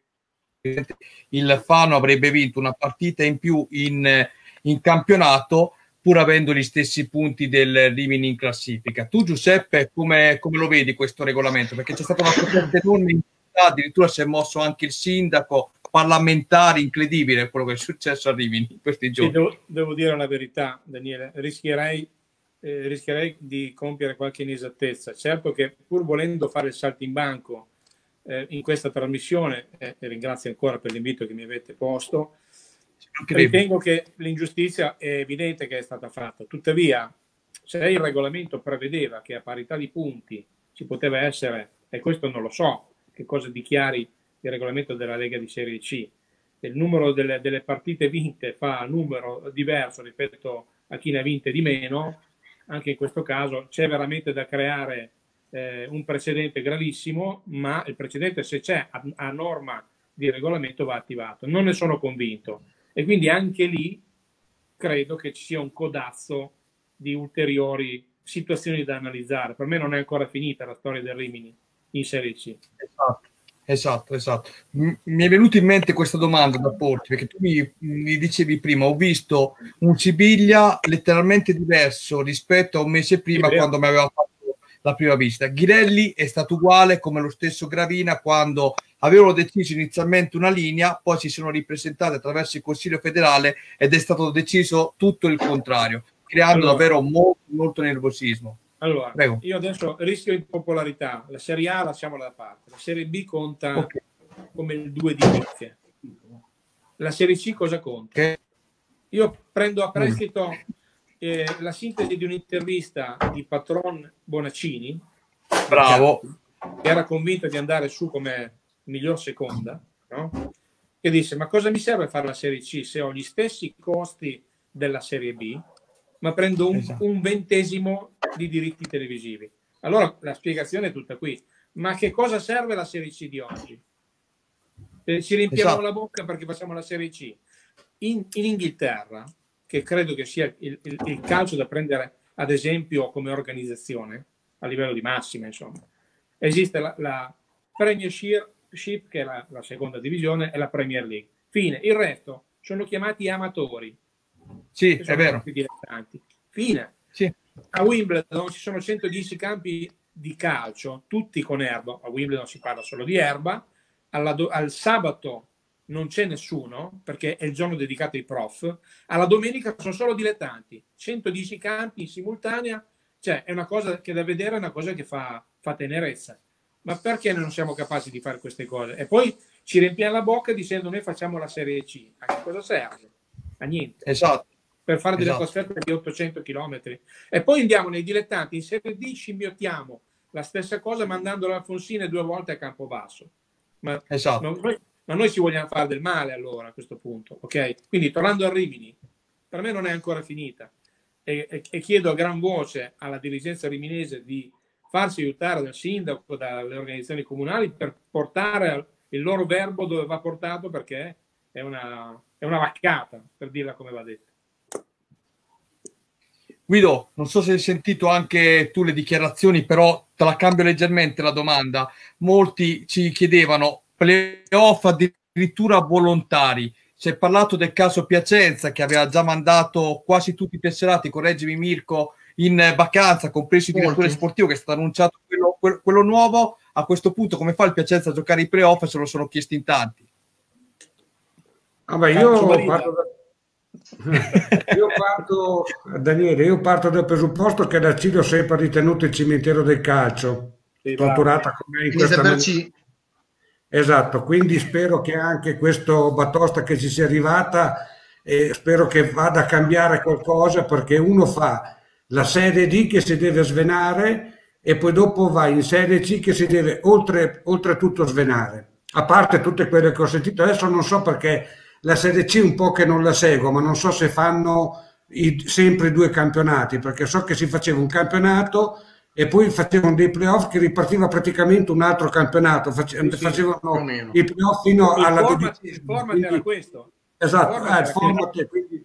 il Fano avrebbe vinto una partita in più in campionato, pur avendo gli stessi punti del Rimini in classifica. Tu, Giuseppe, come lo vedi questo regolamento? Perché c'è stata una protesta enorme in città, addirittura si è mosso anche il sindaco, parlamentari, incredibile quello che è successo a Rimini in questi giorni. Sì, devo dire la verità, Daniele, rischierei di compiere qualche inesattezza. Certo che pur volendo fare il saltimbanco in questa trasmissione, e ringrazio ancora per l'invito che mi avete posto, ritengo che l'ingiustizia è evidente che è stata fatta. Tuttavia, se il regolamento prevedeva che a parità di punti ci poteva essere, e questo non lo so, che cosa dichiari il regolamento della Lega di Serie C, il numero delle partite vinte fa numero diverso rispetto a chi ne ha vinte di meno, anche in questo caso c'è veramente da creare un precedente gravissimo, ma il precedente, se c'è a norma di regolamento, va attivato. Non ne sono convinto. E quindi anche lì credo che ci sia un codazzo di ulteriori situazioni da analizzare. Per me non è ancora finita la storia del Rimini in Serie C. Esatto. Mi è venuta in mente questa domanda da porti, perché tu mi dicevi prima, ho visto un Sibiglia letteralmente diverso rispetto a un mese prima, quando mi aveva fatto la prima visita. Ghirelli è stato uguale, come lo stesso Gravina, quando avevano deciso inizialmente una linea, poi si sono ripresentati attraverso il Consiglio federale ed è stato deciso tutto il contrario, creando davvero molto nervosismo. Allora, prego. Io adesso rischio di popolarità. La Serie A lasciamola da parte, la Serie B conta come il 2 di inizio. La Serie C cosa conta? Io prendo a prestito la sintesi di un'intervista di Patron Bonaccini, bravo, che era convinto di andare su come miglior seconda, no? Che disse: ma cosa mi serve fare la Serie C se ho gli stessi costi della Serie B, ma prendo un ventesimo di diritti televisivi? Allora la spiegazione è tutta qui. Ma che cosa serve la Serie C di oggi? Ci riempiamo la bocca perché facciamo la Serie C. In Inghilterra, che credo che sia il calcio da prendere ad esempio come organizzazione a livello di massima, insomma, esiste la Premiership, che è la seconda divisione, e la Premier League. Fine. Il resto sono chiamati amatori. Sì, è vero. Dilettanti. Fine. Sì. A Wimbledon ci sono 110 campi di calcio, tutti con erba. A Wimbledon si parla solo di erba. Al sabato non c'è nessuno, perché è il giorno dedicato ai prof. Alla domenica sono solo dilettanti. 110 campi in simultanea. Cioè, è una cosa che da vedere, è una cosa che fa tenerezza. Ma perché non siamo capaci di fare queste cose? E poi ci riempiamo la bocca dicendo noi facciamo la Serie C. A che cosa serve? A niente. Esatto. Per fare delle Esatto. trasferte di 800 km. E poi andiamo nei dilettanti, in Serie D scimmiotiamo la stessa cosa mandando l'Alfonsine 2 volte a Campobasso. Ma, esatto. ma noi ci vogliamo fare del male allora a questo punto, ok? Quindi tornando a Rimini, per me non è ancora finita e chiedo a gran voce alla dirigenza riminese di farsi aiutare dal sindaco, dalle organizzazioni comunali per portare il loro verbo dove va portato, perché è una vaccata, per dirla come va detto. Guido, non so se hai sentito anche tu le dichiarazioni, però te la cambio leggermente la domanda. Molti ci chiedevano playoff addirittura volontari. Si è parlato del caso Piacenza, che aveva già mandato quasi tutti i tesserati, correggimi Mirko, in vacanza, compreso il direttore sportivo, che è stato annunciato quello nuovo. A questo punto come fa il Piacenza a giocare i playoff? Se lo sono chiesti in tanti. Vabbè, Daniele, io parto dal presupposto che la Ciro sempre ritenuto il cimitero del calcio, strutturata come in questa maniera. Esatto, quindi spero che anche questo batosta che ci sia arrivata, spero che vada a cambiare qualcosa, perché uno fa la Serie D che si deve svenare e poi dopo va in Serie C che si deve oltretutto svenare. A parte tutte quelle che ho sentito, adesso non so perché la Serie C un po' che non la seguo, ma non so se fanno sempre 2 campionati, perché so che si faceva un campionato e poi facevano dei playoff che ripartiva praticamente un altro campionato, facevano i playoff fino alla 12ª. Il format era questo. Esatto, il format, quindi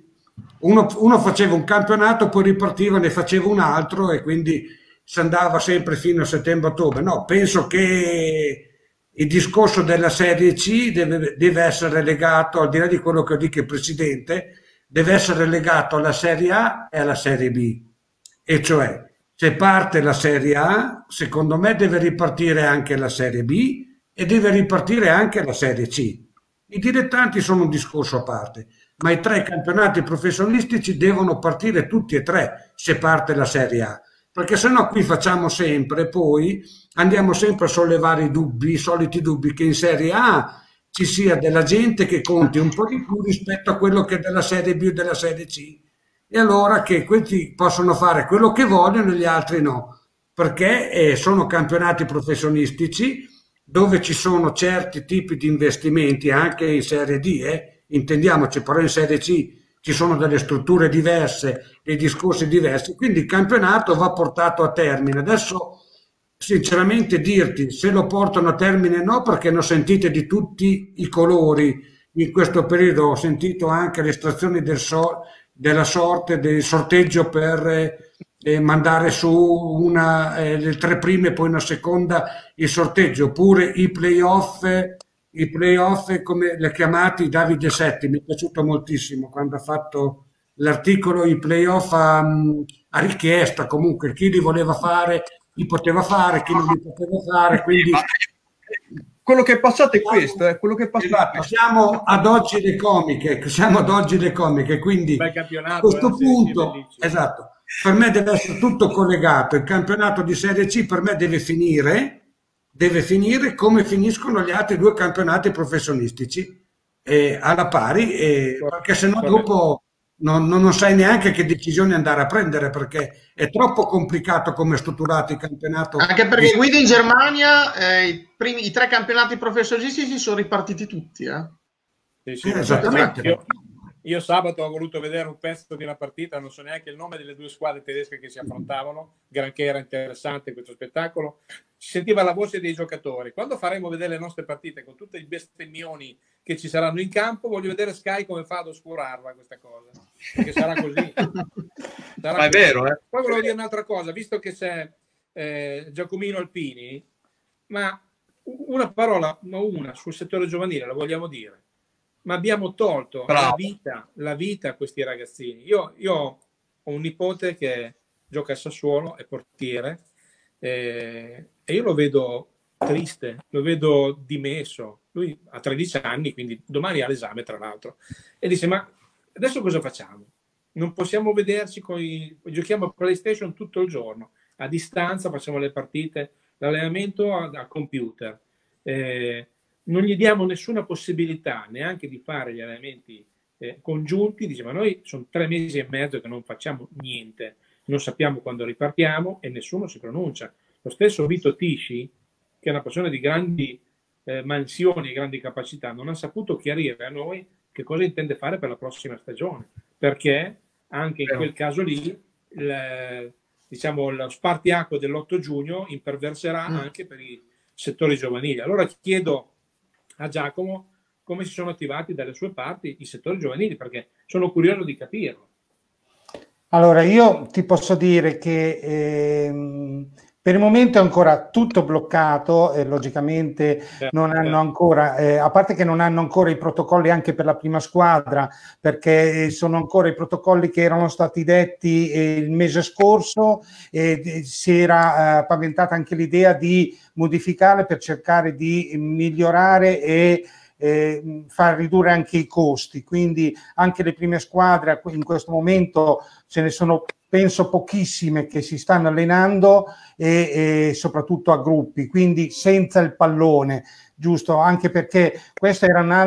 uno faceva un campionato, poi ripartiva, ne faceva un altro e quindi si andava sempre fino a settembre-ottobre. No, penso che il discorso della Serie C deve essere legato, al di là di quello che dice il Presidente, deve essere legato alla Serie A e alla Serie B. E cioè, se parte la Serie A, secondo me deve ripartire anche la Serie B e deve ripartire anche la Serie C. I dilettanti sono un discorso a parte, ma i 3 campionati professionistici devono partire tutti e 3 se parte la Serie A. Perché sennò qui facciamo sempre, poi andiamo sempre a sollevare i soliti dubbi che in Serie A ci sia della gente che conti un po' di più rispetto a quello che è della Serie B o della Serie C. E allora che questi possono fare quello che vogliono e gli altri no, perché sono campionati professionistici dove ci sono certi tipi di investimenti anche in Serie D, intendiamoci, però in Serie C ci sono delle strutture diverse, dei discorsi diversi, quindi il campionato va portato a termine. Adesso sinceramente dirti se lo portano a termine o no, perché ne ho sentite di tutti i colori in questo periodo, ho sentito anche le estrazioni della sorte, del sorteggio per mandare su le 3 prime e poi una seconda il sorteggio, oppure i playoff come li ha chiamati Davide Setti, mi è piaciuto moltissimo quando ha fatto l'articolo, i playoff a richiesta, comunque chi li voleva fare li poteva fare, chi non li poteva fare, quindi quello che è passato è questo, quello che è passato. Esatto, siamo ad oggi le comiche, quindi a questo punto, esatto, per me deve essere tutto collegato, il campionato di Serie C per me deve finire come finiscono gli altri 2 campionati professionistici, alla pari, perché sennò dopo non sai neanche che decisioni andare a prendere, perché è troppo complicato come è strutturato il campionato. Anche perché Guido in Germania i 3 campionati professionistici sono ripartiti tutti. Sì, esattamente. Io sabato ho voluto vedere un pezzo di una partita, non so neanche il nome delle 2 squadre tedesche che si affrontavano, granché era interessante questo spettacolo, si sentiva la voce dei giocatori. Quando faremo vedere le nostre partite con tutti i bestemmioni che ci saranno in campo, voglio vedere Sky come fa ad oscurarla questa cosa, perché sarà così. È vero, Poi volevo dire un'altra cosa, visto che c'è Giacomino Alpini, ma una parola, sul settore giovanile la vogliamo dire. ma abbiamo tolto la vita a questi ragazzini. Io ho un nipote che gioca a Sassuolo, è portiere, e io lo vedo triste, lo vedo dimesso. Lui ha 13 anni, quindi domani ha l'esame, tra l'altro, e dice: ma adesso cosa facciamo? Non possiamo vederci, giochiamo a PlayStation tutto il giorno, a distanza facciamo le partite, l'allenamento a computer, non gli diamo nessuna possibilità neanche di fare gli allenamenti congiunti. Dice: ma noi sono 3 mesi e mezzo che non facciamo niente, non sappiamo quando ripartiamo e nessuno si pronuncia. Lo stesso Vito Tisci, che è una persona di grandi mansioni e grandi capacità, non ha saputo chiarire a noi che cosa intende fare per la prossima stagione, perché anche in quel caso lì lo spartiacque dell'8 giugno imperverserà anche per i settori giovanili. Allora chiedo a Giacomo come si sono attivati dalle sue parti i settori giovanili, perché sono curioso di capirlo. Allora, io ti posso dire che per il momento è ancora tutto bloccato, logicamente non hanno ancora, a parte che non hanno ancora i protocolli anche per la prima squadra, perché sono ancora i protocolli che erano stati detti il mese scorso, e si era paventata anche l'idea di modificare per cercare di migliorare e far ridurre anche i costi. Quindi anche le prime squadre in questo momento ce ne sono, penso, pochissime che si stanno allenando, e soprattutto a gruppi, quindi senza il pallone, giusto? Anche perché questo era un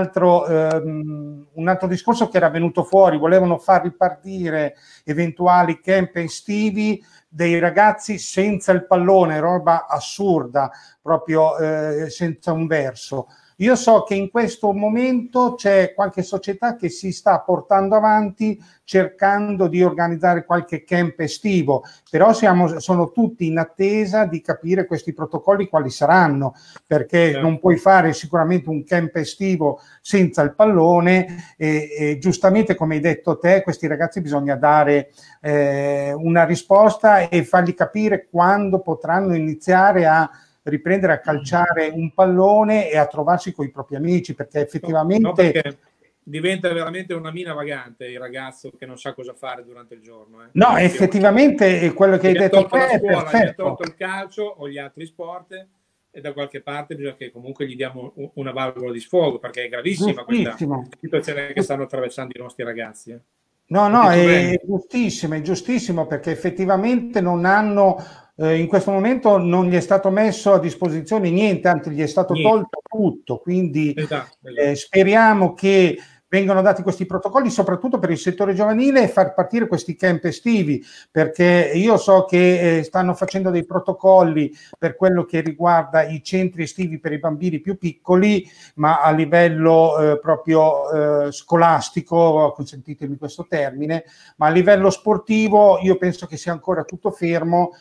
altro discorso che era venuto fuori: volevano far ripartire eventuali camp estivi dei ragazzi senza il pallone, roba assurda, proprio senza un verso. Io so che in questo momento c'è qualche società che si sta portando avanti cercando di organizzare qualche camp estivo, però sono tutti in attesa di capire questi protocolli quali saranno, perché non puoi fare sicuramente un camp estivo senza il pallone, e giustamente, come hai detto te, questi ragazzi bisogna dare una risposta e fargli capire quando potranno iniziare a riprendere a calciare un pallone e a trovarsi con i propri amici, perché effettivamente perché diventa veramente una mina vagante il ragazzo che non sa cosa fare durante il giorno. No, effettivamente è quello che hai detto te, è scuola, perfetto. gli ha tolto il calcio o gli altri sport, e da qualche parte bisogna che comunque gli diamo una valvola di sfogo, perché è gravissima questa situazione che stanno attraversando i nostri ragazzi. No, è giustissimo, perché effettivamente non hanno, in questo momento non gli è stato messo a disposizione niente, anzi gli è stato tolto tutto, quindi speriamo che vengano dati questi protocolli soprattutto per il settore giovanile e far partire questi camp estivi, perché io so che stanno facendo dei protocolli per quello che riguarda i centri estivi per i bambini più piccoli, ma a livello proprio scolastico, consentitemi questo termine, ma a livello sportivo io penso che sia ancora tutto fermo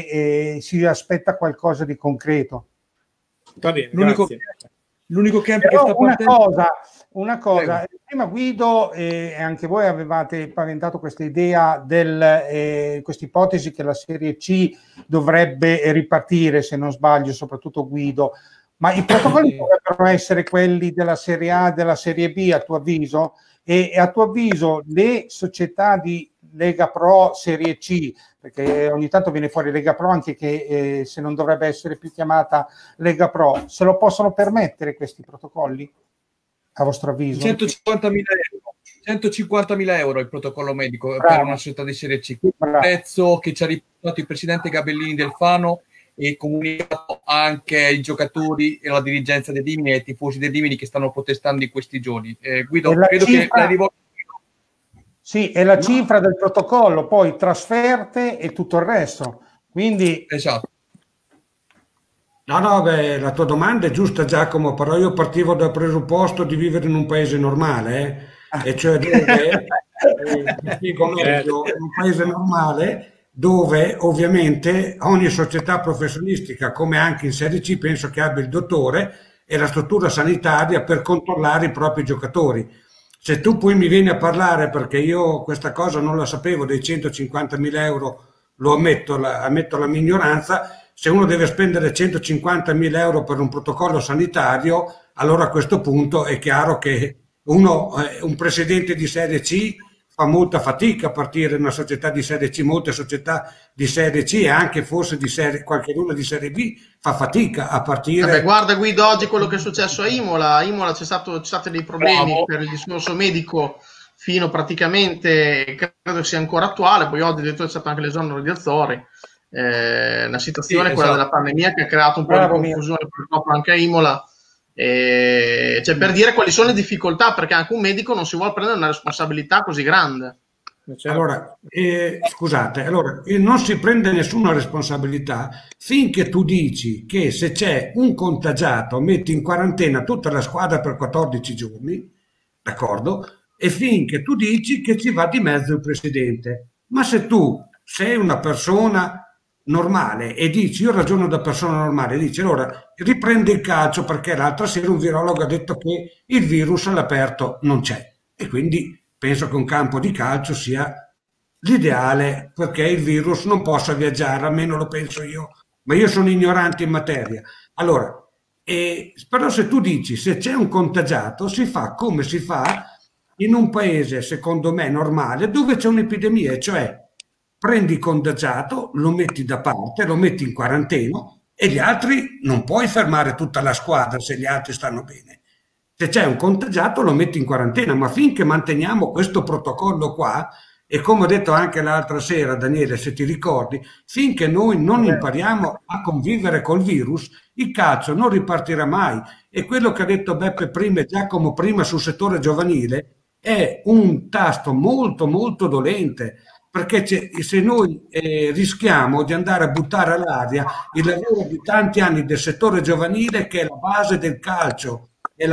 e si aspetta qualcosa di concreto. Va bene, l'unico camp però che sta partendo... Una cosa, prima Guido e anche voi avevate paventato questa idea questa ipotesi che la Serie C dovrebbe ripartire, se non sbaglio, soprattutto Guido, ma i protocolli dovrebbero essere quelli della Serie A e della Serie B, a tuo avviso? E a tuo avviso le società di Lega Pro Serie C, perché ogni tanto viene fuori Lega Pro anche che se non dovrebbe essere più chiamata Lega Pro, se lo possono permettere questi protocolli? A vostro avviso? 150.000 euro il protocollo medico per una società di Serie C, un prezzo che ci ha riportato il presidente Gabellini del Fano e comunicato anche ai giocatori e alla dirigenza del Rimini e ai tifosi del Rimini che stanno protestando in questi giorni. Guido, credo che l'hai Sì, è la cifra del protocollo, poi trasferte e tutto il resto. Quindi esatto. No, beh, la tua domanda è giusta, Giacomo, però io partivo dal presupposto di vivere in un paese normale, e cioè dove, spiego meglio, in un paese normale dove ovviamente ogni società professionistica, come anche in Serie C, penso che abbia il dottore e la struttura sanitaria per controllare i propri giocatori. Se tu poi mi vieni a parlare, perché io questa cosa non la sapevo, dei 150.000 euro, lo ammetto la mia ignoranza. Se uno deve spendere 150.000 euro per un protocollo sanitario, allora a questo punto è chiaro che un presidente di serie C fa molta fatica a partire in una società di serie C, molte società di serie C e anche forse qualcuno di serie B fa fatica a partire. Vabbè, guarda Guido oggi quello che è successo a Imola. A Imola c'è stati dei problemi per il discorso medico fino praticamente, credo sia ancora attuale, poi oggi addirittura c'è stato anche l'esonero di Azzori. Una situazione, quella della pandemia, che ha creato un po' di confusione purtroppo anche a Imola. Cioè, per dire quali sono le difficoltà, perché anche un medico non si vuole prendere una responsabilità così grande. Allora, scusate, allora, non si prende nessuna responsabilità finché tu dici che se c'è un contagiato metti in quarantena tutta la squadra per 14 giorni, d'accordo? E finché tu dici che ci va di mezzo il presidente. Ma se tu sei una persona normale e dici, io ragiono da persona normale, dici allora riprende il calcio perché l'altra sera un virologo ha detto che il virus all'aperto non c'è e quindi penso che un campo di calcio sia l'ideale perché il virus non possa viaggiare, almeno lo penso io, ma io sono ignorante in materia. Allora, però se tu dici se c'è un contagiato si fa come si fa in un paese secondo me normale dove c'è un'epidemia, cioè prendi il contagiato, lo metti da parte, lo metti in quarantena e gli altri non puoi fermare tutta la squadra se gli altri stanno bene. Se c'è un contagiato lo metti in quarantena, ma finché manteniamo questo protocollo qua, e come ho detto anche l'altra sera, Daniele, se ti ricordi, finché noi non impariamo a convivere col virus, il calcio non ripartirà mai. E quello che ha detto Beppe prima e Giacomo prima sul settore giovanile è un tasto molto molto dolente, perché se noi rischiamo di andare a buttare all'aria il lavoro di tanti anni del settore giovanile che è la base del calcio,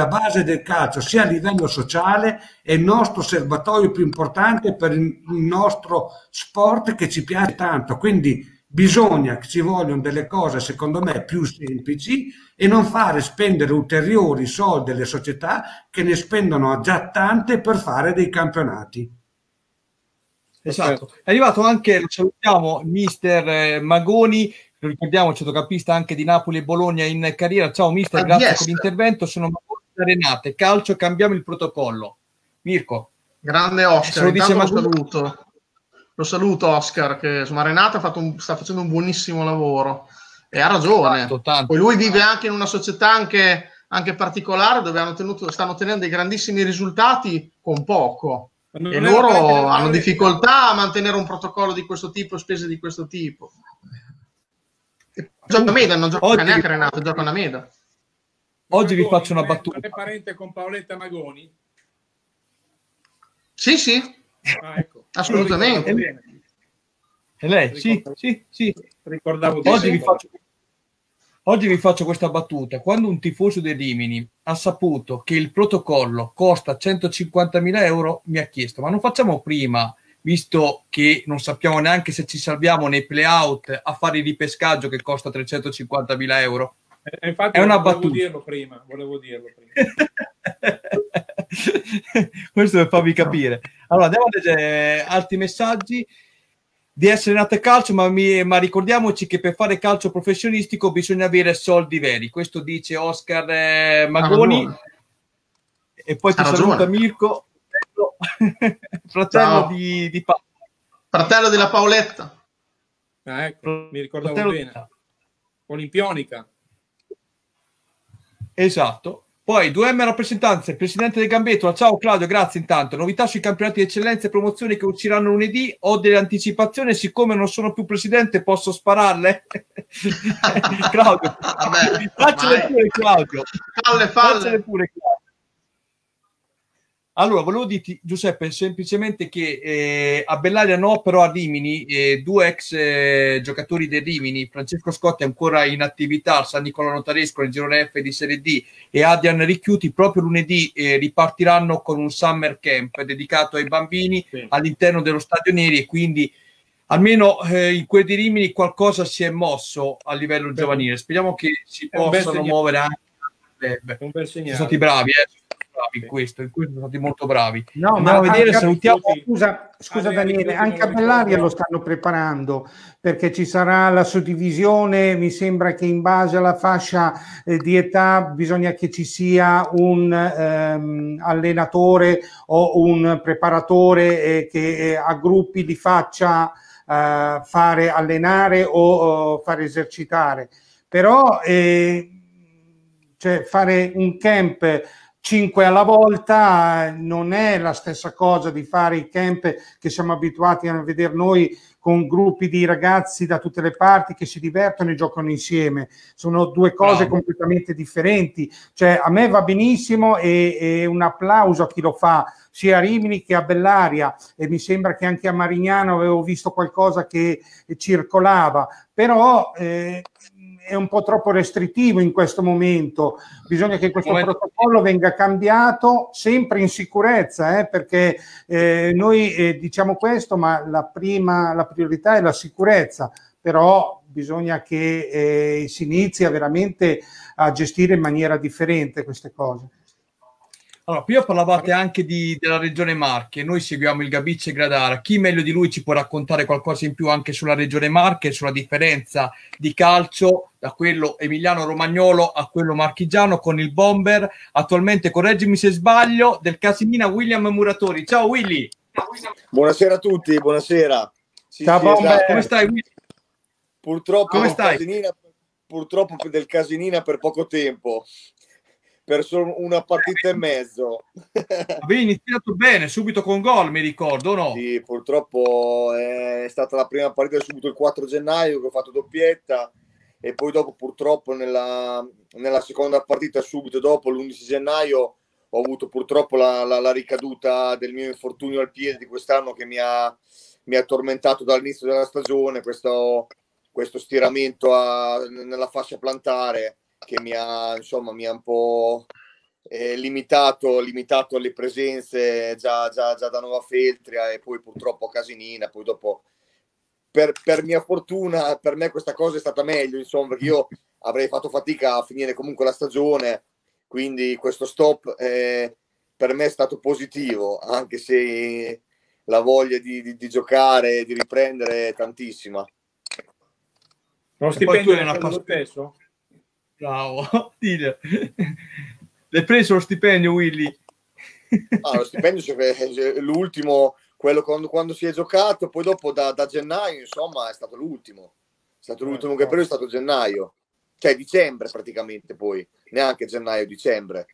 sia a livello sociale, è il nostro serbatoio più importante per il nostro sport che ci piace tanto, quindi bisogna che ci vogliono delle cose secondo me più semplici e non fare spendere ulteriori soldi alle società che ne spendono già tante per fare dei campionati. Esatto, è arrivato anche, lo salutiamo, mister Magoni, lo ricordiamo, centrocampista anche di Napoli e Bologna in carriera. Ciao mister, grazie per l'intervento. Sono Magoni da Renate, calcio, cambiamo il protocollo. Mirko. Grande Oscar, lo saluto Oscar, che insomma Renata sta facendo un buonissimo lavoro e ha ragione. Tanto. Poi lui vive anche in una società anche particolare dove stanno ottenendo dei grandissimi risultati con poco. E loro hanno difficoltà a mantenere un protocollo di questo tipo, spese di questo tipo. Gioca a Meda, non gioca neanche Renato, gioca una Meda. Oggi vi faccio una battuta. È parente con Paoletta Magoni? Sì, ecco. Assolutamente. E lei? Sì. Ricordavo di Oggi vi faccio questa battuta. Quando un tifoso del Rimini ha saputo che il protocollo costa 150.000 euro, mi ha chiesto, ma non facciamo prima, visto che non sappiamo neanche se ci salviamo nei play-out, a fare il ripescaggio che costa 350.000 euro? Infatti, è una volevo battuta. Volevo dirlo prima. Questo per farvi capire. Allora, andiamo a leggere altri messaggi. Di essere nato calcio, ma ricordiamoci che per fare calcio professionistico bisogna avere soldi veri. Questo dice Oscar Magoni. E poi ti saluta Mirko, fratello di Paolo. Fratello della Paoletta. Ecco, mi ricordavo bene. Olimpionica. Esatto. Poi 2M rappresentanze, presidente del Gambetto. Ciao Claudio, grazie intanto. Novità sui campionati di eccellenza e promozioni che usciranno lunedì. Ho delle anticipazioni, siccome non sono più presidente posso spararle? Claudio, faccele pure Claudio. Faccele pure Claudio. Allora, volevo dirti, Giuseppe, semplicemente che a Bellaria no, però a Rimini, due ex giocatori del Rimini, Francesco Scotti ancora in attività al San Nicola Notaresco nel girone F di Serie D e Adrian Ricchiuti, proprio lunedì ripartiranno con un summer camp dedicato ai bambini all'interno dello Stadio Neri e quindi almeno in quel di Rimini qualcosa si è mosso a livello giovanile. Speriamo che si possano muovere anche. Sono stati bravi, bravi in questo sono stati molto bravi. No, andiamo ma a vedere, salutiamo. salutiamo. Scusa Daniele, anche a Bellaria lo stanno preparando, perché ci sarà la suddivisione, mi sembra che in base alla fascia di età bisogna che ci sia un allenatore o un preparatore che a gruppi li faccia fare allenare o fare esercitare. Però cioè, fare un camp 5 alla volta non è la stessa cosa di fare i camp che siamo abituati a vedere noi, con gruppi di ragazzi da tutte le parti che si divertono e giocano insieme. Sono due cose completamente differenti. Cioè, a me va benissimo e un applauso a chi lo fa, sia a Rimini che a Bellaria, e mi sembra che anche a Marignano avevo visto qualcosa che circolava, però è un po' troppo restrittivo in questo momento. Bisogna che questo protocollo venga cambiato sempre in sicurezza, perché noi diciamo questo, ma la priorità è la sicurezza, però bisogna che si inizi veramente a gestire in maniera differente queste cose. Allora, prima parlavate anche della regione Marche, noi seguiamo il Gabicce Gradara, chi meglio di lui ci può raccontare qualcosa in più anche sulla regione Marche, sulla differenza di calcio da quello emiliano-romagnolo a quello marchigiano, con il bomber, attualmente, correggimi se sbaglio, del Casinina, William Muratori. Ciao Willy! Buonasera a tutti, buonasera. Ciao bomber! Esatto. Come stai Willy? Purtroppo, come stai? Purtroppo del Casinina per poco tempo. Per solo una partita e mezzo. Avevi iniziato bene, subito con gol, mi ricordo, no? Sì, purtroppo è stata la prima partita subito il 4 gennaio che ho fatto doppietta, e poi dopo purtroppo nella seconda partita subito dopo l'11 gennaio ho avuto purtroppo la ricaduta del mio infortunio al piede di quest'anno, che mi ha tormentato dall'inizio della stagione, questo stiramento nella fascia plantare, che mi ha un po' limitato alle presenze già da Nova Feltria, e poi purtroppo a Casinina. Poi dopo, per mia fortuna, per me questa cosa è stata meglio, insomma, perché io avrei fatto fatica a finire comunque la stagione, quindi questo stop per me è stato positivo, anche se la voglia di giocare e di riprendere è tantissima. Lo stipendio è lo stesso? Bravo, l'hai preso lo stipendio, Willy? Lo stipendio è l'ultimo, quello quando si è giocato, poi dopo da gennaio, insomma, è stato l'ultimo. È stato l'ultimo che ho preso, è stato gennaio, cioè dicembre praticamente, poi neanche gennaio, dicembre.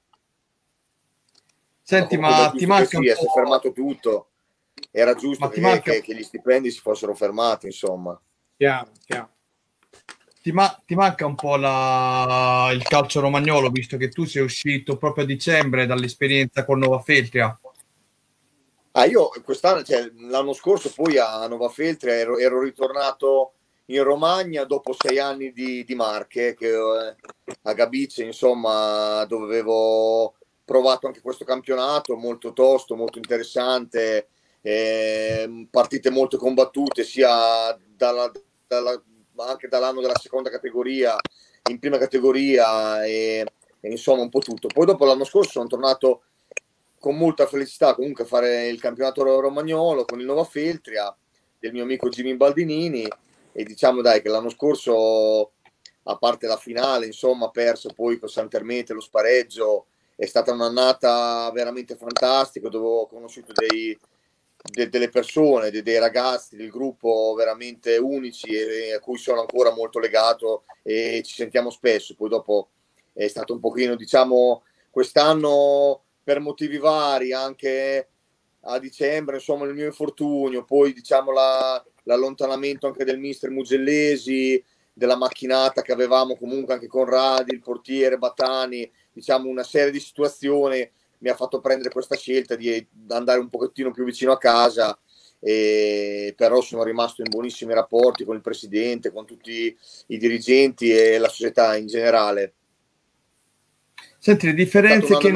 Senti, ma ti manca un po'... si è fermato tutto, era giusto che gli stipendi si fossero fermati, insomma. Chiaro. Ti manca un po' il calcio romagnolo, visto che tu sei uscito proprio a dicembre dall'esperienza con Nova Feltria? Io quest'anno, l'anno scorso poi a Nova Feltria ero ritornato in Romagna dopo 6 anni di Marche, a Gabicce, insomma, dove avevo provato anche questo campionato molto tosto, molto interessante, partite molto combattute sia anche dall'anno della seconda categoria in prima categoria, e insomma un po' tutto. Poi dopo l'anno scorso sono tornato con molta felicità comunque a fare il campionato romagnolo con il Nova Feltria del mio amico Jimmy Baldinini, e diciamo che l'anno scorso, a parte la finale, insomma, perso poi con Sant'Ermete lo spareggio, è stata un'annata veramente fantastica, dove ho conosciuto delle persone, dei ragazzi del gruppo veramente unici, e a cui sono ancora molto legato, e ci sentiamo spesso. Poi dopo è stato un pochino, diciamo, quest'anno per motivi vari, anche a dicembre, insomma, il mio infortunio, poi diciamo l'allontanamento anche del mister Mugellesi, della macchinata che avevamo comunque anche con Radi, il portiere Battani, diciamo una serie di situazioni mi ha fatto prendere questa scelta di andare un pochettino più vicino a casa, però sono rimasto in buonissimi rapporti con il presidente, con tutti i dirigenti e la società in generale. Senti, le differenze che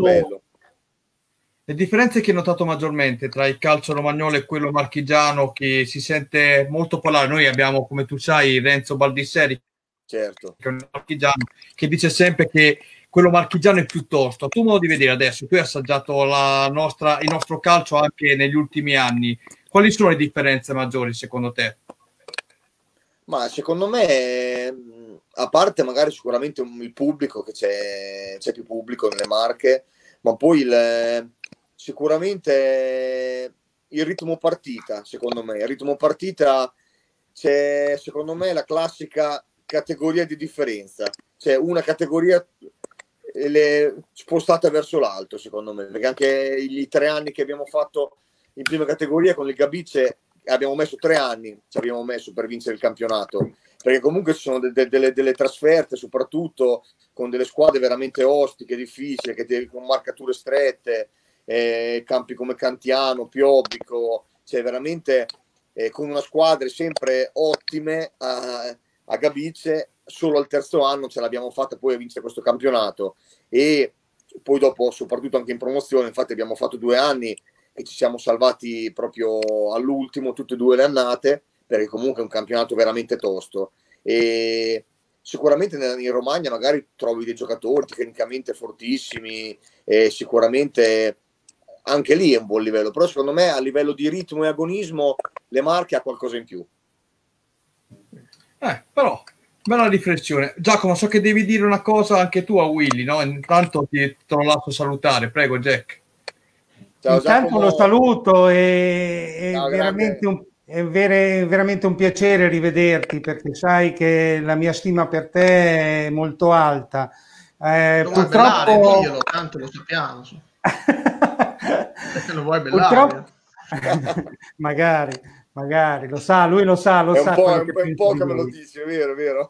hai notato maggiormente tra il calcio romagnolo e quello marchigiano, che si sente molto parlare? Noi abbiamo, come tu sai, Renzo Baldisseri, certo, che è un marchigiano, che dice sempre che quello marchigiano è più tosto. A tuo modo di vedere adesso, tu hai assaggiato il nostro calcio anche negli ultimi anni, quali sono le differenze maggiori secondo te? Ma secondo me, a parte magari sicuramente il pubblico, che c'è più pubblico nelle Marche, ma poi sicuramente il ritmo partita, secondo me. Il ritmo partita c'è, secondo me, la classica categoria di differenza. C'è una categoria spostata verso l'alto, secondo me, perché anche i 3 anni che abbiamo fatto in prima categoria con il Gabice abbiamo messo 3 anni, ci abbiamo messo per vincere il campionato, perché comunque ci sono delle trasferte, soprattutto con delle squadre veramente ostiche, difficili, con marcature strette, campi come Cantiano, Piobbico, cioè veramente con una squadra sempre ottime a Gabice. Solo al terzo anno ce l'abbiamo fatta poi a vincere questo campionato, e poi dopo soprattutto anche in promozione. Infatti abbiamo fatto 2 anni e ci siamo salvati proprio all'ultimo, tutte e 2 le annate, perché comunque è un campionato veramente tosto. E sicuramente in Romagna magari trovi dei giocatori tecnicamente fortissimi, e sicuramente anche lì è un buon livello, però secondo me a livello di ritmo e agonismo le Marche ha qualcosa in più. Però bella riflessione. Giacomo, so che devi dire una cosa anche tu a Willy, no? Intanto te lo lascio salutare, prego Jack. Ciao, intanto Giacomo. Lo saluto, è veramente un piacere rivederti, perché sai che la mia stima per te è molto alta. Purtroppo diglielo, tanto lo sappiamo. Lo vuoi bellare? Magari, lo sa, lui lo sa. È un po' che me lo dici, è vero.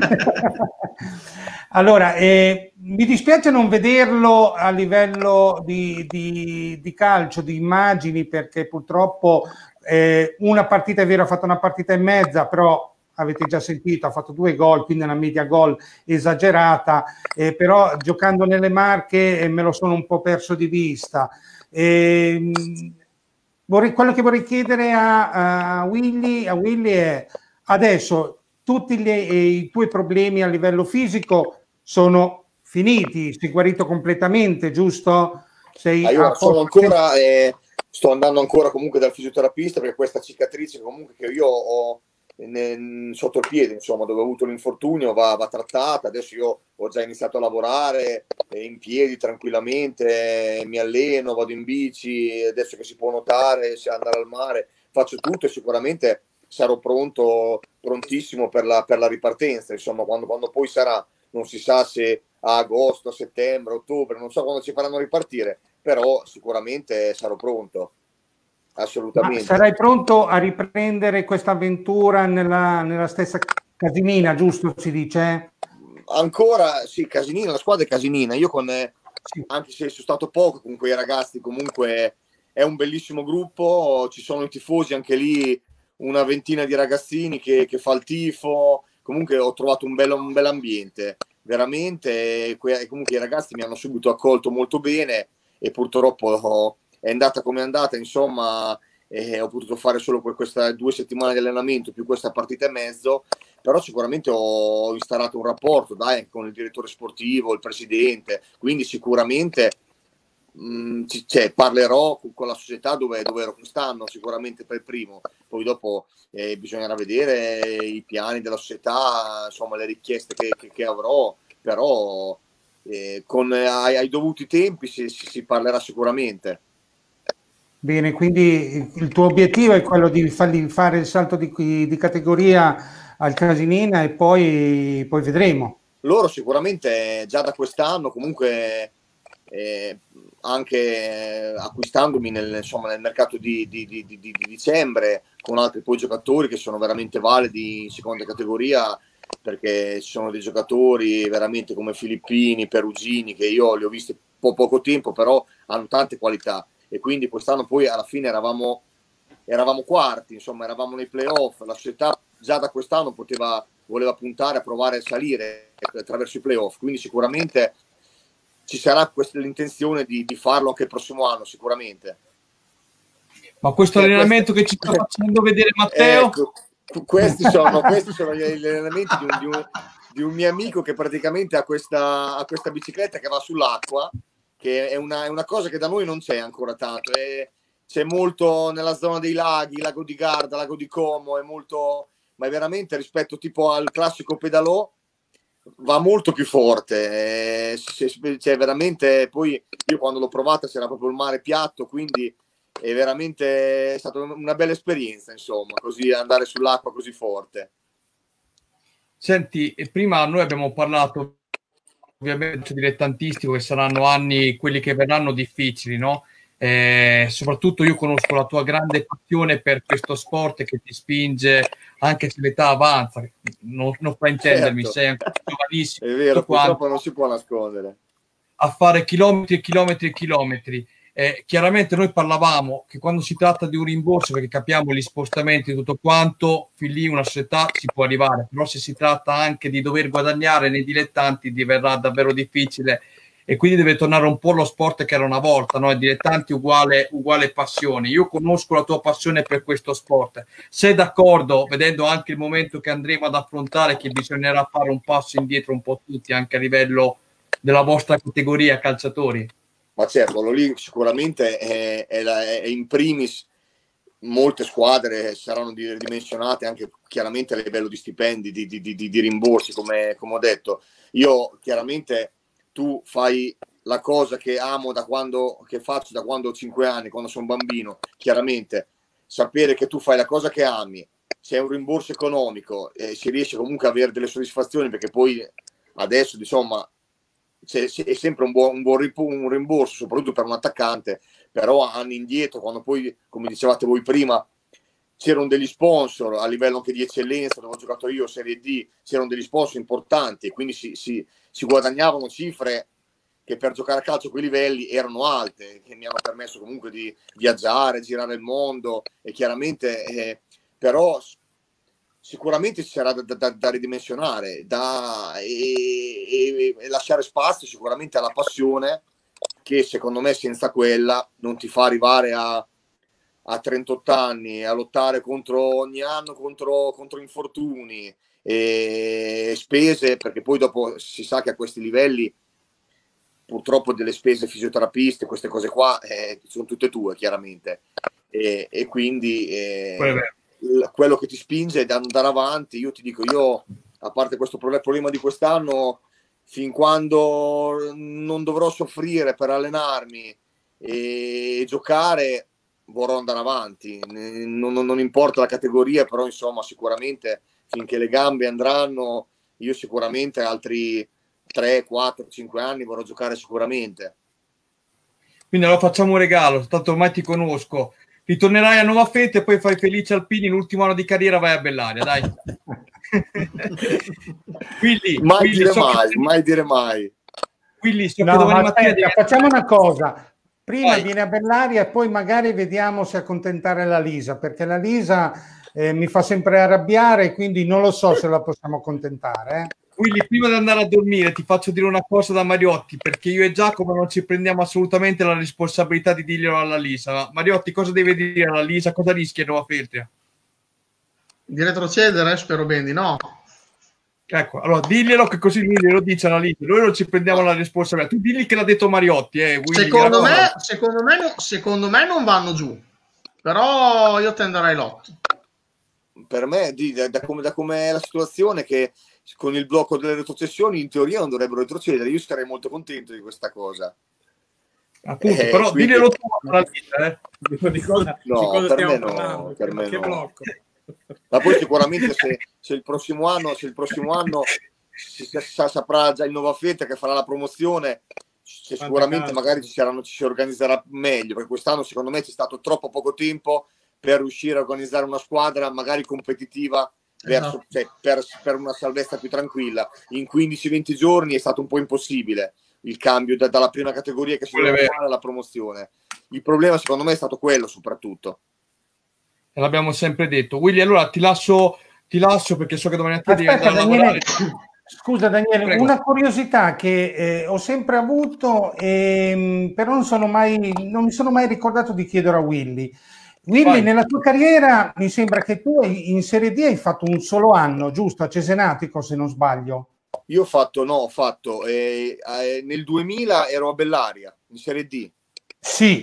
Allora, mi dispiace non vederlo a livello di calcio, di immagini, perché purtroppo una partita, è vero, ha fatto una partita e mezza, però avete già sentito, ha fatto 2 gol, quindi una media gol esagerata, però giocando nelle Marche me lo sono un po' perso di vista. Quello che vorrei chiedere a Willy è: adesso tutti i tuoi problemi a livello fisico sono finiti, sei guarito completamente, giusto? Sto andando ancora comunque dal fisioterapista, perché questa cicatrice comunque che io ho sotto il piede, insomma, dove ho avuto l'infortunio, va trattata. Adesso io ho già iniziato a lavorare in piedi tranquillamente, mi alleno, vado in bici, adesso che si può nuotare, andare al mare, faccio tutto, e sicuramente sarò prontissimo per la ripartenza, insomma, quando poi sarà, non si sa se a agosto, a settembre, a ottobre, non so quando ci faranno ripartire, però sicuramente sarò pronto. Assolutamente. Ma sarai pronto a riprendere questa avventura nella stessa Casinina, giusto si dice? Ancora sì, Casinina, la squadra è Casinina. Io anche se sono stato poco con quei ragazzi, comunque è un bellissimo gruppo, ci sono i tifosi anche lì, una ventina di ragazzini che fa il tifo. Comunque ho trovato un bel ambiente, veramente, e comunque i ragazzi mi hanno subito accolto molto bene, e purtroppo è andata come è andata, insomma, ho potuto fare solo queste 2 settimane di allenamento più questa partita e mezzo, però sicuramente ho instaurato un rapporto con il direttore sportivo, il presidente, quindi sicuramente parlerò con la società dove ero quest'anno, sicuramente per il primo, poi dopo bisognerà vedere i piani della società, insomma le richieste che avrò, però ai dovuti tempi si parlerà sicuramente. Bene, quindi il tuo obiettivo è quello di fargli fare il salto di categoria al Casinina, e poi vedremo. Loro sicuramente già da quest'anno, comunque anche acquistandomi nel mercato di dicembre, con altri poi giocatori che sono veramente validi in seconda categoria, perché ci sono dei giocatori veramente come Filippini, Perugini, che io li ho visti poco tempo, però hanno tante qualità. E quindi quest'anno poi alla fine eravamo quarti, insomma, eravamo nei playoff. La società già da quest'anno voleva puntare a provare a salire attraverso i playoff, quindi sicuramente ci sarà l'intenzione di farlo anche il prossimo anno, sicuramente. Ma questo allenamento che ci sta facendo vedere Matteo? Questi sono gli allenamenti di un mio amico che praticamente ha questa bicicletta che va sull'acqua, che è una cosa che da noi non c'è ancora tanto. C'è molto nella zona dei laghi, lago di Garda, lago di Como, ma è veramente rispetto tipo al classico pedalò, va molto più forte. Cioè veramente, poi io quando l'ho provata c'era proprio il mare piatto, quindi è stata una bella esperienza, insomma, così andare sull'acqua così forte. Senti, prima noi abbiamo parlato ovviamente dilettantistico, che saranno anni quelli che verranno difficili, no? Soprattutto io conosco la tua grande passione per questo sport che ti spinge anche se l'età avanza, non fa intendermi, certo. Sei ancora giovanissimo, è vero, purtroppo non si può nascondere, a fare chilometri e chilometri e chilometri. Chiaramente noi parlavamo che quando si tratta di un rimborso, perché capiamo gli spostamenti e tutto quanto, fin lì una società si può arrivare, però se si tratta anche di dover guadagnare nei dilettanti diverrà davvero difficile, e quindi deve tornare un po' lo sport che era una volta, no? I dilettanti uguale passione. Io conosco la tua passione per questo sport. Sei d'accordo, vedendo anche il momento che andremo ad affrontare, che bisognerà fare un passo indietro un po' tutti, anche a livello della vostra categoria calciatori? Ma certo, quello lì sicuramente è in primis. Molte squadre saranno ridimensionate anche chiaramente a livello di stipendi, di rimborsi, come ho detto. Io chiaramente, tu fai la cosa che amo che faccio da quando ho 5 anni, quando sono bambino. Chiaramente sapere che tu fai la cosa che ami, c'è un rimborso economico, si riesce comunque a avere delle soddisfazioni, perché poi adesso insomma è sempre un buon rimborso, soprattutto per un attaccante. Però anni indietro, quando poi, come dicevate voi prima, c'erano degli sponsor a livello anche di eccellenza, dove ho giocato io, Serie D, c'erano degli sponsor importanti, e quindi si guadagnavano cifre che per giocare a calcio a quei livelli erano alte, che mi hanno permesso comunque di viaggiare, girare il mondo, e chiaramente però sicuramente ci sarà da ridimensionare e lasciare spazio sicuramente alla passione, che secondo me senza quella non ti fa arrivare a 38 anni a lottare ogni anno contro infortuni e spese, perché poi dopo si sa che a questi livelli purtroppo delle spese fisioterapiste, queste cose qua sono tutte tue chiaramente, e quindi quello che ti spinge ad andare avanti. Io ti dico, a parte questo problema di quest'anno, fin quando non dovrò soffrire per allenarmi e giocare, vorrò andare avanti, non importa la categoria, però insomma sicuramente finché le gambe andranno, io sicuramente altri 3, 4, 5 anni vorrò giocare sicuramente. Quindi allora facciamo un regalo, tanto ormai ti conosco, ritornerai a Nova Fete e poi fai Felice Alpini, l'ultimo anno di carriera vai a Bellaria, dai. Quindi, mai dire mai. Quindi so che domani mattina facciamo una cosa. Prima viene a Bellaria e poi magari vediamo se accontentare la Lisa, perché la Lisa mi fa sempre arrabbiare, quindi non lo so se la possiamo accontentare. Quindi prima di andare a dormire ti faccio dire una cosa da Mariotti, perché io e Giacomo non ci prendiamo assolutamente la responsabilità di dirglielo alla Lisa. Mariotti, cosa deve dire alla Lisa? Cosa rischia Nova Feltria? Di retrocedere? Spero bene di no. Ecco, allora diglielo, che così lui glielo dice alla Lisa. Noi non ci prendiamo la responsabilità. Tu digli che l'ha detto Mariotti. Willy, secondo me non vanno giù, però io tenderei l'8. Per me, da come è la situazione, che con il blocco delle retrocessioni in teoria non dovrebbero retrocedere, io sarei molto contento di questa cosa. Appunto, però quindi... diglielo tu alla Lisa, per me no. Ma poi sicuramente se il prossimo anno si saprà già il Nova Fete che farà la promozione, sicuramente magari ci organizzerà meglio, perché quest'anno secondo me c'è stato troppo poco tempo per riuscire a organizzare una squadra magari competitiva per una salvezza più tranquilla. In 15-20 giorni è stato un po' impossibile il cambio dalla prima categoria che si doveva fare alla promozione. Il problema secondo me è stato quello soprattutto. L'abbiamo sempre detto. Willy, allora ti lascio perché so che domani mattina devi andare a lavorare. Scusa Daniele, prego. Una curiosità che ho sempre avuto, però non mi sono mai ricordato di chiedere a Willy. Willy, nella tua carriera mi sembra che tu in Serie D hai fatto un solo anno, giusto? A Cesenatico, se non sbaglio. Io ho fatto nel 2000 ero a Bellaria, in Serie D. Sì,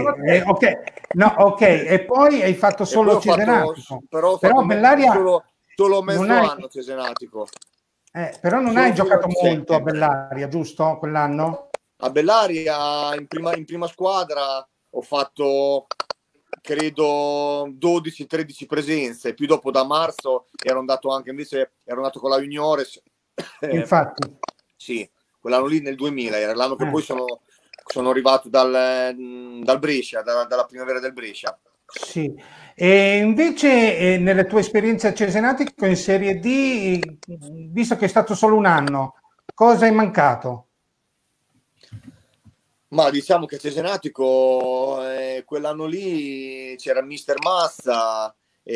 ok. E poi hai fatto solo Cesenatico. Però Bellaria solo mezzo anno Cesenatico. Però non hai giocato molto a Bellaria, giusto? Quell'anno? A Bellaria in prima squadra ho fatto credo 12-13 presenze, più dopo da marzo ero andato con la Juniores. Infatti. Sì, quell'anno lì nel 2000 era l'anno che poi sono arrivato dal Brescia, dalla primavera del Brescia. Sì, e invece nelle tue esperienze a Cesenatico in Serie D, visto che è stato solo un anno, cosa è mancato? Ma diciamo che a Cesenatico quell'anno lì c'era il mister Massa,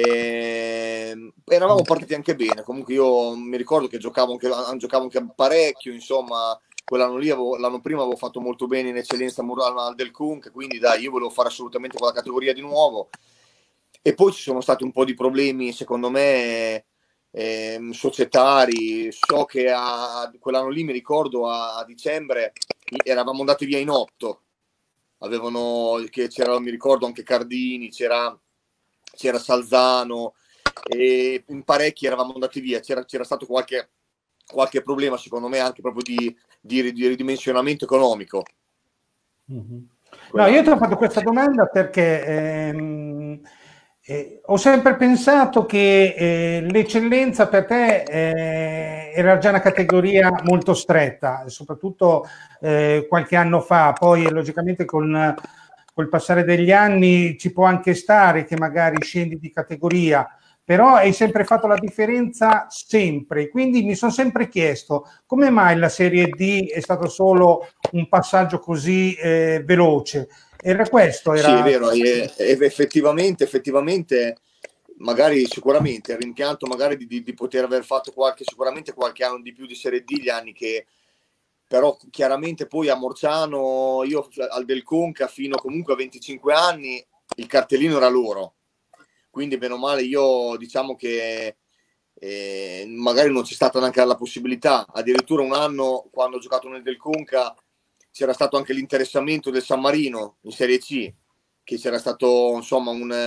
eravamo partiti anche bene. Comunque io mi ricordo che giocavo anche parecchio, insomma. Quell'anno lì, l'anno prima avevo fatto molto bene in eccellenza al Del Conca, quindi dai, io volevo fare assolutamente quella categoria di nuovo. E poi ci sono stati un po' di problemi, secondo me, societari. So che quell'anno lì, mi ricordo, a dicembre eravamo andati via in 8. C'era, mi ricordo, anche Cardini, c'era Salzano, e in parecchi eravamo andati via. C'era stato qualche problema, secondo me, anche proprio di ridimensionamento economico. No, io ti ho fatto questa domanda perché ho sempre pensato che l'eccellenza per te era già una categoria molto stretta, soprattutto qualche anno fa. Poi logicamente col passare degli anni ci può anche stare che magari scendi di categoria, però hai sempre fatto la differenza, sempre. Quindi mi sono sempre chiesto come mai la Serie D è stato solo un passaggio così veloce. Era questo? Sì, è vero, effettivamente, sicuramente il rimpianto magari di poter aver fatto sicuramente qualche anno di più di Serie D, gli anni che però chiaramente poi a Morciano, io al Del Conca fino comunque a 25 anni, il cartellino era loro. Quindi bene o male io diciamo che magari non c'è stata neanche la possibilità. Addirittura un anno, quando ho giocato nel Del Conca, c'era stato anche l'interessamento del San Marino in Serie C, che c'era stato insomma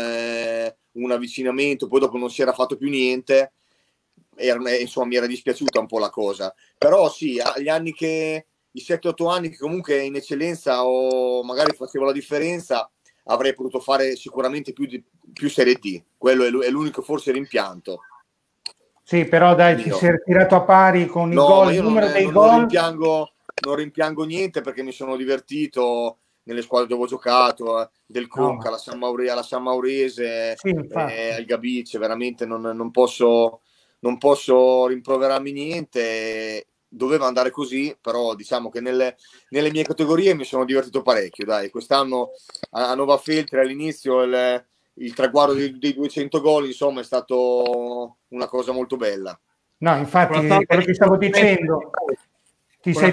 un avvicinamento, poi dopo non si era fatto più niente, insomma mi era dispiaciuta un po' la cosa. Però sì, gli anni i 7-8 anni che comunque in eccellenza o magari facevo la differenza, avrei potuto fare sicuramente più Serie D. Quello è l'unico forse rimpianto. Sì, però dai, ci si è tirato a pari con i gol, il numero dei gol. Non rimpiango niente perché mi sono divertito nelle squadre dove ho giocato, Del Conca, alla San Maurese, sì, al Gabice. Veramente non posso rimproverarmi niente. Doveva andare così, però diciamo che nelle mie categorie mi sono divertito parecchio. Dai, quest'anno a Nova Feltre all'inizio il traguardo dei 200 gol, insomma, è stato una cosa molto bella. No, infatti, quello che stavo dicendo, ti sei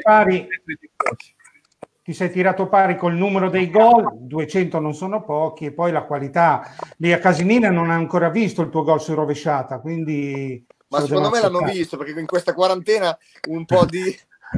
tirato pari col numero dei gol, 200 non sono pochi, e poi la qualità. Lì a Casinina non ha ancora visto il tuo gol su rovesciata, quindi... Ma secondo me l'hanno visto, perché in questa quarantena un po' di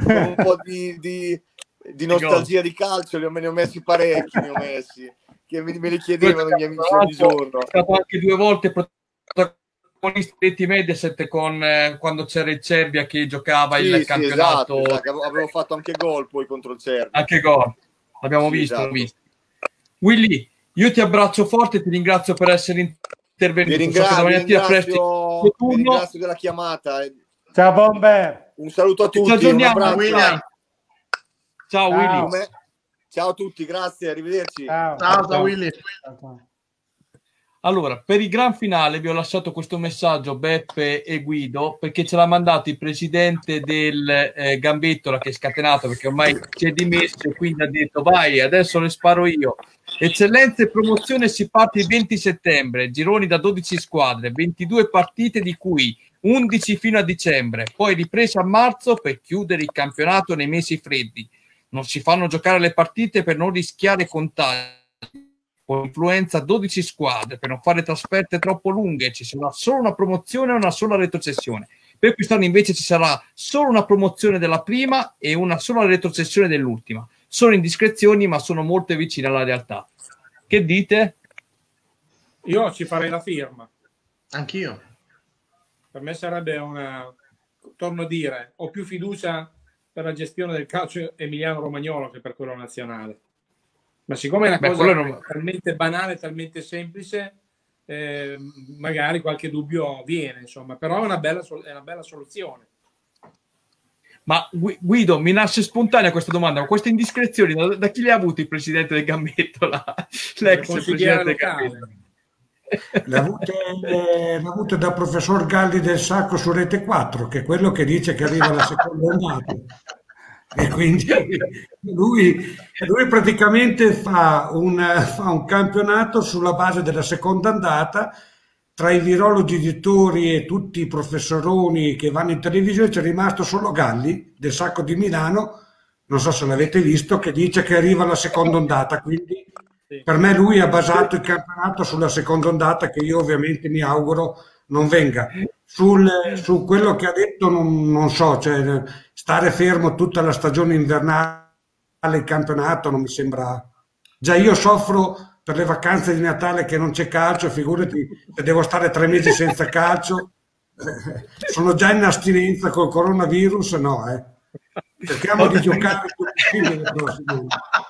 nostalgia di calcio me ne ho messi parecchi, che me li chiedevano i miei amici ogni giorno. È stato anche 2 volte protagonista di Mediaset quando c'era il Cervia che giocava il campionato. Esatto. Avevo fatto anche gol poi contro il Cervia. Anche gol, l'abbiamo visto. Esatto. Willy, io ti abbraccio forte e ti ringrazio per essere intervenuto. Vi ringrazio della chiamata. Ciao Bomber. Un saluto a tutti. Ci aggiorniamo, Ciao Willy. Ciao a tutti, grazie, arrivederci. Ciao Willy. Allora, per il gran finale vi ho lasciato questo messaggio, Beppe e Guido, perché ce l'ha mandato il presidente del Gambettola, che è scatenato perché ormai si è dimesso, e quindi ha detto vai, adesso le sparo io. Eccellenza e promozione, si parte il 20 settembre, gironi da 12 squadre, 22 partite di cui 11 fino a dicembre, poi ripresa a marzo per chiudere il campionato nei mesi freddi. Non si fanno giocare le partite per non rischiare contagi. Con influenza 12 squadre, per non fare trasferte troppo lunghe, ci sarà solo una promozione e una sola retrocessione. Per quest'anno invece ci sarà solo una promozione della prima e una sola retrocessione dell'ultima. Sono indiscrezioni, ma sono molto vicine alla realtà. Che dite? Io ci farei la firma. Anch'io. Per me sarebbe torno a dire, ho più fiducia per la gestione del calcio emiliano-romagnolo che per quello nazionale. Ma siccome è una cosa talmente banale, talmente semplice, magari qualche dubbio viene, insomma, però è una bella soluzione. Ma Guido, mi nasce spontanea questa domanda, ma queste indiscrezioni da chi le ha avute il presidente del Gambettola? L'ex presidente del Gambettola? Le ha avute da professor Galli del Sacco su Rete 4, che è quello che dice che arriva la seconda ondata. E quindi lui praticamente fa un campionato sulla base della seconda andata. Tra i virologi editori e tutti i professoroni che vanno in televisione c'è rimasto solo Galli del Sacco di Milano, non so se l'avete visto, che dice che arriva la seconda ondata, quindi per me lui ha basato il campionato sulla seconda ondata, che io ovviamente mi auguro non venga. Su quello che ha detto non so, cioè stare fermo tutta la stagione invernale, il campionato non mi sembra... Già io soffro per le vacanze di Natale che non c'è calcio, figurati se devo stare 3 mesi senza calcio. Sono già in astinenza col coronavirus, no, cerchiamo di giocare il più possibile le prossime.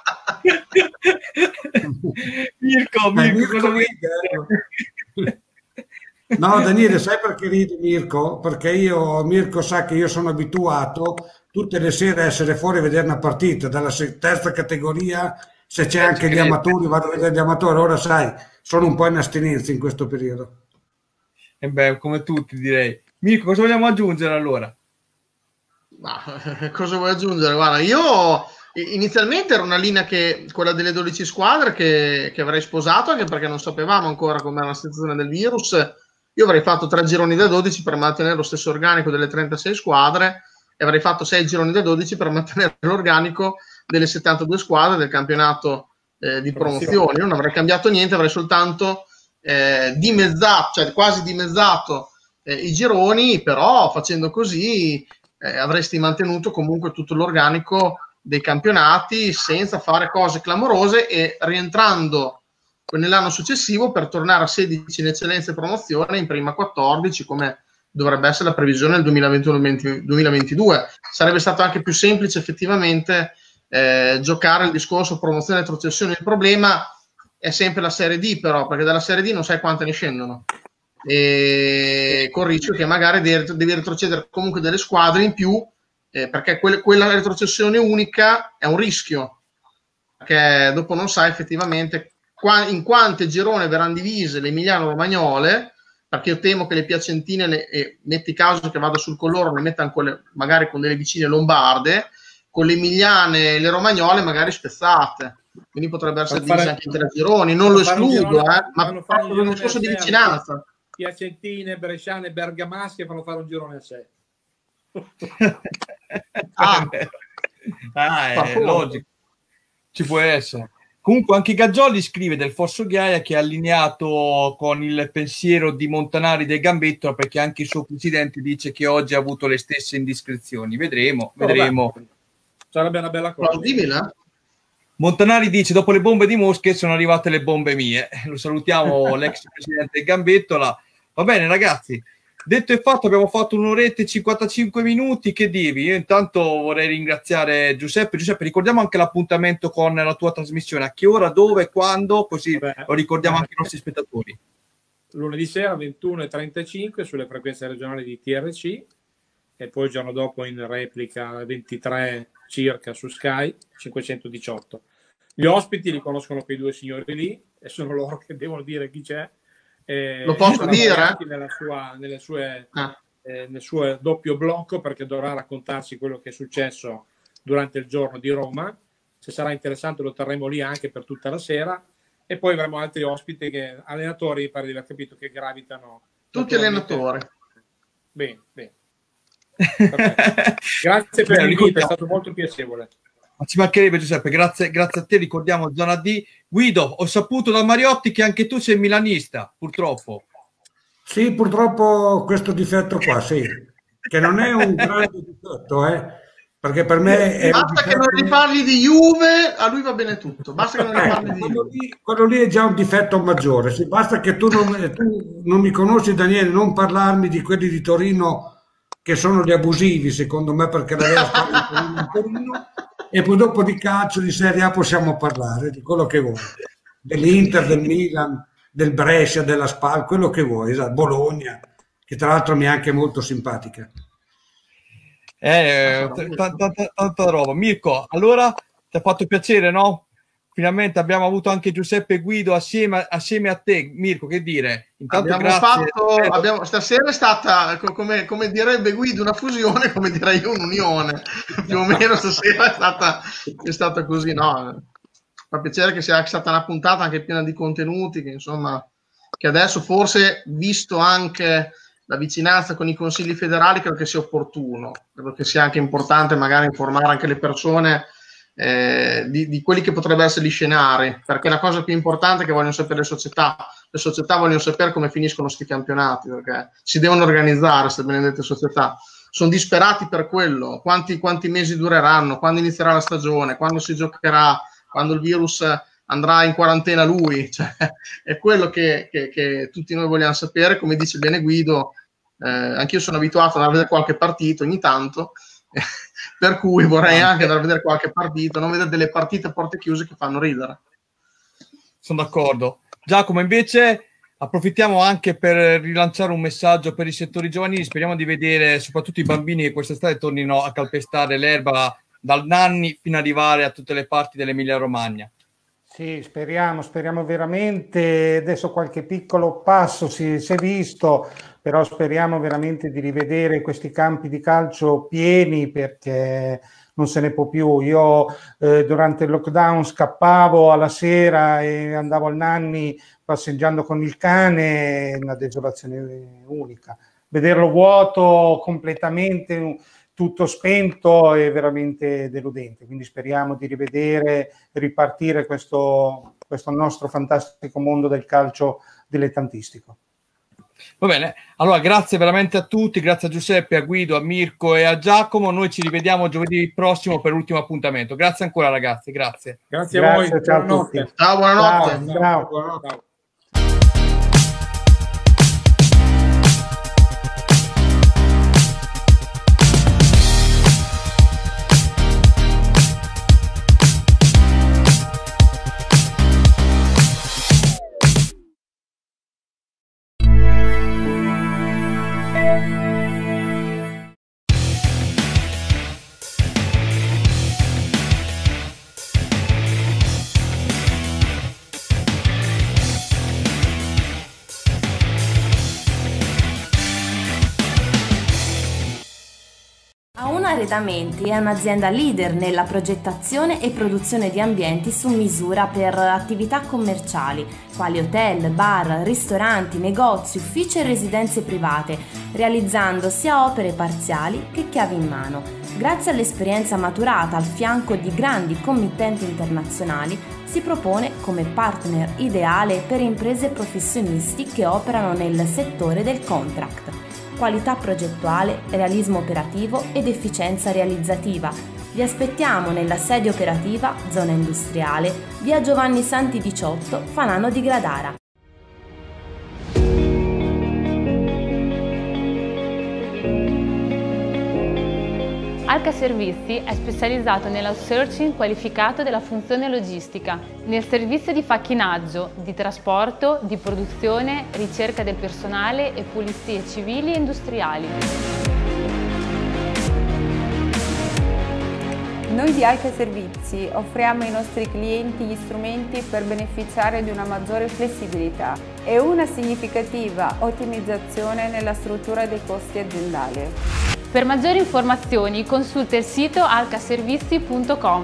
Mirko, cosa vuoi dire? No, Daniele, sai perché ridi Mirko? Perché Mirko sa che io sono abituato tutte le sere a essere fuori a vedere una partita, dalla terza categoria, se c'è anche gli amatori, vado a vedere gli amatori, ora sai, sono un po' in astinenza in questo periodo. E beh, come tutti direi. Mirko, cosa vogliamo aggiungere allora? Ma cosa vuoi aggiungere? Guarda, io inizialmente era una linea quella delle 12 squadre che avrei sposato, anche perché non sapevamo ancora com'era la situazione del virus. Io avrei fatto 3 gironi da 12 per mantenere lo stesso organico delle 36 squadre e avrei fatto 6 gironi da 12 per mantenere l'organico delle 72 squadre del campionato di promozione. Io non avrei cambiato niente, avrei soltanto dimezzato, cioè quasi dimezzato i gironi, però facendo così avresti mantenuto comunque tutto l'organico dei campionati senza fare cose clamorose e rientrando nell'anno successivo per tornare a 16 in eccellenza e promozione, in prima 14, come dovrebbe essere la previsione del 2021-2022. Sarebbe stato anche più semplice effettivamente giocare il discorso promozione e retrocessione. Il problema è sempre la Serie D, però, perché dalla Serie D non sai quante ne scendono, e con il rischio che magari devi retrocedere comunque delle squadre in più, perché quella retrocessione unica è un rischio, perché dopo non sai effettivamente in quante girone verranno divise le emiliano-romagnole, perché io temo che le piacentine, metti caso che vada sul Colloro, le mettano magari con delle vicine lombarde, con le emiliane e le romagnole magari spezzate, quindi potrebbe essere divise anche in 3 gironi, non lo escludo, ma per un discorso di vicinanza. Piacentine, bresciane, bergamasche fanno fare un girone a sé. È logico, ci può essere. Comunque anche Gaggioli scrive del Fosso Ghiaia che è allineato con il pensiero di Montanari del Gambettola, perché anche il suo presidente dice che oggi ha avuto le stesse indiscrezioni. Vedremo. Sarebbe una bella cosa. Montanari dice: dopo le bombe di Mosche sono arrivate le bombe mie. Lo salutiamo, l'ex presidente del Gambettola. Va bene ragazzi, detto e fatto, abbiamo fatto un'oretta e 55 minuti. Che divi? Io intanto vorrei ringraziare Giuseppe. Ricordiamo anche l'appuntamento con la tua trasmissione, a che ora, dove, quando, così lo ricordiamo anche ai nostri spettatori. Lunedì sera 21:35 sulle frequenze regionali di TRC, e poi il giorno dopo in replica alle 23 circa su Sky 518. Gli ospiti li conoscono quei 2 signori lì e sono loro che devono dire chi c'è. Lo posso dire? Nel suo doppio blocco, perché dovrà raccontarci quello che è successo durante il giorno di Roma. Se sarà interessante lo terremo lì anche per tutta la sera, e poi avremo altri ospiti, allenatori, pare di aver capito, che gravitano. Tutti allenatori. Bene. Grazie per l'invito, è stato molto piacevole. Ma ci mancherebbe Giuseppe, grazie a te. Ricordiamo Zona D. Guido, ho saputo da Mariotti che anche tu sei milanista, purtroppo. Sì, purtroppo questo difetto qua, sì. che non è un grande difetto, perché per me è basta che non gli parli di Juve, a lui va bene tutto, basta che non gli parli di Juve. Quello lì è già un difetto maggiore, basta che tu non mi conosci, Daniele, non parlarmi di quelli di Torino che sono gli abusivi secondo me, perché la vera storia di Torino, e poi dopo di calcio, di Serie A possiamo parlare di quello che vuoi, dell'Inter, del Milan, del Brescia, della Spal, quello che vuoi, esatto, Bologna, che tra l'altro mi è anche molto simpatica. Tanta roba. Mirko, allora ti ha fatto piacere, no? Finalmente abbiamo avuto anche Giuseppe e Guido assieme a te. Mirko, che dire? Intanto stasera è stata, come direbbe Guido, una fusione, come direi io, un'unione. Più o meno stasera è stata così, no? Fa piacere che sia stata una puntata anche piena di contenuti, che insomma, che adesso forse, visto anche la vicinanza con i consigli federali, credo che sia opportuno, credo che sia anche importante magari informare anche le persone di quelli che potrebbero essere gli scenari, perché la cosa più importante è che vogliono sapere le società vogliono sapere come finiscono questi campionati, perché si devono organizzare queste benedette società, sono disperati per quello, quanti mesi dureranno, quando inizierà la stagione, quando si giocherà, quando il virus andrà in quarantena lui, cioè, è quello che tutti noi vogliamo sapere. Come dice bene Guido, anch'io sono abituato ad andare a vedere qualche partito ogni tanto, per cui vorrei anche andare a vedere qualche partito, non vedere delle partite a porte chiuse che fanno ridere. Sono d'accordo. Giacomo, invece approfittiamo anche per rilanciare un messaggio per i settori giovanili, speriamo di vedere soprattutto i bambini che quest'estate tornino a calpestare l'erba dal Nanni fino ad arrivare a tutte le parti dell'Emilia Romagna. Sì, speriamo veramente. Adesso qualche piccolo passo si è visto, però speriamo veramente di rivedere questi campi di calcio pieni, perché non se ne può più. Io durante il lockdown scappavo alla sera e andavo al Nanni passeggiando con il cane, una desolazione unica. Vederlo vuoto completamente, tutto spento, è veramente deludente, quindi speriamo di rivedere, ripartire questo nostro fantastico mondo del calcio dilettantistico. Va bene, allora grazie veramente a tutti, grazie a Giuseppe, a Guido, a Mirko e a Giacomo. Noi ci rivediamo giovedì prossimo per l'ultimo appuntamento. Grazie ancora ragazzi, grazie. Grazie a voi, ciao a tutti. Ciao, buonanotte. Ciao. Ciao. Arredamenti è un'azienda leader nella progettazione e produzione di ambienti su misura per attività commerciali, quali hotel, bar, ristoranti, negozi, uffici e residenze private, realizzando sia opere parziali che chiavi in mano. Grazie all'esperienza maturata al fianco di grandi committenti internazionali, si propone come partner ideale per imprese e professionisti che operano nel settore del contract. Qualità progettuale, realismo operativo ed efficienza realizzativa. Vi aspettiamo nella sede operativa, zona industriale, via Giovanni Santi 18, Fanano di Gradara. Alca Servizi è specializzato nell'outsourcing qualificato della funzione logistica, nel servizio di facchinaggio, di trasporto, di produzione, ricerca del personale e pulizie civili e industriali. Noi di Alca Servizi offriamo ai nostri clienti gli strumenti per beneficiare di una maggiore flessibilità e una significativa ottimizzazione nella struttura dei costi aziendali. Per maggiori informazioni consulta il sito alcaservizi.com.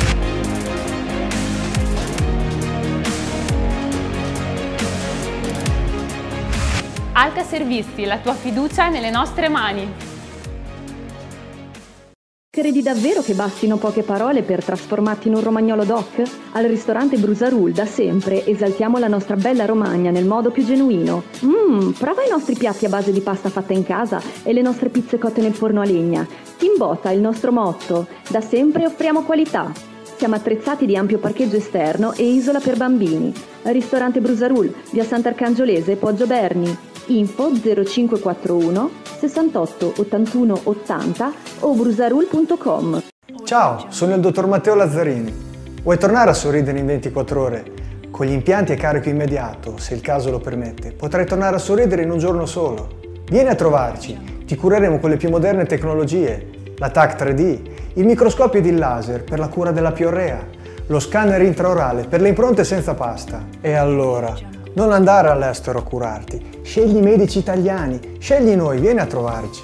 Alca Servizi, la tua fiducia è nelle nostre mani. Credi davvero che bastino poche parole per trasformarti in un romagnolo doc? Al ristorante Brusarul da sempre esaltiamo la nostra bella Romagna nel modo più genuino. Prova i nostri piatti a base di pasta fatta in casa e le nostre pizze cotte nel forno a legna. Ti imbotta il nostro motto: da sempre offriamo qualità. Siamo attrezzati di ampio parcheggio esterno e isola per bambini. Ristorante Brusarul, via Sant'Arcangiolese, Poggio Berni. Info 0541 68 81 80 o brusarul.com. Ciao, sono il dottor Matteo Lazzarini. Vuoi tornare a sorridere in 24 ore? Con gli impianti a carico immediato, se il caso lo permette, potrai tornare a sorridere in un giorno solo. Vieni a trovarci, ti cureremo con le più moderne tecnologie, la TAC 3D, il microscopio di laser per la cura della piorrea, lo scanner intraorale per le impronte senza pasta. E allora, non andare all'estero a curarti, scegli i medici italiani, scegli noi, vieni a trovarci.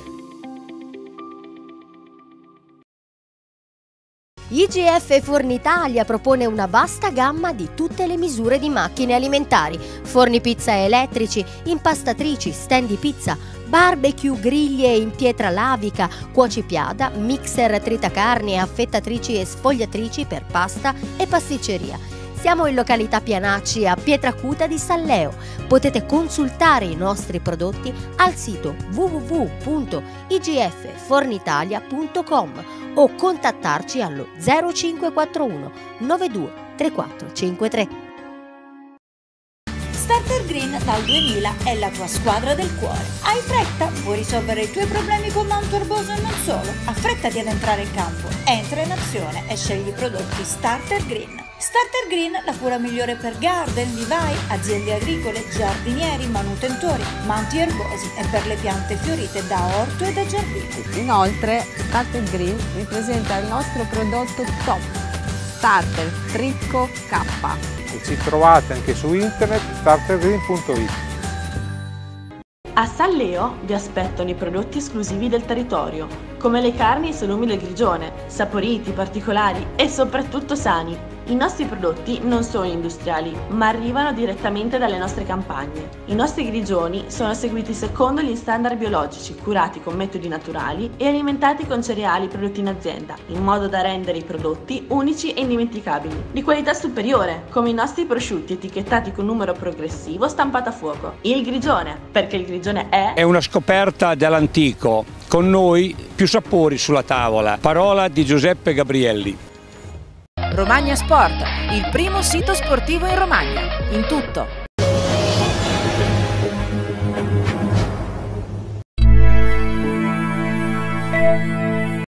IGF Fornitalia propone una vasta gamma di tutte le misure di macchine alimentari, forni pizza elettrici, impastatrici, stand di pizza, barbecue, griglie in pietra lavica, cuocipiada, mixer tritacarni, affettatrici e sfogliatrici per pasta e pasticceria. Siamo in località Pianacci a Pietracuta di Salleo. Potete consultare i nostri prodotti al sito www.igffornitalia.com o contattarci allo 0541 92 3453. Starter Green dal 2000 è la tua squadra del cuore. Hai fretta? Vuoi risolvere i tuoi problemi con manto erboso e non solo? Affrettati ad entrare in campo. Entra in azione e scegli i prodotti Starter Green. Starter Green, la cura migliore per garden, vivai, aziende agricole, giardinieri, manutentori, manti erbosi e per le piante fiorite da orto e da giardino. Inoltre, Starter Green vi presenta il nostro prodotto top, Starter Tricco K. E ci trovate anche su internet startergreen.it. A Salleo vi aspettano i prodotti esclusivi del territorio, come le carni e i salumi del Grigione, saporiti, particolari e soprattutto sani. I nostri prodotti non sono industriali, ma arrivano direttamente dalle nostre campagne. I nostri grigioni sono seguiti secondo gli standard biologici, curati con metodi naturali e alimentati con cereali prodotti in azienda, in modo da rendere i prodotti unici e indimenticabili, di qualità superiore, come i nostri prosciutti etichettati con numero progressivo stampato a fuoco. Il Grigione, perché il Grigione è una scoperta dell'antico. Con noi più sapori sulla tavola. Parola di Giuseppe Gabrielli. Romagna Sport, il primo sito sportivo in Romagna, in tutto.